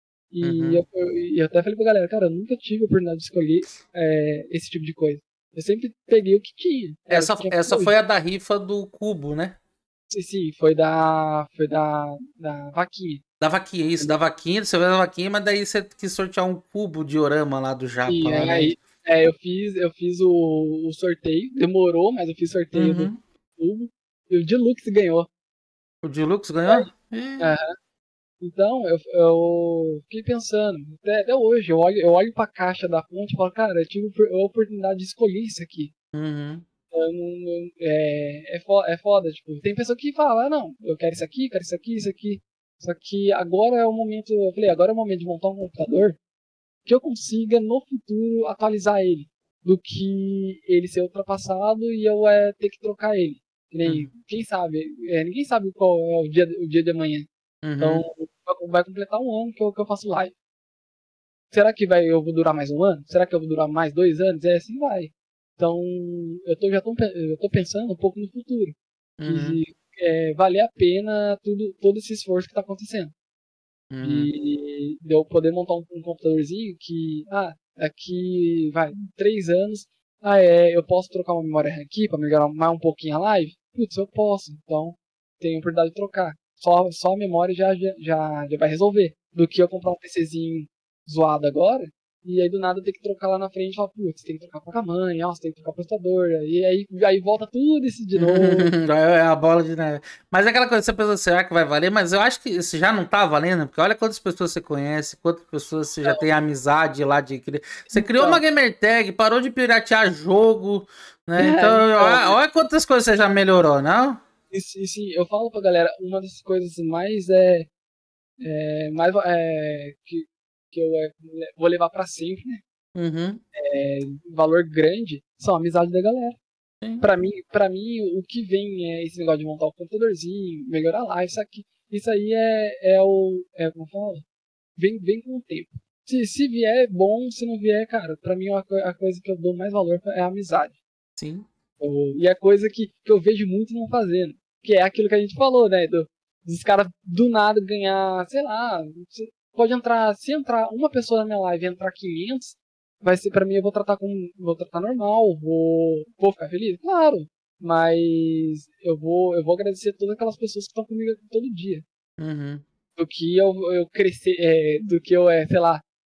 E Uhum. eu, eu, e eu até falei pra galera, cara, eu nunca tive a oportunidade de escolher é, esse tipo de coisa. Eu sempre peguei o que tinha. Era o Essa, que tinha essa hoje. foi a da rifa do cubo, né? Sim, sim, foi da. Foi da. Da vaquinha. Da vaquinha, isso, da vaquinha, você vê a vaquinha, mas daí você quis sortear um cubo de orama lá do Japa, Sim, lá, é, né? aí é, eu fiz, eu fiz o, o sorteio, demorou, mas eu fiz sorteio do Uhum. tubo. E o Deluxe ganhou. O Deluxe E aí, ganhou? Ih. aham. Então, eu, eu fiquei pensando, até, até hoje, eu olho, eu olho pra caixa da fonte e falo, cara, eu tive a oportunidade de escolher isso aqui. Uhum. Eu não- não- é, é, fo- é foda, tipo, tem pessoa que fala, ah, não, eu quero isso aqui, quero isso aqui, isso aqui. Só que agora é o momento, eu falei, agora é o momento de montar um computador que eu consiga no futuro atualizar ele, do que ele ser ultrapassado e eu é, ter que trocar ele. Que nem, Uhum. quem sabe, é, ninguém sabe qual é o dia, o dia de amanhã. Então, Uhum. vai vai completar um ano que eu, que eu faço live. Será que vai, eu vou durar mais um ano? Será que eu vou durar mais dois anos? É assim vai. Então, eu tô, já tô, eu tô pensando um pouco no futuro. Uhum. Que é, valer a pena tudo, todo esse esforço que está acontecendo. Uhum. De, de eu poder montar um, um computadorzinho que, ah, daqui, vai, três anos, ah, é, eu posso trocar uma memória RAM aqui para melhorar mais um pouquinho a live? Putz, eu posso. Então, tenho a oportunidade de trocar. Só, só a memória já, já, já, já vai resolver. Do que eu comprar um PCzinho zoado agora, e aí do nada eu ter que trocar lá na frente e falar, putz, tem que trocar a placa-mãe, ó, você tem que trocar a processador, e aí, aí volta tudo isso de novo. É a bola de neve. Mas é aquela coisa, você pensa, será que vai valer? Mas eu acho que isso já não tá valendo, porque olha quantas pessoas você conhece, quantas pessoas você já tem amizade lá de criar. Você criou uma Então, gamer tag, parou de piratear jogo, né? Então, então, olha, olha quantas coisas você já melhorou, não? e, se- e se eu falo pra galera, uma das coisas mais é, é mais é, que, que eu é, vou levar pra sempre, né? Uhum. É, valor grande, são a amizade da galera. Sim. Pra mim, para mim, o que vem é esse negócio de montar o computadorzinho, melhorar a live, isso aqui, isso aí é, é o, é, como fala? Vem, vem com o tempo. Se, se vier, é bom, se não vier, cara, pra mim a, co- a coisa que eu dou mais valor é a amizade. Sim. O- E a coisa que, que eu vejo muito não fazendo. Que é aquilo que a gente falou, né? Do, dos caras do nada ganhar, sei lá, se- pode entrar, se entrar uma pessoa na minha live e entrar quinhentos, vai ser pra mim, eu vou tratar com, vou tratar normal, vou, vou ficar feliz, claro, mas eu vou, eu vou agradecer todas aquelas pessoas que estão comigo aqui todo dia, Uhum. do que eu, eu crescer, é, do que eu, é, sei lá,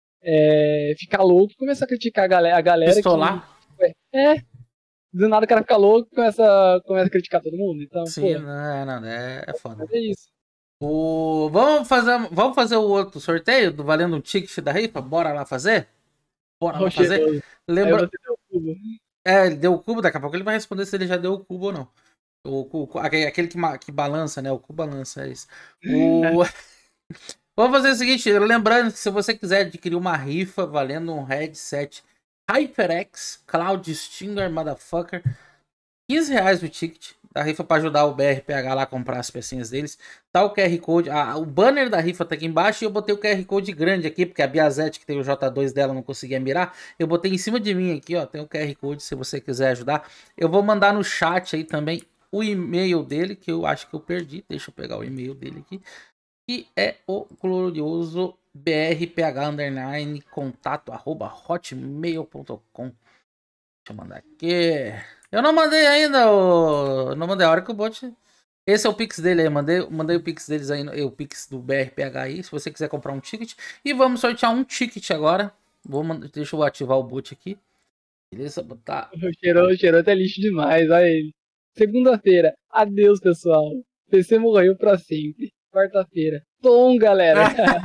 é, ficar louco e começar a criticar a galera, a galera que, Pistolar? é, é, do nada o cara fica louco e começa, começa a criticar todo mundo. Então, Sim, pô, não, não, é, é foda. mas é isso. O... Vamos fazer, vamos fazer o outro sorteio do valendo um ticket da rifa? Bora lá fazer? Bora Ó, o lá fazer? cheiroso. Aí Lembra. você deu o cubo. É, ele deu o cubo, daqui a pouco ele vai responder se ele já deu o cubo ou não. O, o- aquele aquele que, ma- que balança, né? O cubo balança, é isso. O... Vamos fazer o seguinte, lembrando que se você quiser adquirir uma rifa valendo um headset HyperX Cloud Stinger Motherfucker, quinze reais o ticket da rifa para ajudar o B R P H lá a comprar as pecinhas deles. Tá o Q R Code, a, o banner da rifa tá aqui embaixo e eu botei o Q R Code grande aqui, porque a Biazete, que tem o J dois dela, não conseguia mirar. Eu botei em cima de mim aqui, ó, tem o Q R Code se você quiser ajudar. Eu vou mandar no chat aí também o e-mail dele, que eu acho que eu perdi. Deixa eu pegar o e-mail dele aqui. Que é o glorioso brph underline contato arroba hotmail ponto com. Deixa eu mandar aqui. Eu não mandei ainda, o... não mandei a hora que o bot. Esse é o Pix dele aí, mandei, mandei o Pix deles aí, o Pix do B R P H aí, se você quiser comprar um ticket. E vamos sortear um ticket agora. Vou mandar, deixa eu ativar o bot aqui. Beleza, botar. O cheirou, o cheirou é lixo demais, olha ele. Segunda-feira, adeus pessoal. P C morreu pra sempre. Quarta-feira, tom galera.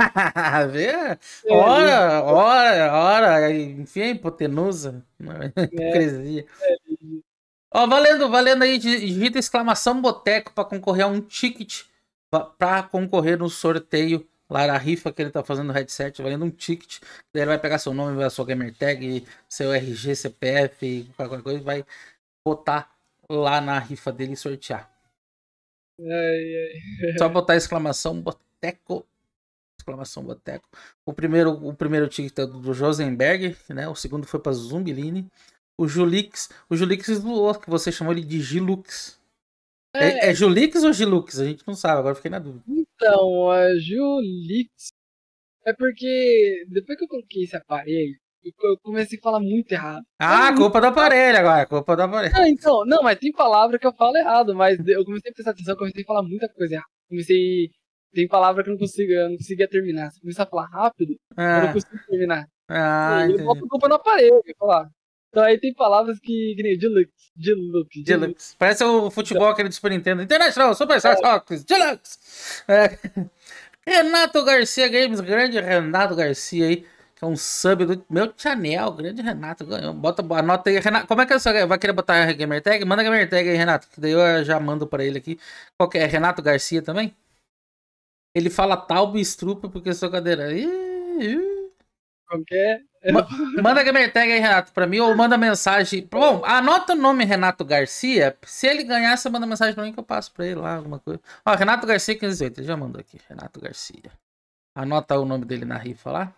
Vê? É, ele- Ora, ora, ora, enfim, hipotenusa. é, Hipocrisia. é, ele- Ó, valendo, valendo aí, digita exclamação boteco pra concorrer a um ticket pa- pra concorrer no sorteio lá da rifa que ele tá fazendo no headset, valendo um ticket. Daí ele vai pegar seu nome, a sua gamer tag, seu R G, C P F, qualquer coisa, e vai botar lá na rifa dele e sortear. ai, ai. Só botar exclamação boteco exclamação Boteco. O primeiro, o primeiro ticket é do Josenberg, né? O segundo foi para Zumbiline. O Julix, o Julix doou, que você chamou ele de Gilux. É, É, é Julix ou Gilux? A gente não sabe, agora fiquei na dúvida. então, a Julix é porque depois que eu coloquei esse aparelho, eu eu comecei a falar muito errado. Mas Ah, muito. culpa do aparelho agora, culpa do aparelho. Não, então, não, mas tem palavra que eu falo errado, mas eu comecei a prestar atenção, comecei a falar muita coisa errada. Comecei. Tem palavra que eu não consigo, eu não conseguia terminar. Se eu começar a falar rápido, eu não Ah, consigo terminar. E ah, aí eu entendi. boto a culpa no aparelho, eu falar. Então aí tem palavras que, que nem Deluxe, Deluxe, Deluxe. Deluxe. Parece o Então, futebol aquele do Super Nintendo. International Super Star Soccer Deluxe. É. Renato Garcia Games, grande Renato Garcia aí, que é um sub do meu channel, grande Renato ganhou. Bota, anota aí, Renato. Como é que você vai querer botar a gamer tag? Manda a gamer tag aí, Renato, que daí eu já mando pra ele aqui. Qual que é? Renato Garcia também? Ele fala Taubo e Strupa porque sou cadeira. Ih, ih. qualquer. Ma- Manda a gamer tag aí, Renato, pra mim, ou manda mensagem. Bom, anota o nome Renato Garcia. Se ele ganhar, você manda mensagem pra mim que eu passo pra ele lá, alguma coisa. Ó, Renato Garcia quinhentos e oito, ele já mandou aqui. Renato Garcia. Anota o nome dele na rifa lá.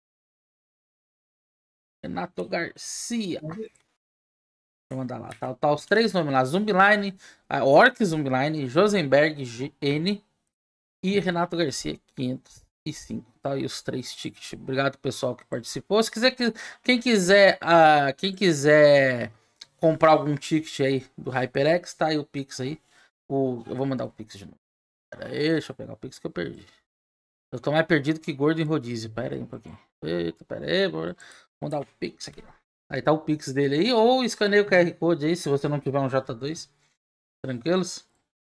Renato Garcia. Vou mandar lá. Tá, tá os três nomes lá: Zumbiline, a Orc Zumbiline, Josenberg G N e Renato Garcia quinhentos e cinco. Tá aí os três tickets. Obrigado, pessoal, que participou. Se quiser, quem quiser, uh, quem quiser comprar algum ticket aí do HyperX, tá aí o Pix aí. O, eu vou mandar o Pix de novo. Pera aí, deixa eu pegar o Pix que eu perdi. Eu tô mais perdido que gordo em rodízio. Pera aí um pouquinho. Eita, pera aí, vou mandar o Pix aqui. Aí tá o Pix dele aí. Ou escaneia o Q R Code aí, se você não tiver um J dois. Tranquilos?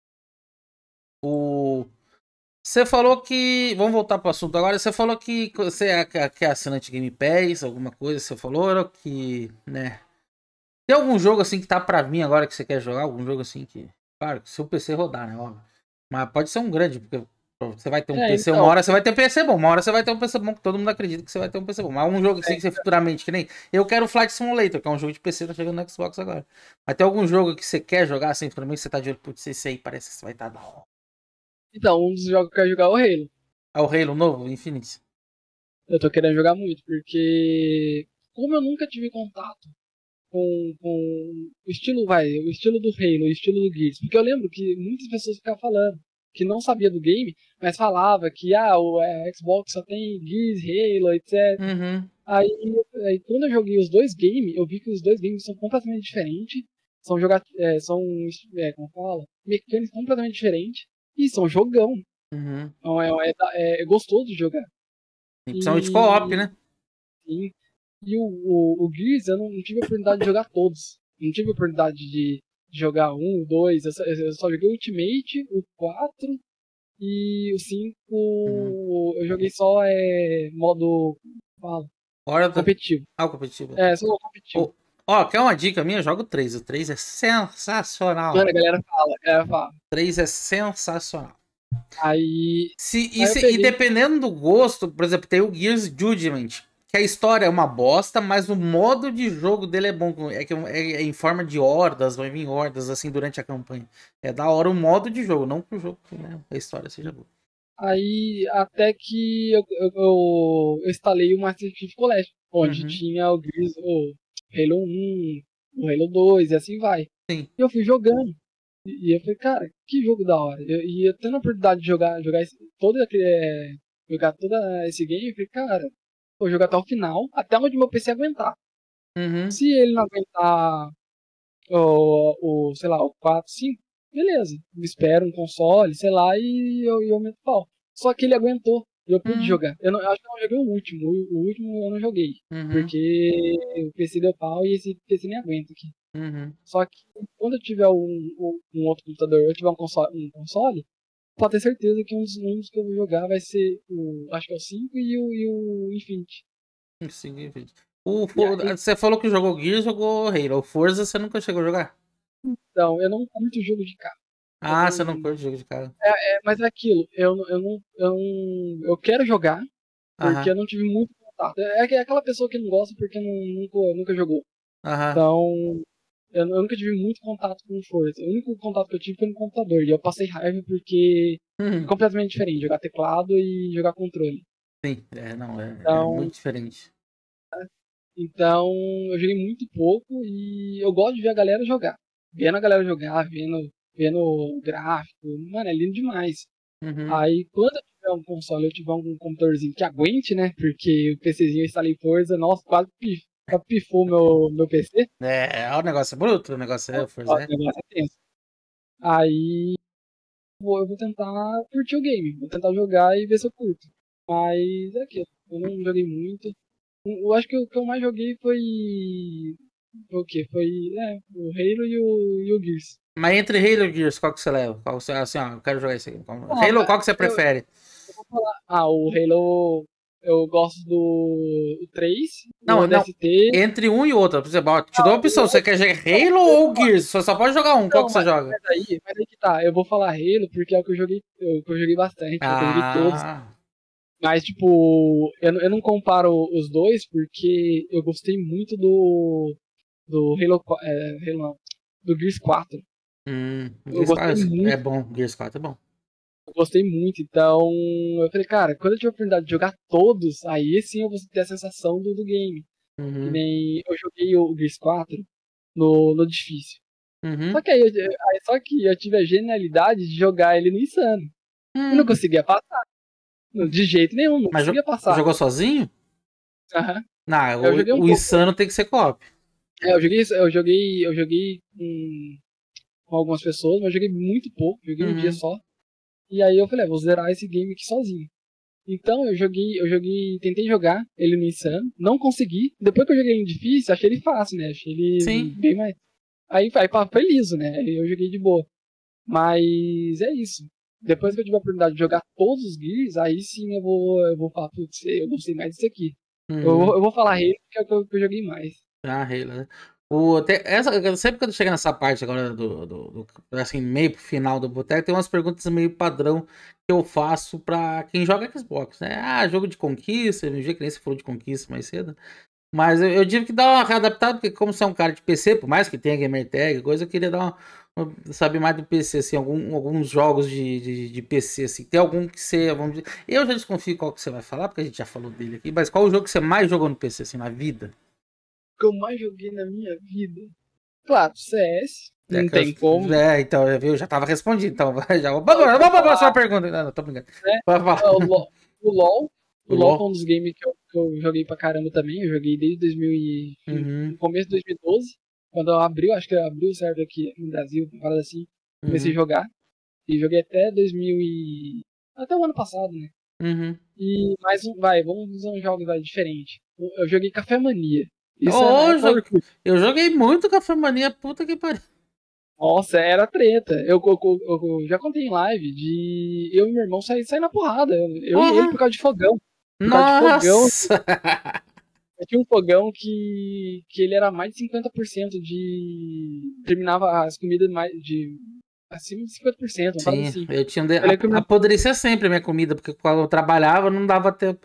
O... Você falou que... Vamos voltar pro assunto agora. Você falou que você é, que é assinante Game Pass, alguma coisa. Você falou que, né... Tem algum jogo assim que tá pra vir agora que você quer jogar? Algum jogo assim que... Claro, se o P C rodar, né? Óbvio. Mas pode ser um grande, porque você vai ter um É, P C, uma então, hora você vai ter um P C bom, uma hora você vai ter um P C bom, que todo mundo acredita que você vai ter um P C bom. Mas um jogo assim é, que você futuramente, que nem... Eu quero Flight Simulator, que é um jogo de P C, tá chegando no Xbox agora. Mas tem algum jogo que você quer jogar assim, futuramente, você tá de olho, putz, esse aí parece que você vai estar tá da hora. então, um dos jogos que eu quero jogar é o Halo. Ah, o Halo novo, Infinite. Eu tô querendo jogar muito, porque como eu nunca tive contato com, com o estilo, vai, o estilo do Halo, o estilo do Gears, porque eu lembro que muitas pessoas ficavam falando que não sabia do game, mas falava que ah, o é, Xbox só tem Gears, Halo, etcétera. Uhum. Aí, aí quando eu joguei os dois games, eu vi que os dois games são completamente diferentes, são jogar, é, são, é, como fala, mecânicas completamente diferentes e são jogão. Uhum. Então é, é, é gostoso de jogar. E principalmente co-op, E, né? e, e o, o, o Gears eu não, não tive a oportunidade de jogar todos. Não tive a oportunidade de, de jogar um, dois. Eu só, eu só joguei o Ultimate, o quatro e o Uhum. cinco. Eu joguei só é, modo. Fala, Hora do... competitivo. Ah, o competitivo. É, só o competitivo. Ó, oh, quer uma dica minha? Joga o três. O três é sensacional. Mano, a galera fala, a galera fala. O três é sensacional. Aí, Se, e, aí eu se, e peguei. dependendo do gosto, por exemplo, tem o Gears Judgment, que a história é uma bosta, mas o modo de jogo dele é bom. É, que é, é em forma de hordas, vai vir hordas assim durante a campanha. É da hora o modo de jogo, não que o jogo, né, a história seja boa. Aí até que eu, eu, eu, eu instalei o Master Chief Collection, onde Uhum. tinha o Gears, o Halo um, o Halo dois e assim vai. Sim. E eu fui jogando. E, e eu falei, cara, que jogo da hora. Eu- E eu tendo a oportunidade de jogar, jogar esse, todo aquele, é, jogar toda esse game, eu falei, cara, vou jogar até o final, até onde meu P C aguentar. Uhum. Se ele não aguentar o, o sei lá, o quatro, cinco, beleza. Eu espero um console, sei lá, e eu, e eu meto pau. Só que ele aguentou. E eu pude Uhum. jogar. Eu, não, eu acho que eu não joguei o último. O, o último eu não joguei. Uhum. Porque o P C deu pau e esse P C nem aguenta aqui. Uhum. Só que quando eu tiver um, um, um outro computador, eu tiver um console, um console, pode ter certeza que um dos, um dos que eu vou jogar vai ser o. Acho que é o cinco e o, e o Infinity. Sim, enfim. O, E For- aí, você falou que jogou Gears, jogou Halo. O Forza você nunca chegou a jogar? então, eu não curto jogo de carro. Eu Ah, você não não, curte jogo de carro. é, mas é aquilo, eu, não- eu, não, eu, não, eu quero jogar, porque Aham, eu não tive muito contato. É, é aquela pessoa que não gosta porque não, nunca, nunca jogou. aham. Então, eu, eu nunca tive muito contato com o Forza. O único contato que eu tive foi no computador. E eu passei raiva porque é Uhum. completamente diferente jogar teclado e jogar controle. Sim, é, não, é, é Então, muito diferente. então eu joguei muito pouco e eu gosto de ver a galera jogar. Vendo a galera jogar, vendo, vendo o gráfico, mano, é lindo demais. Uhum. Aí quando eu tiver um console, eu tiver um computadorzinho que aguente, né? Porque o PCzinho eu instalei Forza, nossa, quase pif- quase pifou meu, meu P C. É, é, o negócio é bruto, o negócio é Ó, o força, é. negócio é tenso. Aí vou- eu vou tentar curtir o game, vou tentar jogar e ver se eu curto. Mas é aquilo, eu não joguei muito. Eu acho que o que eu mais joguei foi. Foi o quê? Foi é, o Halo e o, e o Gears. Mas entre Halo e Gears, qual que você leva? Qual você, assim, ó, eu quero jogar isso aqui. Qual- Ó, Halo, qual que você eu, prefere? eu vou falar. Ah, o Halo eu gosto do três, o Não, não. O D S T. Entre um e outro. Por exemplo, ó, te dou Ah, a opção. o, Você quer jogar não, Halo eu vou ou falar. Gears? Você só pode jogar um. Qual Não, que você mas, joga? mas aí, mas aí que tá. Eu vou falar Halo porque é o que eu joguei, é o que eu joguei bastante, é o que eu joguei todos. Ah. Mas, tipo, eu, não- eu não comparo os dois porque eu gostei muito do, do Halo, qua- é, Halo não, do Gears quatro. Hum, Eu Gears gostei quatro é muito, bom. Gears quatro é bom. eu gostei muito. Então, eu falei, cara, quando eu tiver a oportunidade de jogar todos, aí sim eu vou ter a sensação do, do game. Que Uhum. nem eu joguei o Gears quatro no, no difícil. Só Uhum. que aí, eu, aí, só que eu tive a genialidade de jogar ele no insano. E não Hum. conseguia passar. De jeito nenhum, não Mas jo- conseguia passar. jogou sozinho? Aham. Não, Eu joguei um o, o pouco. insano tem que ser co-op. É, eu joguei, eu joguei, eu joguei com, com algumas pessoas, mas eu joguei muito pouco, joguei um dia Uhum. só. E aí eu falei, ah, vou zerar esse game aqui sozinho. Então eu joguei, eu joguei, tentei jogar ele no insano, não consegui. Depois que eu joguei ele no difícil, achei ele fácil, né? Achei ele Sim. bem mais. Aí, aí pá, foi liso, né? Aí eu joguei de boa. Mas é isso. Depois que eu tiver a oportunidade de jogar todos os Gears, aí sim eu vou, eu vou falar, putz, eu gostei mais disso aqui. Eu, vou- Uhum. eu vou falar Halo, que é o que eu, que eu joguei mais. Ah, Halo, né? O, até, essa, sempre que eu chego nessa parte agora do, do, do- assim, meio pro final do boteco, tem umas perguntas meio padrão que eu faço pra quem joga Xbox, né? Ah, jogo de conquista, no dia que nem você falou de conquista mais cedo. Mas eu, eu tive que dar uma readaptada, porque como você é um cara de P C, por mais que tenha gamer tag, coisa, eu queria dar uma, uma- saber mais do P C, assim, algum, alguns jogos de, de, de P C, assim. Tem algum que você, vamos dizer, eu já desconfio qual que você vai falar, porque a gente já falou dele aqui, mas qual o jogo que você mais jogou no P C, assim, na vida? O que eu mais joguei na minha vida. Claro, C S, É, não que eu, tem como, é, então, eu já tava respondido, então, já, vamos pode, vamos pode pra próxima falar, pergunta. Não, não, tô brincando. né? Pode falar. Ah, O LoL, o LoL, O o LoL foi um LoL. dos games que eu, que eu joguei pra caramba também. Eu joguei desde dois mil e, Uhum, no começo de dois mil e doze, quando abriu, acho que abriu o server aqui no Brasil, uma parada assim, comecei a uhum, jogar. E joguei até dois mil e... até o ano passado, né? uhum. E mais um, vai, vamos usar um jogo vai, diferente. Eu eu joguei Café Mania. Isso é na Ô, época jo- Orkut. eu joguei muito Café Mania, puta que pariu. Nossa, era treta. Eu, eu- eu- eu já contei em live de eu e meu irmão sair, sair na porrada. Eu, eu e ele por Porra, causa de fogão. Por causa de fogão. nossa. Eu tinha um fogão que, que ele era mais de cinquenta por cento de. Terminava as comidas mais de. Acima de cinquenta por cento, uma parada Sim, assim. eu tinha. um de- Eu lembro que ap- meu, Apodrecia sempre a minha comida, porque quando eu trabalhava não dava tempo.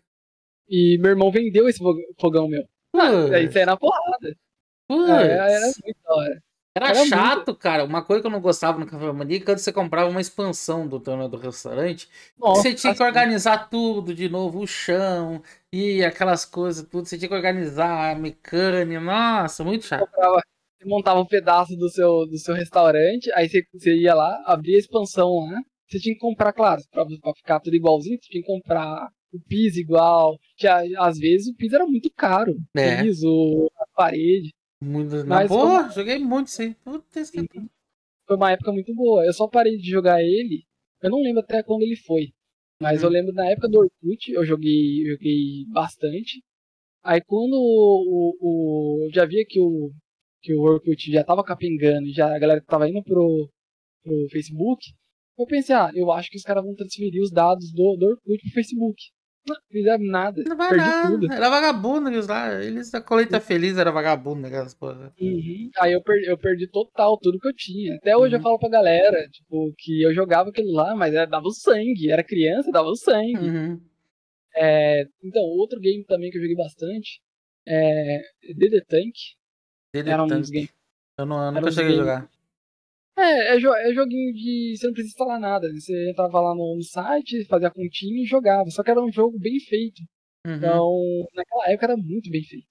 e meu irmão vendeu esse fo- fogão meu. Ah, aí saía Putz, na porrada. Ah, era era putz. muito da hora. Era Era muito. chato, cara. Uma coisa que eu não gostava no Café Mania é quando você comprava uma expansão do, do, do restaurante, e Nossa, você tinha que assim. organizar tudo de novo, o chão e aquelas coisas, tudo. Você tinha que organizar a mecânica. Nossa, muito chato. Comprava, você montava um pedaço do seu, do seu restaurante, aí você, você ia lá, abria a expansão lá. Você tinha que comprar, claro, pra, pra ficar tudo igualzinho, você tinha que comprar o piso igual. Que a- às vezes o piso era muito caro. O É, piso, a parede. muito. Na Mas foi uma, boa, joguei muito sim. Putz, que... foi uma época muito boa. Eu só parei de jogar ele. Eu não lembro até quando ele foi. Mas eu Uhum, lembro na época do Orkut, eu joguei, eu joguei bastante. Aí quando o, o, o- eu já via que o, que o Orkut já tava capengando, já a galera tava indo pro, pro Facebook, eu pensei, ah, eu acho que os caras vão transferir os dados do, do Orkut pro Facebook. Não fizeram nada, não vai perdi tudo. nada. Era vagabundo eles lá. Eles da colheita feliz era vagabundo, aquelas coisas. Uhum. Aí eu perdi, eu perdi total tudo que eu tinha. Até hoje eu Uhum, falo pra galera, tipo, que eu jogava aquilo lá, mas era, dava o sangue, era criança, dava o sangue. uhum. É, então, outro game também que eu joguei bastante é D D Tank. D D Era um dos Tank. games, Eu, não, eu era nunca um dos cheguei a games jogar. É, é, jo é joguinho de. Você não precisa instalar nada. Você entrava lá no, no site, fazia a continha e jogava. Só que era um jogo bem feito. Uhum. Então, naquela época era muito bem feito.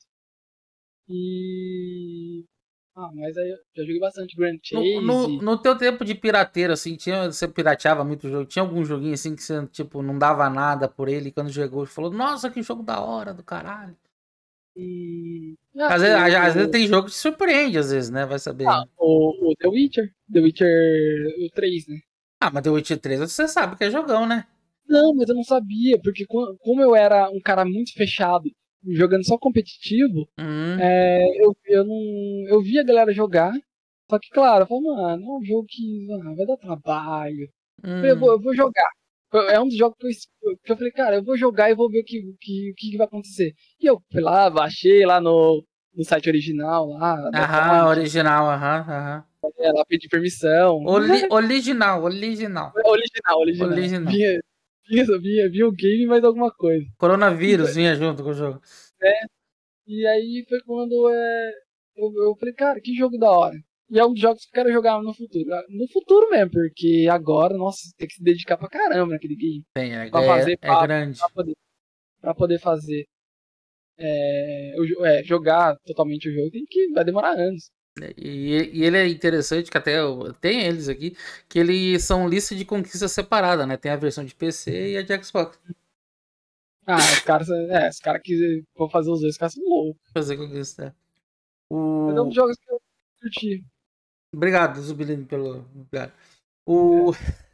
E. Ah, mas aí eu já joguei bastante Grand No, no, Chase. no teu tempo de pirateiro, assim, tinha, você pirateava muito jogo? Tinha algum joguinho assim que você, tipo, não dava nada por ele e quando jogou, falou, nossa, que jogo da hora, do caralho. E. Ah, Às vezes, às vezes o, tem jogo que te surpreende, às vezes, né? Vai ah, saber. o, o The Witcher. The Witcher o três, né? Ah, mas The Witcher três você sabe que é jogão, né? Não, mas eu não sabia, porque co- como eu era um cara muito fechado, jogando só competitivo, Hum, é, eu, eu não. Eu via a galera jogar. Só que, claro, eu falei, mano, é um jogo que ah, vai dar trabalho. Eu falei, eu vou, hum. eu vou jogar. É um dos jogos que eu, que eu falei, cara, eu vou jogar e vou ver o que, o que, o que vai acontecer. E eu fui lá, baixei lá no, no site original, lá, da Aham, Point, original, aham, aham. é, lá pedi permissão. Oli- original, original. Original, original. Original. Vinha, vinha, vinha, vinha o game e mais alguma coisa. Coronavírus vinha junto com o jogo. E aí foi quando é, eu, eu falei, cara, que jogo da hora. E é um dos jogos que eu quero jogar no futuro. No futuro mesmo, porque agora, nossa, tem que se dedicar pra caramba naquele game. Tem, é, Pra é, fazer, é pra, pra grande. poder, pra poder fazer. É, o jo- é, jogar totalmente o jogo tem que vai demorar anos. E, e ele é interessante que até eu- tem eles aqui, que eles são lista de conquista separada, né? Tem a versão de P C e a de Xbox. Ah, os caras, é, os caras que vão fazer os dois, os caras são loucos. Fazer conquista. Mas é um dos O... jogos que eu curti. Obrigado, Zubilino, pelo. Obrigado. É. O...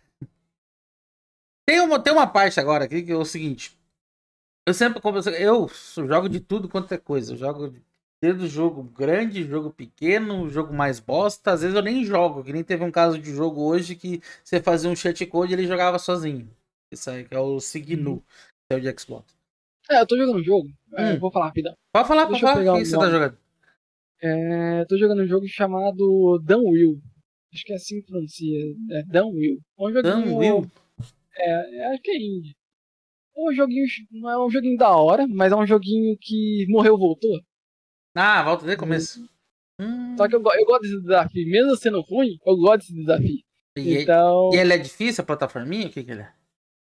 Tem uma, tem uma parte agora aqui que é o seguinte. Eu sempre converso, eu jogo de tudo quanto é coisa. Eu jogo desde o jogo grande, jogo pequeno, jogo mais bosta. Às vezes eu nem jogo, que nem teve um caso de jogo hoje que você fazia um chat code e ele jogava sozinho. Isso aí, que é o Uhum. Signu, que é o de Xbox. É, eu tô jogando um jogo. É, eu Hum, vou falar rapidão. pode falar, pode Deixa eu falar. O pegar que o você tá nome. jogando? É, tô jogando um jogo chamado Downwheel. Acho que é assim que pronuncia. É Downwheel. É um joguinho. Will? É, é, acho que é indie. É um joguinho. Não é um joguinho da hora, mas é um joguinho que morreu, voltou. Ah, volta desde o Hum, começo. Só que Hum. eu, go- eu gosto desse desafio. Mesmo sendo ruim, eu gosto desse desafio. E, e Então. ele é difícil a plataforminha? O que que ele é?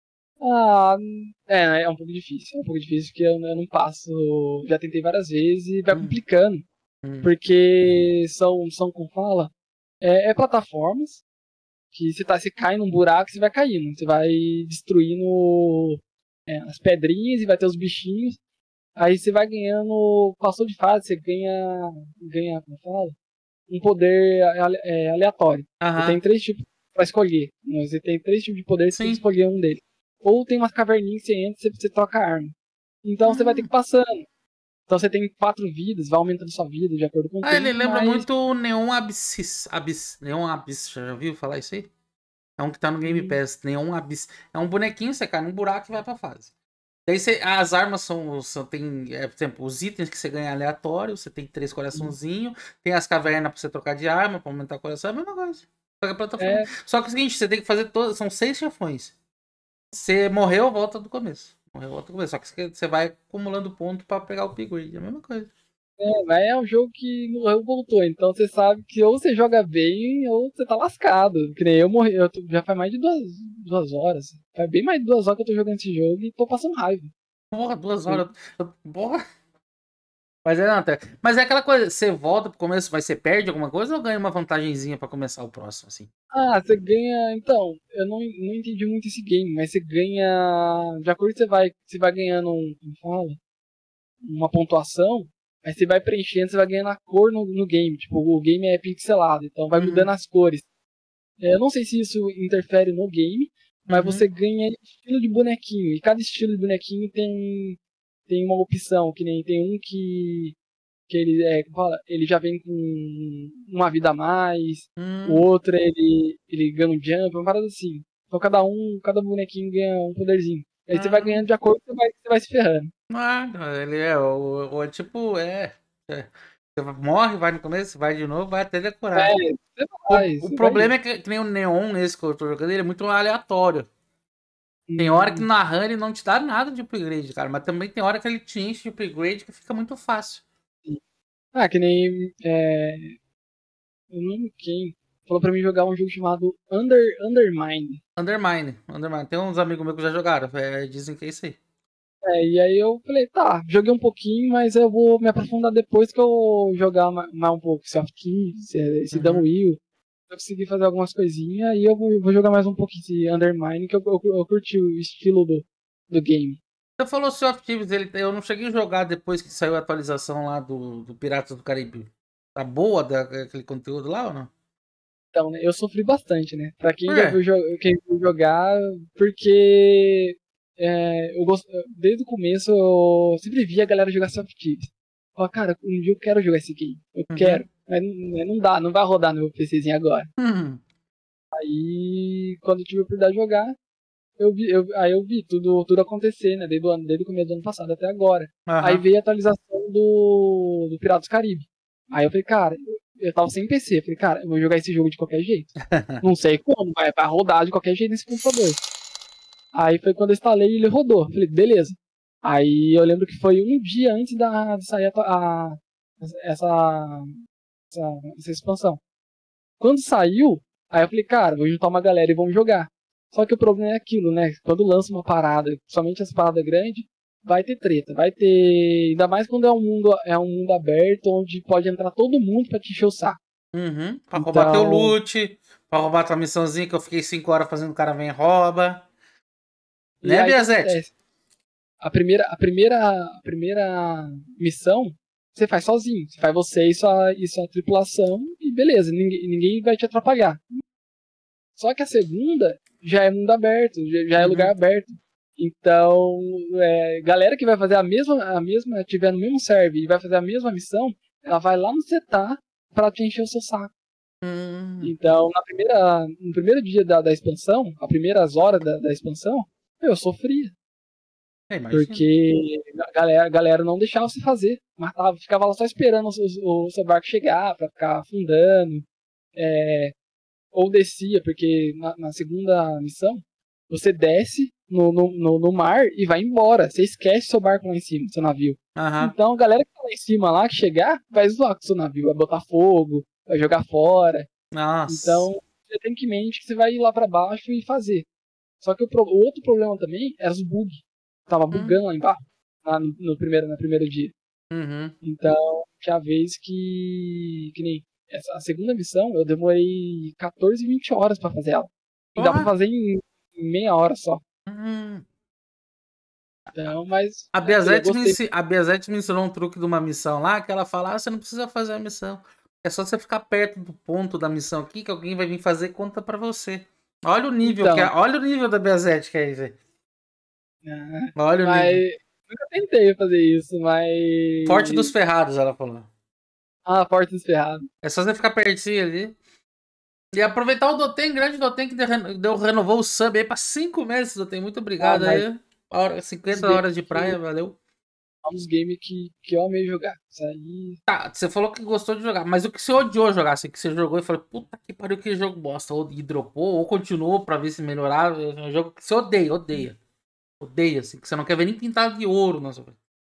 Ah, é, é um pouco difícil. É um pouco difícil porque eu, eu não passo. Já tentei várias vezes e vai Hum, complicando. hum. Porque são, são como fala, é, é plataformas que você, tá, você cai num buraco, você vai caindo. Você vai destruindo é, as pedrinhas e vai ter os bichinhos. Aí você vai ganhando. Passou de fase, você ganha. Ganha, como fala? Um poder ale- é, aleatório. Você tem Aham, três tipos para escolher. Né? Você tem três tipos de poder, você tem que sim. escolher um deles. Ou tem umas caverninhas que você entra e você, você troca a arma. Então você vai ter que Hum. ir passando. Então você tem quatro vidas, vai aumentando sua vida de acordo com o Ah, ele tempo, lembra mas. muito o Neon Abyss. Abyss. Neon Abyss, já viu falar isso aí? É um que tá no Game Hum, Pass. Neon Abyss. É um bonequinho, você cai num buraco e vai pra fase. Daí você, as armas são, são tem, é, por exemplo, os itens que você ganha aleatório, você tem três hum. coraçãozinhos, tem as cavernas pra você trocar de arma, pra aumentar o coração, é a mesma coisa. Só que a plataforma. É, Só que é o seguinte, você tem que fazer todas, são seis chefões. Você morreu, volta do começo. Morreu, volta do começo. Só que você você vai acumulando ponto pra pegar o upgrade, é a mesma coisa. é, mas é um jogo que morreu voltou. Então você sabe que ou você joga bem ou você tá lascado. Que nem eu morri. Eu tô- já faz mais de duas, duas horas. Faz bem mais de duas horas que eu tô jogando esse jogo e tô passando raiva. Porra, duas horas. eu- Porra. Mas é, não, até- mas é aquela coisa, você volta pro começo, mas você perde alguma coisa ou ganha uma vantagenzinha pra começar o próximo, assim? Ah, você ganha. Então, eu não, não entendi muito esse game, mas você ganha. De acordo que você vai, você vai ganhando um, como fala? Uma pontuação, aí você vai preenchendo, você vai ganhando a cor no, no game. Tipo, o game é pixelado, então vai mudando Uhum, as cores. É, eu não sei se isso interfere no game, mas você uhum, ganha estilo de bonequinho. E cada estilo de bonequinho tem, tem uma opção, que nem tem um que, que ele, é, como fala, ele já vem com uma vida a mais, o hum. outro ele, ele ganha um jump, uma parada assim. Então cada um, cada bonequinho ganha um poderzinho. Aí você vai Ah, ganhando de acordo com você vai, você vai se ferrando. ah, ele é, o, o- tipo, é, é. Você morre, vai no começo, vai de novo, vai até É, decorar. você vai, O, o você vai. problema é que, que nem o Neon nesse que eu tô jogando, ele é muito aleatório. Tem hora que Hum, na run ele não te dá nada de upgrade, cara, mas também tem hora que ele te enche de upgrade que fica muito fácil. sim. Ah, que nem. É, eu não lembro quem. falou pra mim jogar um jogo chamado Under, Undermine. Undermine, Undermine. Tem uns amigos meus que já jogaram, é, dizem que é isso aí. É, e aí eu falei, tá, joguei um pouquinho, mas eu vou me aprofundar depois que eu jogar ma- mais um pouco esse Off-Key, esse, esse Uhum. Will. Eu consegui fazer algumas coisinhas e eu vou, vou jogar mais um pouquinho esse Undermine, que eu, eu, eu curti o estilo do, do game. Você falou Sea of Thieves, ele, eu não cheguei a jogar depois que saiu a atualização lá do, do Piratas do Caribe. Tá boa da, aquele conteúdo lá ou não? Então, né, eu sofri bastante, né? Pra quem Por já quê? viu, jo- quem viu jogar, porque é, eu gosto, desde o começo eu sempre via a galera jogar Sea of Thieves. Falei, cara, um dia eu quero jogar esse game. Eu Uhum. quero. Mas não, não dá, não vai rodar no meu PCzinho agora. Uhum. Aí, quando eu tive a oportunidade de jogar, eu vi, eu, aí eu vi tudo, tudo acontecer, né? Desde o, ano, desde o começo do ano passado até agora. Aí Aham. veio a atualização do, do Piratas do Caribe. Aí eu falei, cara, eu tava sem P C. Eu falei, cara, eu vou jogar esse jogo de qualquer jeito. Não sei como, vai, vai rodar de qualquer jeito nesse computador. Aí foi quando eu instalei e ele rodou. Eu falei, beleza. Aí eu lembro que foi um dia antes da, de sair a, a- essa, essa, essa expansão. Quando saiu, aí eu falei, cara, vou juntar uma galera e vamos jogar. Só que o problema é aquilo, né? Quando lança uma parada, somente as paradas grandes, vai ter treta, vai ter. Ainda mais quando é um mundo, é um mundo aberto, onde pode entrar todo mundo pra te encher o saco. Uhum. Pra roubar teu Então. loot, pra roubar tua missãozinha que eu fiquei cinco horas fazendo, o cara vem e rouba. E Né, aí o que Biazete? acontece? A primeira, a primeira, a primeira missão você faz sozinho. Você faz você e sua, e sua tripulação e beleza, ninguém, ninguém vai te atrapalhar. Só que a segunda já é mundo aberto, já, já é lugar Uhum. aberto. Então, é, galera que vai fazer a mesma, a mesma, tiver no mesmo server e vai fazer a mesma missão, ela vai lá no setar para te encher o seu saco. Hum. Então, na primeira, no primeiro dia da, da expansão, as primeiras horas da, da expansão, eu sofria. É, imagina. Porque a galera, a galera não deixava você fazer. Matava, ficava lá só esperando o, o seu barco chegar para ficar afundando. É, ou descia, porque na, na segunda missão você desce no, no, no, no mar e vai embora. Você esquece seu barco lá em cima, seu navio. Aham. Então a galera que tá lá em cima lá, que chegar, vai zoar com o seu navio, vai botar fogo, vai jogar fora. Nossa. Então você tem que mente que você vai ir lá para baixo e fazer. Só que o, pro, o outro problema também era os bugs. Tava Hum. bugando lá embaixo, lá no, no primeiro, no primeiro dia. Uhum. Então, tinha vez que. Que nem. Essa, a segunda missão eu demorei quatorze, vinte horas pra fazer ela. E dá pra Porra. fazer em, em meia hora só. Hum. Então, mas A é aquilo, eu Biazete me, gostei. ensi- a Biazete me ensinou um truque de uma missão lá, que ela fala, ah, você não precisa fazer a missão. É só você ficar perto do ponto da missão aqui, que alguém vai vir fazer conta pra você. Olha o nível que é, Então, olha o nível da Biazete que é isso aí. ah, Olha o mas nível. nunca tentei fazer isso, mas. Forte dos ferrados, ela falou. Ah, portas ferradas. É só você ficar pertinho ali. E aproveitar o Dotem, grande Dotem, que deu, deu- renovou o sub aí pra cinco meses, Dotem. Muito Ah, obrigado mas aí. Hora, é um dos cinquenta games horas de que, praia, valeu. é um dos games que, que eu amei jogar. Isso aí. Tá, você falou que gostou de jogar, mas o que você odiou jogar? Assim, que você jogou e falou, puta que pariu, que jogo bosta. Ou e dropou, ou continuou pra ver se melhorava. É um jogo que você odeia, odeia. Odeia, assim, que você não quer ver nem pintado de ouro. Nossa.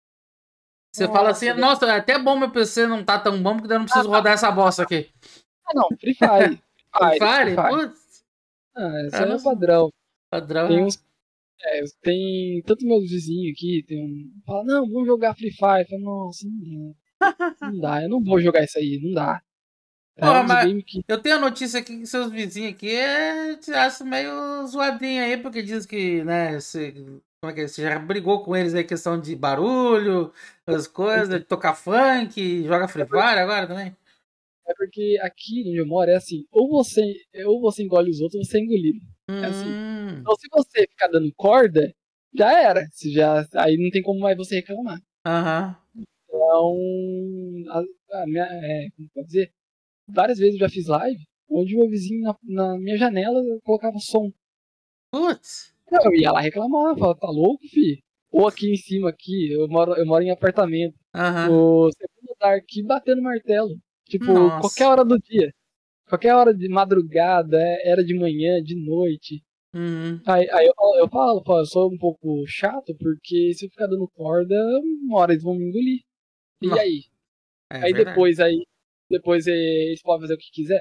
Você fala assim, Nossa, velho. nossa, é até bom meu P C não tá tão bom, porque daí eu não Ah, preciso tá. rodar essa bosta aqui. Ah, não. Free Fire. Free Free Fire, Free Fire? Fire. Putz, Ah, isso é, aí é o nossa, padrão. Tem padrão. uns. É, tem tanto meus vizinhos aqui, tem um. Fala, não, vamos jogar Free Fire. Fala, nossa, não, não dá, eu não vou jogar isso aí, não dá. É Porra, um dos mas games que. eu tenho a notícia aqui que seus vizinhos aqui é, te acho meio zoadinho aí, porque diz que, né, você, como é que é? Você já brigou com eles aí, questão de barulho, as coisas, de tocar funk, joga Free É porque, Fire agora também? é porque aqui onde eu moro é assim, ou você, ou você engole os outros, ou você é engolido. É assim. Hum, Então se você ficar dando corda, já era. Você já, aí não tem como mais você reclamar. aham. Então, a, a minha, é, como pode dizer? Várias vezes eu já fiz live onde o meu vizinho na, na minha janela colocava som. Putz. Eu ia lá reclamar, falava, tá louco, fi? Ou aqui em cima, aqui, eu moro, eu moro em apartamento. Aham. O segundo andar aqui batendo martelo. Tipo, qualquer Nossa. hora do dia. Qualquer hora de madrugada, é- era de manhã, de noite. Uhum. Aí, aí eu, falo- eu falo, pô, eu sou um pouco chato, porque se eu ficar dando corda, uma hora eles vão me engolir. E Não, aí? é Aí verdade. depois, aí, depois eh, eles podem fazer o que quiser.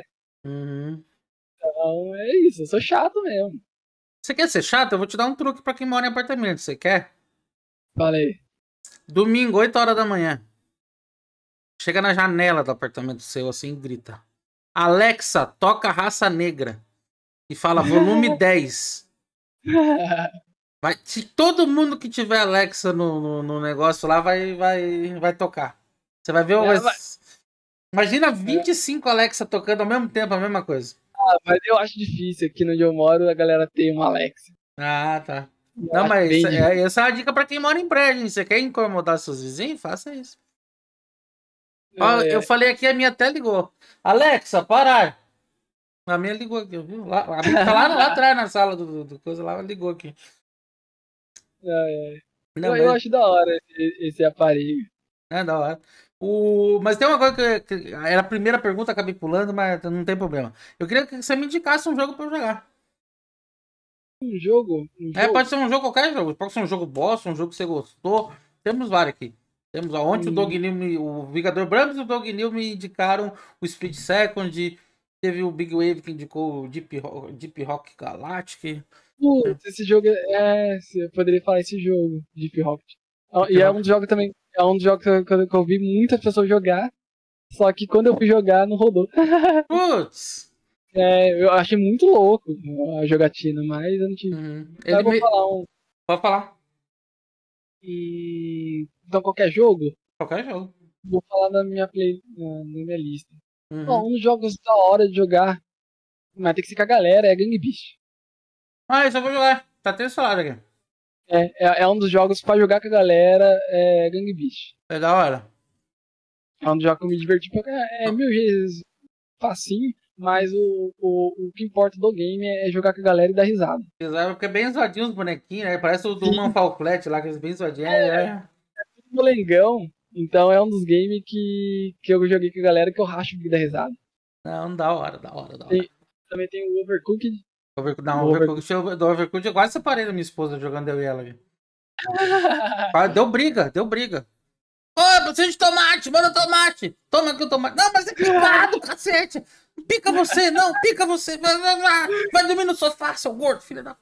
Uhum. Então é isso, eu sou chato mesmo. Você quer ser chato? Eu vou te dar um truque pra quem mora em apartamento. Você quer? Falei. Domingo, oito horas da manhã. Chega na janela do apartamento seu assim e grita: Alexa, toca Raça Negra. E fala volume dez. Vai, se todo mundo que tiver Alexa no, no, no negócio lá vai, vai, vai tocar. Você vai ver. Vai... É, mas, Imagina é, vinte e cinco Alexa tocando ao mesmo tempo a mesma coisa. ah, mas eu acho difícil aqui onde eu moro a galera tem uma Alexa. Ah, tá. Eu Não, acho mas bem isso é, difícil. essa é uma dica pra quem mora em prédio, hein? Você quer incomodar seus vizinhos? Faça isso. Ó, É, eu é, falei aqui, a minha até ligou. Alexa, parar. A minha ligou aqui, viu? Lá, a minha tá lá, lá atrás na sala do, do, do coisa lá, ela ligou aqui. é, é. Não, Eu, eu mas acho da hora esse, esse aparelho. é da hora. O, mas tem uma coisa que, que era a primeira pergunta, acabei pulando, mas não tem problema. Eu queria que você me indicasse um jogo pra eu jogar. Um jogo, um É, pode jogo. ser um jogo, qualquer jogo. Pode ser um jogo boss, um jogo que você gostou. Temos vários aqui. Temos ontem o Dog Hum, New, me- o Vingador Brams e o Dog New me indicaram o Split Second. Teve o Big Wave que indicou o Deep, Ro- Deep Rock Galactic. putz, esse jogo é. é, Eu poderia falar esse jogo, Deep Rocket. Ah, Deep e é um Rock. dos jogos também. É um dos jogos que eu, que eu que eu vi muitas pessoas jogar. Só que quando eu fui jogar, não rodou. Putz! É, eu achei muito louco a jogatina, mas eu não tive. Uhum. Mas Ele eu vou me. falar um. Pode falar. E. Então, qualquer jogo, Qualquer jogo. vou falar na minha play, na, na minha lista. Ó, Uhum. um dos jogos da hora de jogar, mas tem que ser com a galera, é Gang Beast. Ah, isso eu vou jogar. Tá até instalado aqui. É, é, é um dos jogos pra jogar com a galera, é Gang Beast. É da hora. É um dos jogos que eu me diverti pra caralho. É mil vezes facinho, mas o, o, o que importa do game é jogar com a galera e dar risada. Exato, porque é bem zoadinho os bonequinhos, né? Parece o do Human Sim, Falclet lá, que é bem zoadinho. É, é. molengão. Então é um dos games que, que eu joguei com a galera que eu racho de dar risada. Não, da hora, da hora, da hora. Tem, também tem o Overcooked. Over... Não, O Overcooked. Overcooked, eu- do Overcooked eu quase separei da minha esposa jogando eu e ela. aqui. Quase- Deu briga, deu briga. Ô, precisa de tomate, manda tomate. Toma aqui o tomate. Não, mas é picado, cacete. Pica você, não, pica você. Vai, vai, vai, vai dormir no sofá, seu gordo, filho da.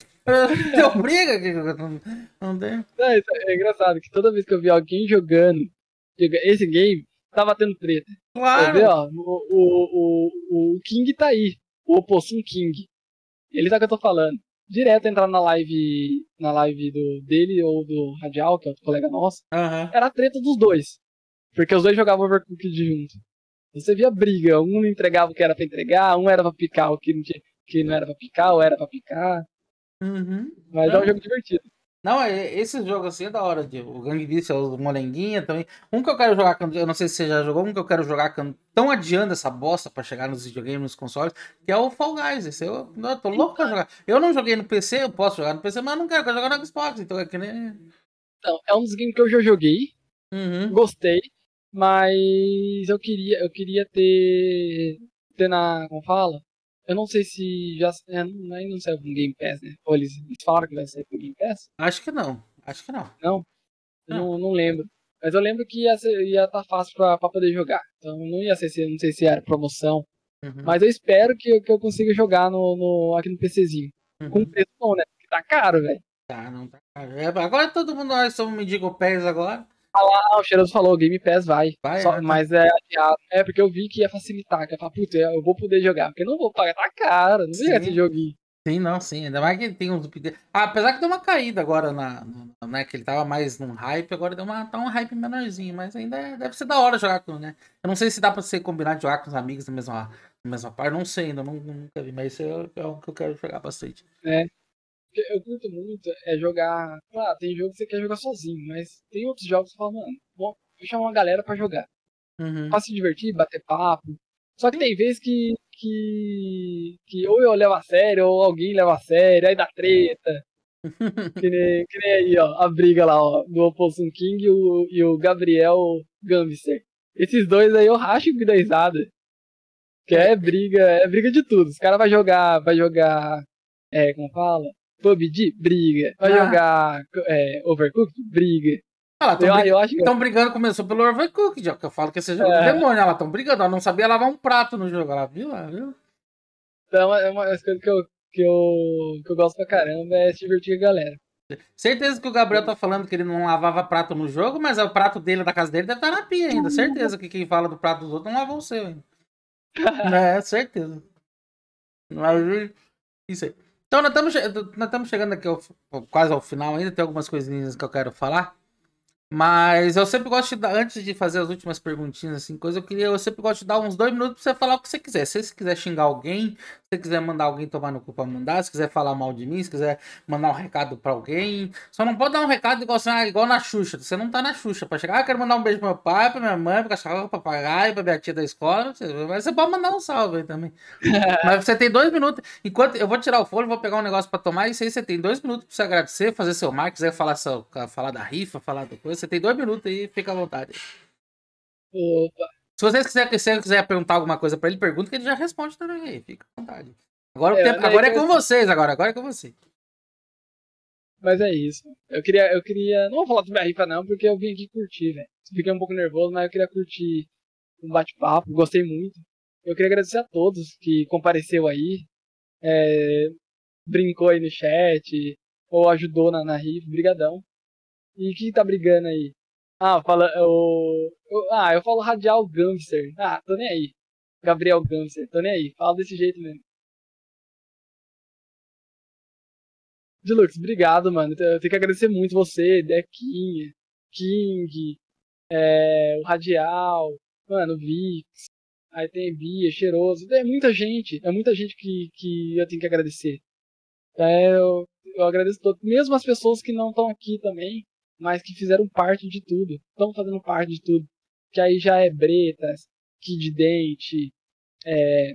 Deu briga? que- Não, não tem. É, isso é engraçado que toda vez que eu vi alguém jogando esse game, tava tendo treta. Quer ver, Claro. ó? O, o, o, o King tá aí. O Opossum King. Ele sabe o que eu tô falando. Direto entrar na live. Na live do, dele ou do Radial, que é outro colega nosso. Aham. Era a treta dos dois. Porque os dois jogavam Overcooked junto. Você via briga. Um não entregava o que era pra entregar, um era pra picar o que não, tinha, que não era pra picar, ou era pra picar. Uhum. Mas é um Não, jogo divertido. não, é- esse jogo assim é da hora. De, o Gang Beasts é o Molenguinha também. Um que eu quero jogar, que eu eu não sei se você já jogou, um que eu quero jogar que eu tão adiando essa bosta pra chegar nos videogames, nos consoles, que é o Fall Guys. Esse eu, eu tô louco pra jogar. Eu não joguei no P C, eu posso jogar no P C, mas eu não quero, eu quero jogar no Xbox. Então é que nem. Então, é um dos games que eu já joguei. Uhum. Gostei. Mas eu queria, eu queria ter. Ter na. Como fala? Eu não sei se já. É, não, ainda não saiu com Game Pass, né? Ou eles, eles falaram que vai sair com Game Pass? Acho que não. Acho que não. Não, eu Não. não, não lembro. Mas eu lembro que ia estar ia tá fácil pra, pra poder jogar. Então não ia ser, se- não sei se era promoção. Uhum. Mas eu espero que, eu- que eu consiga jogar no, no, aqui no PCzinho. Com Uhum. preço bom, né? Porque tá caro, velho. Tá, não tá. É, agora todo mundo, nós somos mendigo pés agora. Ah, o Cheiroso falou, Game Pass vai. Vai, Só, é, tá. mas é adiado. É porque eu vi que ia facilitar. Que eu falei, putz, eu vou poder jogar. Porque eu não vou pagar, tá caro. Não vou jogar esse Sim. joguinho. Sim, não, sim. Ainda mais que tem uns updates. Ah, apesar que deu uma caída agora na, na- né? Que ele tava mais num hype, agora deu uma, tá um hype menorzinho, mas ainda é- deve ser da hora jogar com, né? Eu não sei se dá pra você combinar de jogar com os amigos na mesma, na mesma parte, não sei, ainda não, nunca vi, mas isso é, é algo que eu quero jogar bastante. Né? Porque eu curto muito é jogar. Claro, tem jogo que você quer jogar sozinho. Mas tem outros jogos que você fala, mano, vou vou chamar uma galera pra jogar. Uhum. Pra se divertir, bater papo. Só que Sim. tem vezes que, que, que ou eu levo a sério, ou alguém leva a sério, aí dá treta. Que nem, que nem aí, ó, a briga lá, ó, do Opossum King e o, e o Gabriel Gambster. Esses dois aí eu racho que dá risada. Que É, é briga, é briga de tudo. Os caras vai jogar, vai jogar, é, como fala? P U B G, briga. Vai ah, jogar é, Overcooked, briga. Ah, Eu, eu acho que. estão brigando, começou pelo Overcooked, ó, que eu falo que esse jogo É. do demônio. Ela estão brigando, ela não sabia lavar um prato no jogo. Ela viu, ela viu? Então, é uma das coisas que eu, que, eu, que eu gosto pra caramba é se divertir com a galera. Certeza que o Gabriel tá falando que ele não lavava prato no jogo, mas o prato dele, da casa dele, deve estar na pia ainda. Certeza que quem fala do prato dos outros não lavou o seu ainda. É, certeza. Mas, isso aí. Então, nós estamos, nós estamos chegando aqui ao, quase ao final ainda. Tem algumas coisinhas que eu quero falar. Mas eu sempre gosto de dar, antes de fazer as últimas perguntinhas, assim, coisa, eu queria, eu sempre gosto de dar uns dois minutos pra você falar o que você quiser. Se você quiser xingar alguém, se você quiser mandar alguém tomar no cu pra mandar, se quiser falar mal de mim, se quiser mandar um recado pra alguém. Só não pode dar um recado igual, assim, ah, igual na Xuxa. Você não tá na Xuxa. Pra chegar, ah, eu quero mandar um beijo pro meu pai, pra minha mãe, pro cachorro, pro papagaio, pra minha tia da escola. Mas você pode mandar um salve aí também. Mas você tem dois minutos. Enquanto eu vou tirar o fone, vou pegar um negócio pra tomar. E isso aí você tem dois minutos pra você agradecer, fazer seu marketing, quiser falar, seu, falar da rifa, falar da coisa. Você tem dois minutos aí, fica à vontade. Opa. Se vocês quiserem, se você quiser perguntar alguma coisa pra ele, pergunta que ele já responde também. Aí, fica à vontade. Agora, É, o tempo, daí agora é que com eu- vocês, agora. Agora é com você. Mas é isso. Eu queria, eu queria. Não vou falar sobre a rifa, não, porque eu vim aqui curtir, velho. Fiquei um pouco nervoso, mas eu queria curtir um bate-papo. Gostei muito. Eu queria agradecer a todos que compareceu aí, é, brincou aí no chat, ou ajudou na, na rifa. Brigadão. E quem tá brigando aí? Ah, fala. Eu, eu- ah, eu falo Radial Gangster. Ah, tô nem aí. Gabriel Gangster, tô nem aí. Fala desse jeito mesmo. Dilux, obrigado, mano. Eu tenho que agradecer muito você, Dequinha, King, é, o Radial, mano, o Vix, aí tem Bia, Cheiroso. É muita gente, é muita gente que, que eu tenho que agradecer. É, eu, eu agradeço todos, mesmo as pessoas que não estão aqui também, mas que fizeram parte de tudo, estão fazendo parte de tudo. Que aí já é Bretas, Kid Dente, é,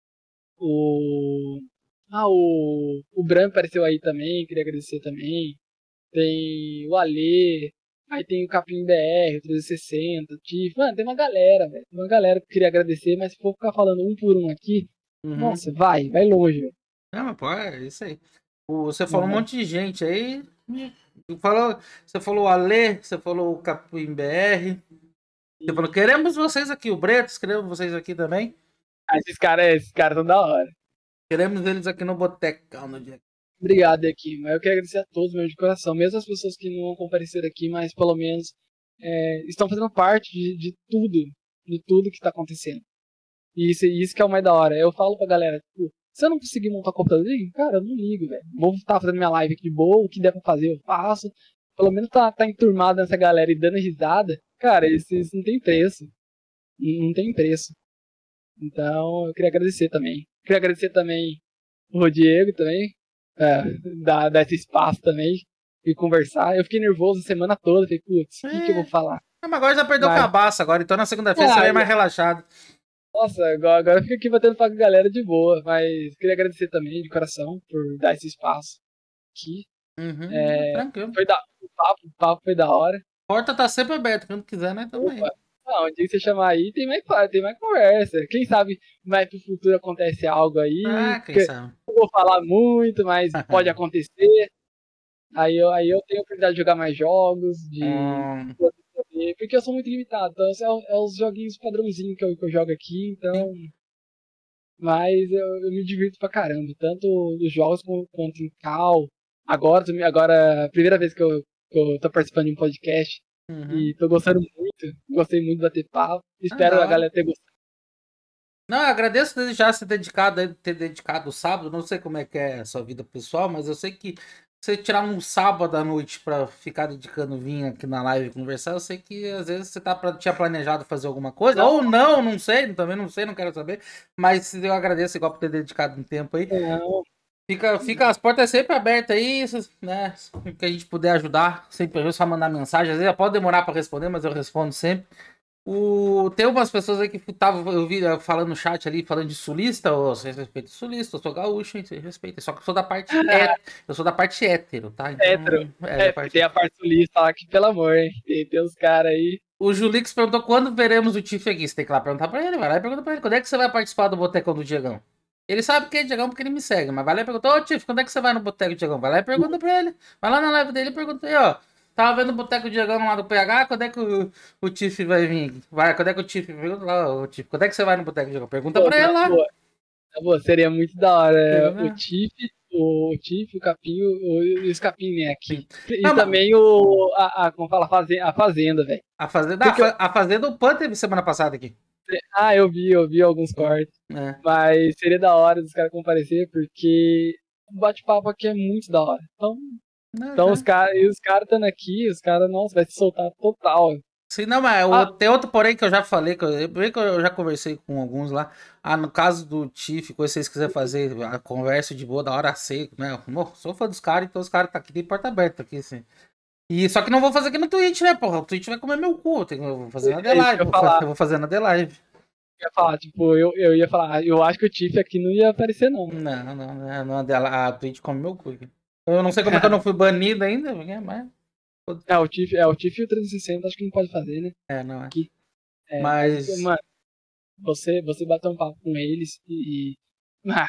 o. Ah, o, o Bran apareceu aí também, queria agradecer também. Tem o Alê, aí tem o Capim B R, o trezentos e sessenta, o Tiff. Mano, tem uma galera, velho. Tem uma galera que eu queria agradecer, mas se for ficar falando um por um aqui, Uhum. nossa, vai, vai longe, velho. Não, mas pô, é isso aí. O- Você falou um Uhum. monte de gente aí. Falou, você falou o Alê, você falou o Capim B R. Você falou, queremos vocês aqui, o Bretos, queremos vocês aqui também. Ah, esses caras esses cara são da hora. Queremos eles aqui no Botecão no dia. Obrigado aqui, mas eu quero agradecer a todos, meu, de coração. Mesmo as pessoas que não vão comparecer aqui, mas pelo menos é, estão fazendo parte de, de tudo, de tudo que tá acontecendo. E isso, isso que é o mais da hora. Eu falo pra galera, tipo, se eu não conseguir montar o computador, cara, eu não ligo, velho. Vou estar fazendo minha live aqui de boa, o que der pra fazer eu faço. Pelo menos tá, tá enturmado nessa galera e dando risada. Cara, isso, isso não tem preço. Não, não tem preço. Então, eu queria agradecer também. Queria agradecer também o Diego também, é, dar, dar esse espaço também e conversar. Eu fiquei nervoso a semana toda, falei, putz, o que, que eu vou falar? Ah, mas agora já perdeu o Mas, cabaço agora, então na segunda-feira você ah, vai mais relaxado. nossa, agora, agora eu fico aqui batendo papo com a galera de boa, mas queria agradecer também de coração por dar esse espaço aqui. Uhum, É, tranquilo. foi da, o, papo, o papo foi da hora. A porta tá sempre aberta, quando quiser, né? Tamo aí. Opa, ah, um dia que você chamar aí, tem mais, tem mais conversa. Quem sabe mais pro futuro acontece algo aí. Ah, quem que sabe. Não vou falar muito, mas pode acontecer. Aí eu, aí eu tenho a oportunidade de jogar mais jogos, de. Hum, Porque eu sou muito limitado. Então, é, é os joguinhos padrãozinhos que eu, que eu jogo aqui, então. Mas eu, eu me divirto pra caramba. Tanto nos jogos quanto em Cal. Agora, agora, a primeira vez que eu, que eu tô participando de um podcast. uhum. E tô gostando muito. Gostei muito de bater papo. Espero Ah, a galera ter gostado. Não, eu agradeço desde já ser dedicado, ter dedicado o sábado. Não sei como é que é a sua vida pessoal, mas eu sei que você tirar um sábado à noite pra ficar dedicando vinho aqui na live e conversar, eu sei que às vezes você tá pra, tinha planejado fazer alguma coisa, Não. ou não, não sei, também não sei, não quero saber. Mas eu agradeço igual por ter dedicado um tempo aí. Não. Fica, fica as portas sempre abertas aí, né? O que a gente puder ajudar, sempre é só mandar mensagem. Às vezes pode demorar para responder, mas eu respondo sempre. O... Tem umas pessoas aí que estavam, eu vi falando no chat ali, falando de sulista, ô, você respeita o sulista, eu sou gaúcho, hein? Você respeita. Só que eu sou da parte hétero, eu sou da parte hétero, tá? Então, Hétero. é, É, da parte... tem a parte sulista lá que, pelo amor, hein? Tem, tem uns caras aí. O Julix perguntou quando veremos o Tiff aqui. Você tem que ir lá perguntar pra ele, vai lá e pergunta pra ele. Quando é que você vai participar do Botecão do Diegão? Ele sabe que é Diegão porque ele me segue, mas vai lá e pergunta, ô Tiff, quando é que você vai no Boteco do Diegão? Vai lá e pergunta pra ele. Vai lá na live dele e pergunta aí, ó. Tava vendo o Boteco Diegão lá do P H, quando é que o, o Tiff vai vir? Vai, quando é que o Tiff... Pergunta lá, o Tiff, quando é que você vai no Boteco Diegão? Pergunta Pô, pra ele na lá. boa, na boa, seria muito da hora. é, O Pergunta. Tiff, o Tiff, o Capinho o- e os Capim, né, aqui. Sim. E Não, mas também o. A, a- como fala? A Fazenda, a fazenda velho. a Fazenda, a, Porque eu- fa- a Fazenda o Pan teve semana passada aqui. ah, eu vi, eu vi alguns cortes. É. Mas seria da hora dos caras comparecer, porque o bate-papo aqui é muito da hora. Então, Não, então os já. caras os cara estando aqui, os caras, nossa, vai se soltar total. Sim, não, mas o- Ah, tem outro porém que eu já falei, que eu, eu que eu já conversei com alguns lá. Ah, no caso do Tiff, se vocês quiserem fazer a conversa de boa, da hora seca, né? Bom, sou fã dos caras, então os caras tá aqui de porta aberta aqui, assim. E só que não vou fazer aqui no Twitch, né, porra? O Twitch vai comer meu cu. Eu, tenho- eu vou fazer na é isso que D-Live. eu Vou, ia fa- falar. eu vou fazer na D-Live. Eu ia falar, tipo, eu, eu ia falar, eu acho que o Tiff aqui não ia aparecer, não. Não, não, não, não, a a Twitch come meu cu aqui. Eu não sei como é que eu não fui banido ainda, mas. É, o Tiff, é, o Tiff e o trezentos e sessenta acho que não pode fazer, né? É, não é. Aqui. É, mas, Mas. mano, você, você bater um papo com eles e. Ah,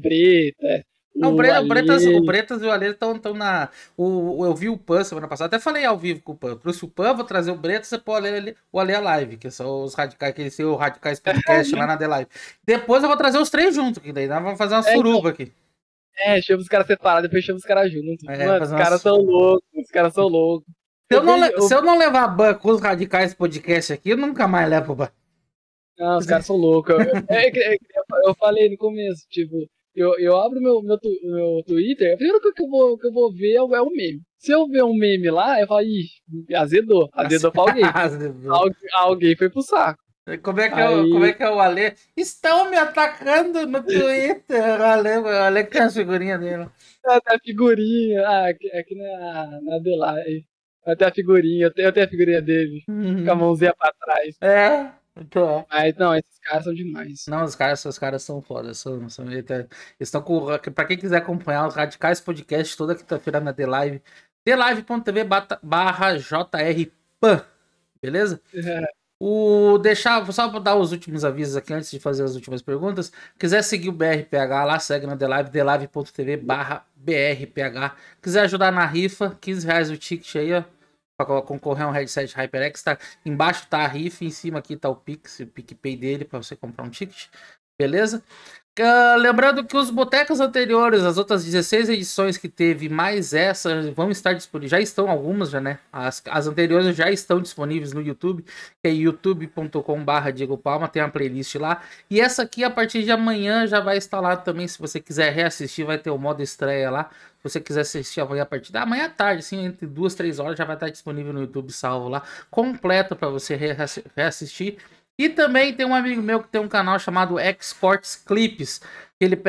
Breta, Não, o, o Bre- o Bretas, o Ale. Bretas e o Ale estão tão na. O, o- eu vi o Pan semana passada, até falei ao vivo com o Pan. Eu trouxe o Pan, vou trazer o Bretas e pôr o Ale, o Ale a live, que são os radicais, que eles têm o Radicais Podcast lá na The Live. Depois eu vou trazer os três juntos, que daí nós vamos fazer uma É, então, suruba aqui. é, chama os caras separados, depois chama os caras juntos. É, Mano, os fazer caras umas- são loucos, os caras são loucos. Se eu, Eu não, vejo, le- eu, se eu não levar ban com os Radicais Podcast aqui, eu nunca mais levo ban. não, os caras são loucos. Eu, é, que- é que eu, eu falei no começo, tipo, eu, eu abro meu, meu, tu- meu Twitter, a primeira coisa que eu vou, que eu vou ver é o, é o meme. Se eu ver um meme lá, eu falo, ih, azedou, azedou pra alguém. Algu- alguém foi pro saco. Como é, que é, o- Aí- como é que é o Ale? Estão me atacando no Twitter. O Ale, o Ale que tem as figurinhas dele. Até a figurinha, ah, aqui, aqui na, na Adelaide. Até a figurinha, eu tenho, eu tenho a figurinha dele, com a mãozinha pra trás. É, então. Mas não, esses caras são demais. Não, os caras, os caras são foda. São, são, eles estão com. Pra quem quiser acompanhar os Radicais Podcast toda quinta-feira na The Live, thelive.tv barra jrpan, beleza? É, O deixar, só para dar os últimos avisos aqui antes de fazer as últimas perguntas. Quiser seguir o B R P H lá, segue na The Live, thelive.tv barra brph. Quiser ajudar na rifa, quinze reais o ticket aí, ó. Pra concorrer a um headset HyperX. Tá, embaixo tá a rifa, em cima aqui tá o Pix, o PicPay dele para você comprar um ticket. Beleza? Uh, lembrando que os botecos anteriores, as outras dezesseis edições que teve, mais essa, vão estar disponíveis. Já estão algumas, já, né? As, as anteriores já estão disponíveis no YouTube, que é youtube ponto com barra Diego Palma, tem uma playlist lá. E essa aqui, a partir de amanhã, já vai estar lá também. Se você quiser reassistir, vai ter o modo estreia lá. Se você quiser assistir amanhã, a partir da manhã à tarde, assim, entre duas, três horas, já vai estar disponível no YouTube salvo lá, completo para você reassistir. E também tem um amigo meu que tem um canal chamado X-Cortes Clips, que ele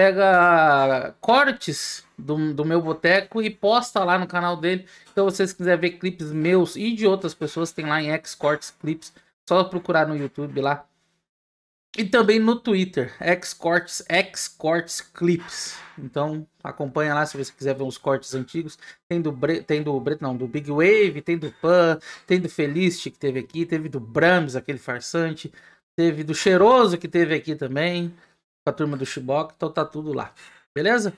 pega cortes do, do meu boteco e posta lá no canal dele. Então, se vocês quiserem ver clipes meus e de outras pessoas, tem lá em X-Cortes Clips. Só procurar no YouTube lá. E também no Twitter, X-Cortes, X-Cortes Clips. Então, acompanha lá se você quiser ver uns cortes antigos. Tem do Bre tem do Bre não, do Big Wave, tem do Pan, tem do Felicity que teve aqui, teve do Brahms, aquele farsante, teve do Cheiroso que teve aqui também, com a turma do Chibok, então tá tudo lá. Beleza?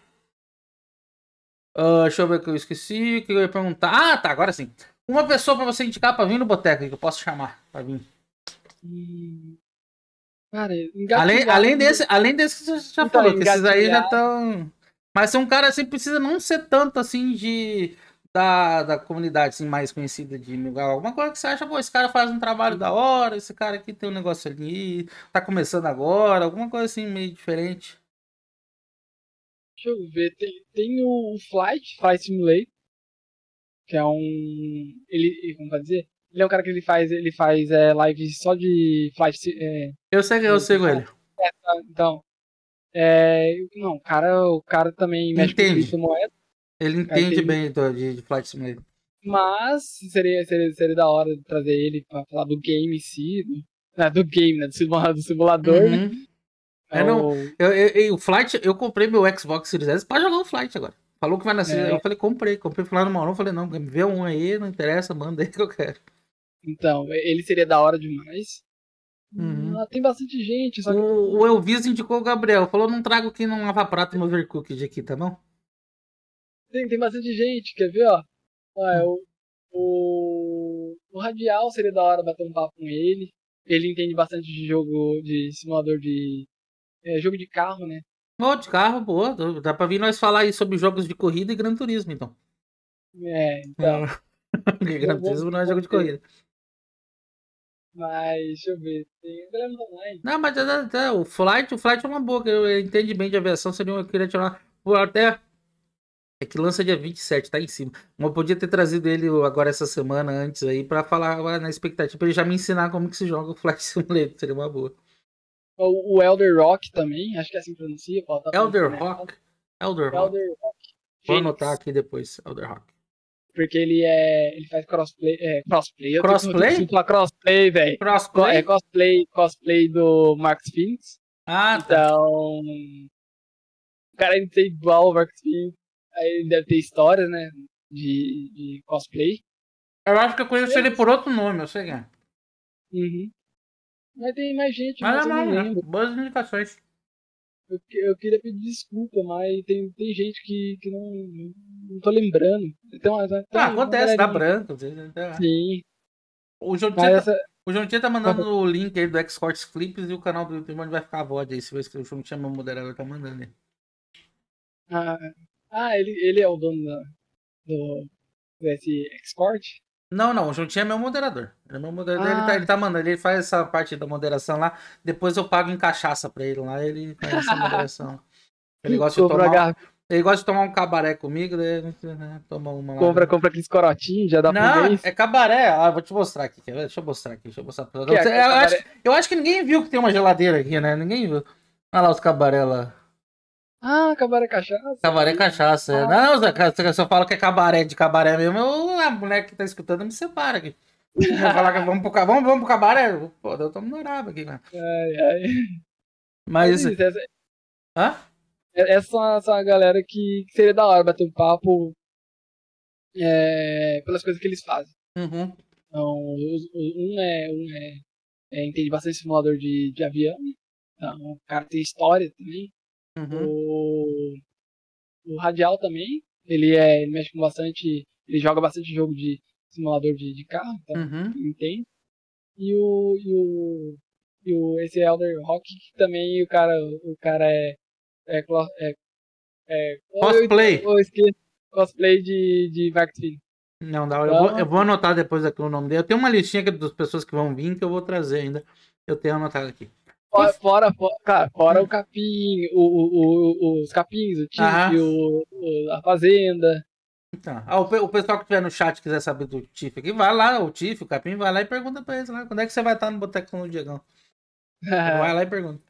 Uh, deixa eu ver o que eu esqueci, o que eu ia perguntar. Ah, tá, agora sim. Uma pessoa pra você indicar pra vir no boteco, que eu posso chamar pra vir. Hum, cara, Além, além, desse, além desse que você já Então, falou, que esses aí já engatilhado. estão. Mas são um cara assim, precisa não ser tanto assim de. Da, da comunidade assim, mais conhecida de Milgal. Alguma coisa que você acha, pô, esse cara faz um trabalho da hora, esse cara aqui tem um negócio ali, tá começando agora, alguma coisa assim meio diferente. Deixa eu ver, tem, tem o Flight, Flight Simulator, que é um. Ele. Como pode dizer? Ele é um cara que ele faz, ele faz é, live só de Flight. É, Eu sei que eu sigo ele. é, tá, então. É, não, o cara, o cara também mexe com Entende. criptomoeda. Ele Cara, entende tem- bem do, de, de Flight Simulator. Mas seria, seria, seria da hora de trazer ele pra falar do game em si. Do, ah, do game, né? Do simulador, do simulador né? Uhum. É, não, O- Eu, eu, eu- o Flight, eu comprei meu Xbox Series S pra jogar o Flight agora. Falou que vai nascer. É. Eu falei, comprei. Comprei lá no Maurão. Falei, não, vê um aí, não interessa, manda aí que eu quero. Então, ele seria da hora demais. Uhum. Ah, tem bastante gente, só que. O, o Elvis indicou o Gabriel. Falou, não trago aqui num lava-prato no Overcooked aqui, tá bom? Tem, tem bastante gente, quer ver, ó? Ó, é o, O, o Radial seria da hora bater um papo com ele. Ele entende bastante de jogo, de simulador de. É, jogo de carro, né? Ô, de carro, boa. Dá pra vir nós falar aí sobre jogos de corrida e Gran Turismo, então. É, então. Porque Gran Vamos, vamos, Turismo não é jogo vamos de ver. corrida. Mas, deixa eu ver. Tem o Grêmio Online. Não, mas é, é, o Flight, o Flight é uma boa, que eu entendo bem de aviação, seria uma que eu queria tirar. Pô, até é que lança dia vinte e sete, tá em cima. Mas eu podia ter trazido ele agora essa semana antes aí pra falar ah, na expectativa, pra ele já me ensinar como que se joga o Flight Simulator, seria uma boa. O, o Elder Rock também, acho que é assim que pronuncia, pode estar Elder pronunciando errado. Rock. Elder Rock. Elder Rock. Vou anotar Fênix. aqui depois, Elder Rock. Porque ele é. Ele faz crossplay. É, crossplay. Eu tô, eu tô Crossplay? conseguindo falar crossplay, velho. É Crossplay? cosplay, cosplay do Marcus Phoenix. Ah, tá. Então. O cara ele tem igual o Marcus Phoenix. Aí ele deve ter histórias, né? De, de cosplay. Eu acho que eu conheço ele por outro nome, eu sei quem é. Uhum. Mas tem mais gente, Mas mas é eu não bom, né? lembro. Boas indicações. Eu, que- eu queria pedir desculpa, mas tem, tem gente que, que não, não tô lembrando. Tem uma, tem Ah, uma acontece, dá galerinha. branco. às vezes, né? Sim, O João mas Tia tá, essa. o João Tia tá mandando o link aí do X-Corts Clips e o canal do YouTube onde vai ficar a V O D aí. Se o João Tia, meu moderador, tá mandando aí. Ah, ah, ele, ele é o dono da, do, desse export? Não, não, o João Tia é meu moderador. Ele é meu moderador, ele tá, Ah, ele tá mandando, ele faz essa parte da moderação lá. Depois eu pago em cachaça pra ele lá, ele faz essa moderação. Ele gosta de compra, tomar. garrafa, Ele gosta de tomar um cabaré comigo, daí a gente, né, toma uma lá. compra, compra aqueles corotinhos, já dá pro Não, mês. é cabaré. Ah, vou te mostrar aqui. Quer ver? Deixa eu mostrar aqui. Deixa eu mostrar pra Que é, você. é Eu acho, cabaré. eu acho que ninguém viu que tem uma geladeira aqui, né? Ninguém viu. Olha lá os cabaré lá. Ah, cabaré cachaça. Cabaré E- cachaça. É. Ah, Não, Zé, cara, se eu falo que é cabaré de cabaré mesmo, eu, a mulher que tá escutando me separa aqui. Vai falar que vamos pro, ca- vamos, vamos pro cabaré? Pô, eu tô ignorado aqui, cara. ai, ai. Mas Mas. isso, essa, Hã? essa são a, são a galera que, que seria da hora bater um papo é, pelas coisas que eles fazem. Uhum. Então, os- os- um é, um é, é entende bastante simulador de, de avião. Então, o cara tem história também. Uhum. O, o Radial também. Ele é, ele mexe com bastante. Ele joga bastante jogo de simulador de, de carro, então Uhum. entende. E o, e o, e o esse Elder Rock que também o cara, o cara é, é, clo- é, é eu, Cosplay. eu esqueci cosplay de, de Mark Twain. Não, dá. Eu vou, Então, eu vou anotar depois aqui o nome dele. Eu tenho uma listinha aqui das pessoas que vão vir que eu vou trazer ainda. Eu tenho anotado aqui. fora, fora, fora, cara, fora o capim, o, o, o, os capins, o Aham. Tiff, o, o- a fazenda. Então, ah, o, pe- o pessoal que estiver no chat quiser saber do Tiff aqui, vai lá, o Tiff, o Capim, vai lá e pergunta pra eles lá. Quando é que você vai estar no Botecão do Diegão? Vai lá e pergunta.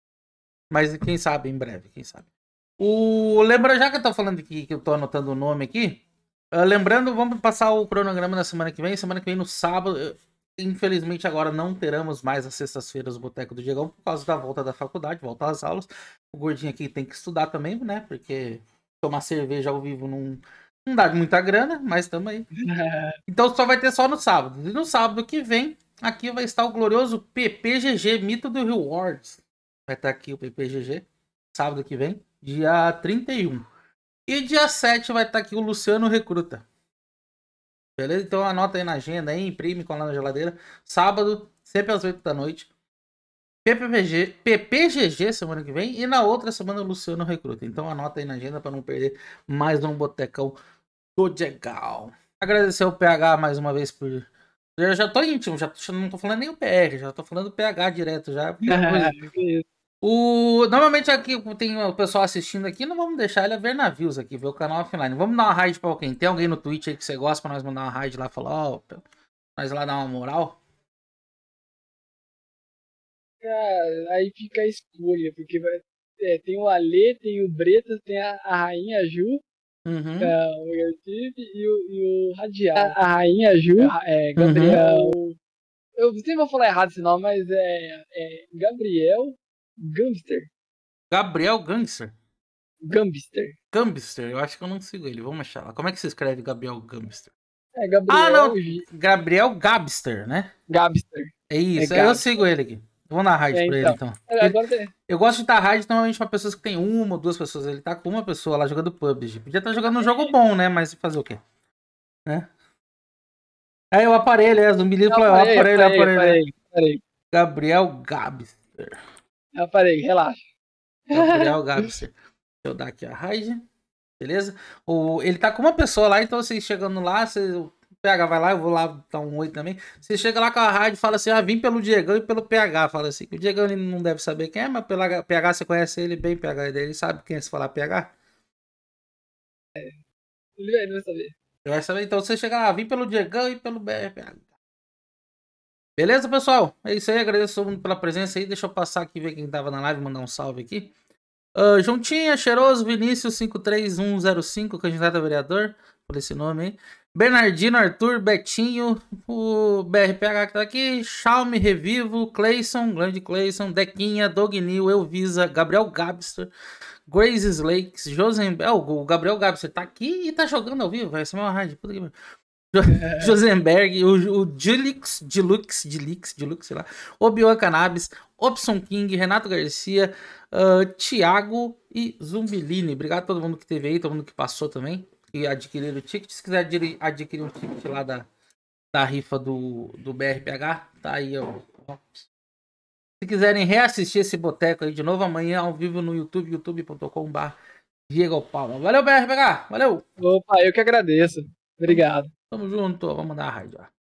Mas quem sabe, em breve, quem sabe. O, lembra, já que eu tô falando aqui, que eu tô anotando o nome aqui, ah, lembrando, vamos passar o cronograma na semana que vem. Semana que vem, no sábado, eu- infelizmente agora não teremos mais as sextas-feiras o Boteco do Diegão por causa da volta da faculdade, volta às aulas. O gordinho aqui tem que estudar também, né? Porque tomar cerveja ao vivo não, não dá muita grana, mas tamo aí. Então só vai ter só no sábado. E no sábado que vem, aqui vai estar o glorioso P P G G, Mito do Rewards. Vai estar aqui o P P G G, sábado que vem, dia trinta e um. E dia sete vai estar aqui o Luciano Recruta. Beleza? Então anota aí na agenda, aí, imprime, cola na geladeira. Sábado, sempre às oito da noite. P P G, P P G G semana que vem. E na outra semana o Luciano Recruta. Então anota aí na agenda para não perder mais um Botecão do Diegão. Agradecer ao P H mais uma vez por. Eu já tô íntimo, já tô, não tô falando nem o P R, já tô falando do P H direto já. Que isso. O... Normalmente aqui tem o pessoal assistindo aqui, não vamos deixar ele ver navios aqui, ver o canal offline. Vamos dar uma raid pra alguém. Tem alguém no Twitch aí que você gosta pra nós mandar uma raid lá e falar, ó, nós lá dar uma moral? Cara, aí fica a escolha, porque vai, é, tem o Alê, tem o Bretas, tem a, a Rainha Ju, Uhum. é, o Gartif e o, e o Radial. A, a Rainha Ju, é, Uhum. Gabriel. Eu sempre vou falar errado esse nome, mas é, é Gabriel Gambster. Gabriel Gangster. Gambster. Gambster, eu acho que eu não sigo ele. Vamos achar lá. Como é que se escreve Gabriel Gambster? É Ah, Gabriel não. G- Gabriel Gabster, né? Gabster. É É isso, eu Gabster. sigo ele aqui. Vou na raid É, pra ele então. então. É, Ele- agora tem. Eu gosto de dar raid normalmente pra pessoas que tem uma ou duas pessoas. Ele tá com uma pessoa lá jogando P U B G. Podia estar jogando um jogo bom, né? Mas fazer o quê? Né? É o aparelho, é. Zumbilino falou, é o Aparei, aparelho, é o aparei, aparelho. aparei, aparei. Gabriel Gabster. Aparei, relaxa. Gabriel Gabster. Deixa eu dar aqui a raid. Beleza? O, ele tá com uma pessoa lá, então vocês chegando lá, você, o P H vai lá, eu vou lá dar um oi também. Você chega lá com a raid e fala assim: ah, vim pelo Diegão e pelo P H. Fala assim: o Diegão ele não deve saber quem é, mas pelo P H você conhece ele bem, P H dele, sabe quem é se falar P H? Ele vai, ele vai saber. Ele vai saber, então você chega lá, vim pelo Diegão e pelo P H. Beleza, pessoal? É isso aí, agradeço todo mundo pela presença aí. Deixa eu passar aqui ver quem tava na live, mandar um salve aqui. Uh, Juntinha, Cheiroso, Vinícius cinco três um zero cinco, candidato a vereador, por esse nome aí. Bernardino, Arthur, Betinho, o B R P H que tá aqui, Xiaomi, Revivo, Cleison, grande Cleison, Dequinha, Dognil, Elvisa, Gabriel Gabster, Grace Slakes, Josen... Oh, o Gabriel Gabster tá aqui e tá jogando ao vivo, vai ser uma rádio, puta que... Josenberg, o, o Dilix, Dilux, Dilix, Dilux, sei lá, Obi-Wan Cannabis, Opson King, Renato Garcia, uh, Thiago e Zumbilini. Obrigado a todo mundo que teve aí, todo mundo que passou também e adquiriram o ticket. Se quiser adquirir um ticket lá da, da rifa do, do B R P H, tá aí, ó. Se quiserem reassistir esse boteco aí de novo amanhã ao vivo no YouTube, youtube ponto com barra Diego Palma. Valeu, B R P H, valeu! Opa, eu que agradeço. Obrigado. Tamo junto, vamos mandar a raid, ó.